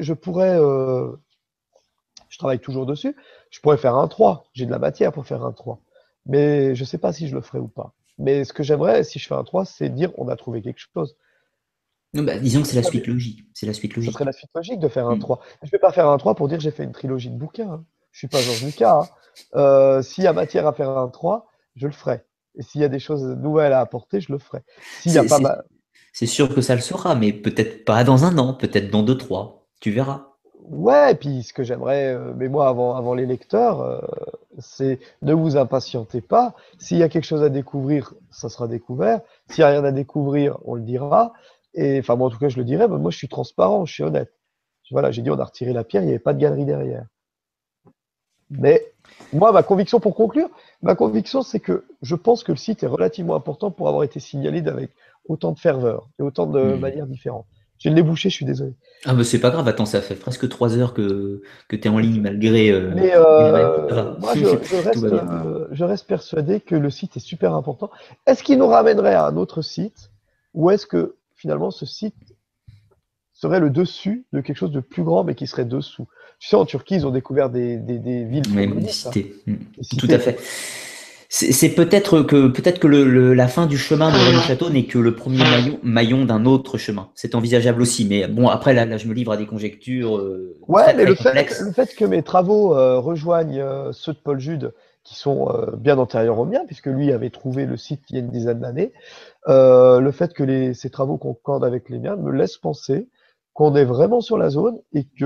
je travaille toujours dessus, je pourrais faire un 3. J'ai de la matière pour faire un 3. Mais je ne sais pas si je le ferai ou pas. Mais ce que j'aimerais, si je fais un 3, c'est dire on a trouvé quelque chose. non, bah, disons que c'est la suite logique. C'est la suite Ça serait logique. la suite logique de faire un Mm. 3. Je ne vais pas faire un 3 pour dire j'ai fait une trilogie de bouquins, hein. Je ne suis pas Georges Lucas, hein. S'il y a matière à faire un 3, je le ferai. Et s'il y a des choses nouvelles à apporter, je le ferai. S'il n'y a C'est pas c'est- c'est sûr que ça le sera, mais peut-être pas dans un an, peut-être dans deux, trois. Tu verras. Ouais, et puis ce que j'aimerais, mais moi avant les lecteurs, c'est ne vous impatientez pas. S'il y a quelque chose à découvrir, ça sera découvert. S'il n'y a rien à découvrir, on le dira. Et enfin, moi en tout cas, je le dirai. Mais moi, je suis transparent, je suis honnête. Voilà, j'ai dit, on a retiré la pierre, il n'y avait pas de galerie derrière. Mais moi, ma conviction, pour conclure, ma conviction, c'est que je pense que le site est relativement important pour avoir été signalé avec autant de ferveur et autant de Mm. manières différentes. J'ai le nez bouché, je suis désolé. Ah, bah, c'est pas grave. Attends, ça fait presque 3 heures que tu es en ligne malgré Mais ça va. moi, Tout va bien. je reste persuadé que le site est super important. Est-ce qu'il nous ramènerait à un autre site ou est-ce que finalement ce site serait le dessus de quelque chose de plus grand mais qui serait dessous? Tu sais, en Turquie, ils ont découvert des villes Oui, pharaoniques, hein, cité. des Tout à cités. fait. C'est peut-être que la fin du chemin de Rennes-le-Château n'est que le premier maillon d'un autre chemin. C'est envisageable aussi. Mais bon, après, là, je me livre à des conjectures Ouais, très, mais très complexes. le fait que mes travaux rejoignent ceux de Paul Jude, qui sont bien antérieurs aux miens, puisque lui avait trouvé le site il y a une dizaine d'années, le fait que ces travaux concordent avec les miens me laisse penser qu'on est vraiment sur la zone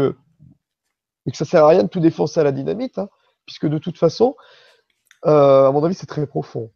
et que ça sert à rien de tout défoncer à la dynamite, hein, puisque de toute façon, à mon avis, c'est très profond.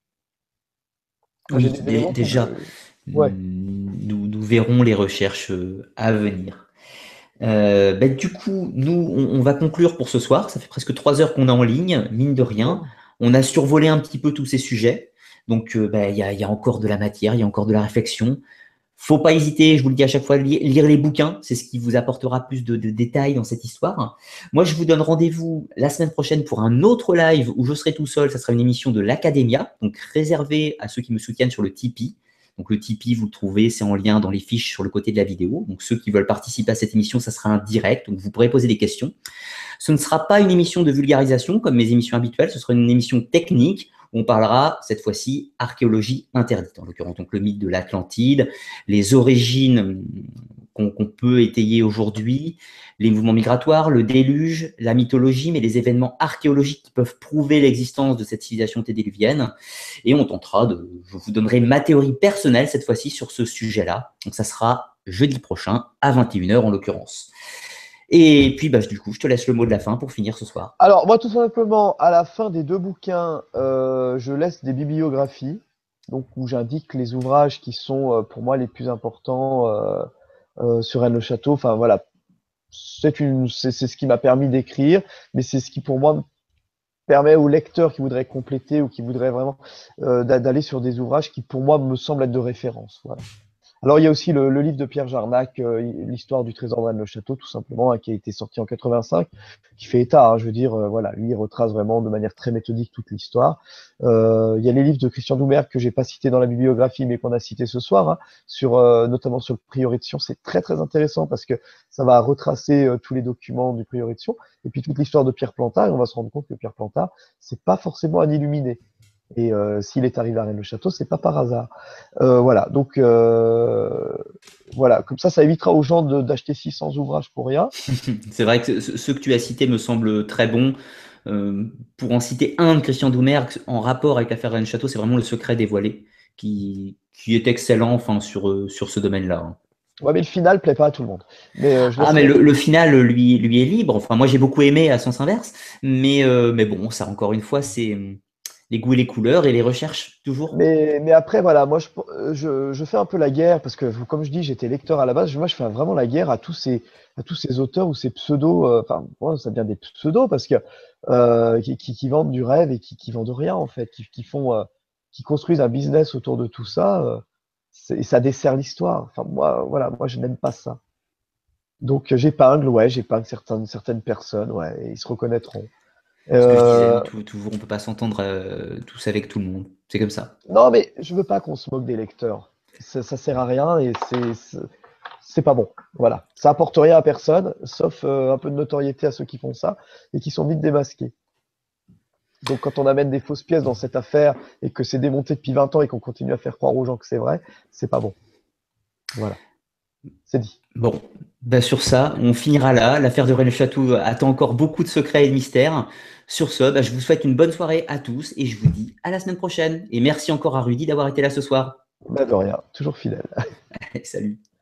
Moi, j'ai Oui, des éléments qui déjà, me... Ouais. nous verrons les recherches à venir. Ben, du coup, nous, on va conclure pour ce soir. Ça fait presque 3 heures qu'on est en ligne, mine de rien. Oh. On a survolé un petit peu tous ces sujets. Donc, ben, il y a encore de la matière, il y a encore de la réflexion. Faut pas hésiter, je vous le dis à chaque fois, lire les bouquins. C'est ce qui vous apportera plus de détails dans cette histoire. Moi, je vous donne rendez-vous la semaine prochaine pour un autre live où je serai tout seul. Ça sera une émission de l'Academia, donc réservée à ceux qui me soutiennent sur le Tipeee. Donc le Tipeee, vous le trouvez, c'est en lien dans les fiches sur le côté de la vidéo. Donc ceux qui veulent participer à cette émission, ça sera un direct. Donc vous pourrez poser des questions. Ce ne sera pas une émission de vulgarisation comme mes émissions habituelles. Ce sera une émission technique où on parlera cette fois-ci archéologie interdite, en l'occurrence donc le mythe de l'Atlantide, les origines qu'on peut étayer aujourd'hui, les mouvements migratoires, le déluge, la mythologie, mais les événements archéologiques qui peuvent prouver l'existence de cette civilisation antédiluvienne. Et on tentera je vous donnerai ma théorie personnelle cette fois-ci sur ce sujet-là. Donc ça sera jeudi prochain à 21h en l'occurrence. Et puis bah, du coup, je te laisse le mot de la fin pour finir ce soir. Alors, moi, tout simplement, à la fin des deux bouquins, je laisse des bibliographies, donc où j'indique les ouvrages qui sont pour moi les plus importants sur Rennes-le-Château. Enfin, voilà, c'est ce qui m'a permis d'écrire, mais c'est ce qui pour moi permet aux lecteurs qui voudraient compléter ou qui voudraient vraiment d'aller sur des ouvrages qui pour moi me semblent être de référence. Voilà. Alors, il y a aussi le livre de Pierre Jarnac, l'histoire du trésor de Rennes-le-Château, tout simplement, hein, qui a été sorti en 85, qui fait état, hein, je veux dire, voilà, lui, il retrace vraiment de manière très méthodique toute l'histoire. Il y a les livres de Christian Doumergue que j'ai pas cités dans la bibliographie, mais qu'on a cités ce soir, hein, notamment sur le prieuré de Sion. C'est très, très intéressant parce que ça va retracer tous les documents du prieuré de Sion, et puis toute l'histoire de Pierre Plantard, et on va se rendre compte que Pierre Plantard, c'est pas forcément un illuminé. Et s'il est arrivé à Rennes-le-Château, c'est pas par hasard. Voilà, donc voilà, comme ça évitera aux gens d'acheter 600 ouvrages pour rien. C'est vrai que ceux que tu as cités me semblent très bons. Pour en citer un de Christian Doumergue en rapport avec l'affaire Rennes-Château, c'est vraiment Le Secret dévoilé, qui est excellent enfin, sur ce domaine-là. Hein. Ouais, mais le final plaît pas à tout le monde. Mais je Ah, mais laisserai. le final, lui est libre. Enfin, moi, j'ai beaucoup aimé à sens inverse. Mais bon, ça, encore une fois, c'est les goûts et les couleurs et les recherches, toujours. Mais après, voilà, moi, je fais un peu la guerre parce que, comme je dis, j'étais lecteur à la base. Moi, je fais vraiment la guerre à tous ces auteurs ou ces pseudos. Enfin, moi, ça devient des pseudos parce que qui vendent du rêve et qui vendent rien en fait, qui construisent un business autour de tout ça. Et ça dessert l'histoire. Enfin, moi, voilà, moi, je n'aime pas ça. Donc, j'épingle certaines personnes, ouais, et ils se reconnaîtront. Ce que je disais, Euh, hein, toujours, on peut pas s'entendre tous avec tout le monde. C'est comme ça. non, mais je veux pas qu'on se moque des lecteurs. Ça sert à rien et c'est pas bon. Voilà. Ça apporte rien à personne, sauf un peu de notoriété à ceux qui font ça et qui sont vite démasqués. Donc, quand on amène des fausses pièces dans cette affaire et que c'est démonté depuis 20 ans et qu'on continue à faire croire aux gens que c'est vrai, c'est pas bon. Voilà. C'est dit. Bon, bah sur ça, on finira là. L'affaire de Rennes-le-Château attend encore beaucoup de secrets et de mystères. Sur ce, bah, je vous souhaite une bonne soirée à tous et je vous dis à la semaine prochaine. Et merci encore à Rudy d'avoir été là ce soir. Bah, de rien. Toujours fidèle. Salut.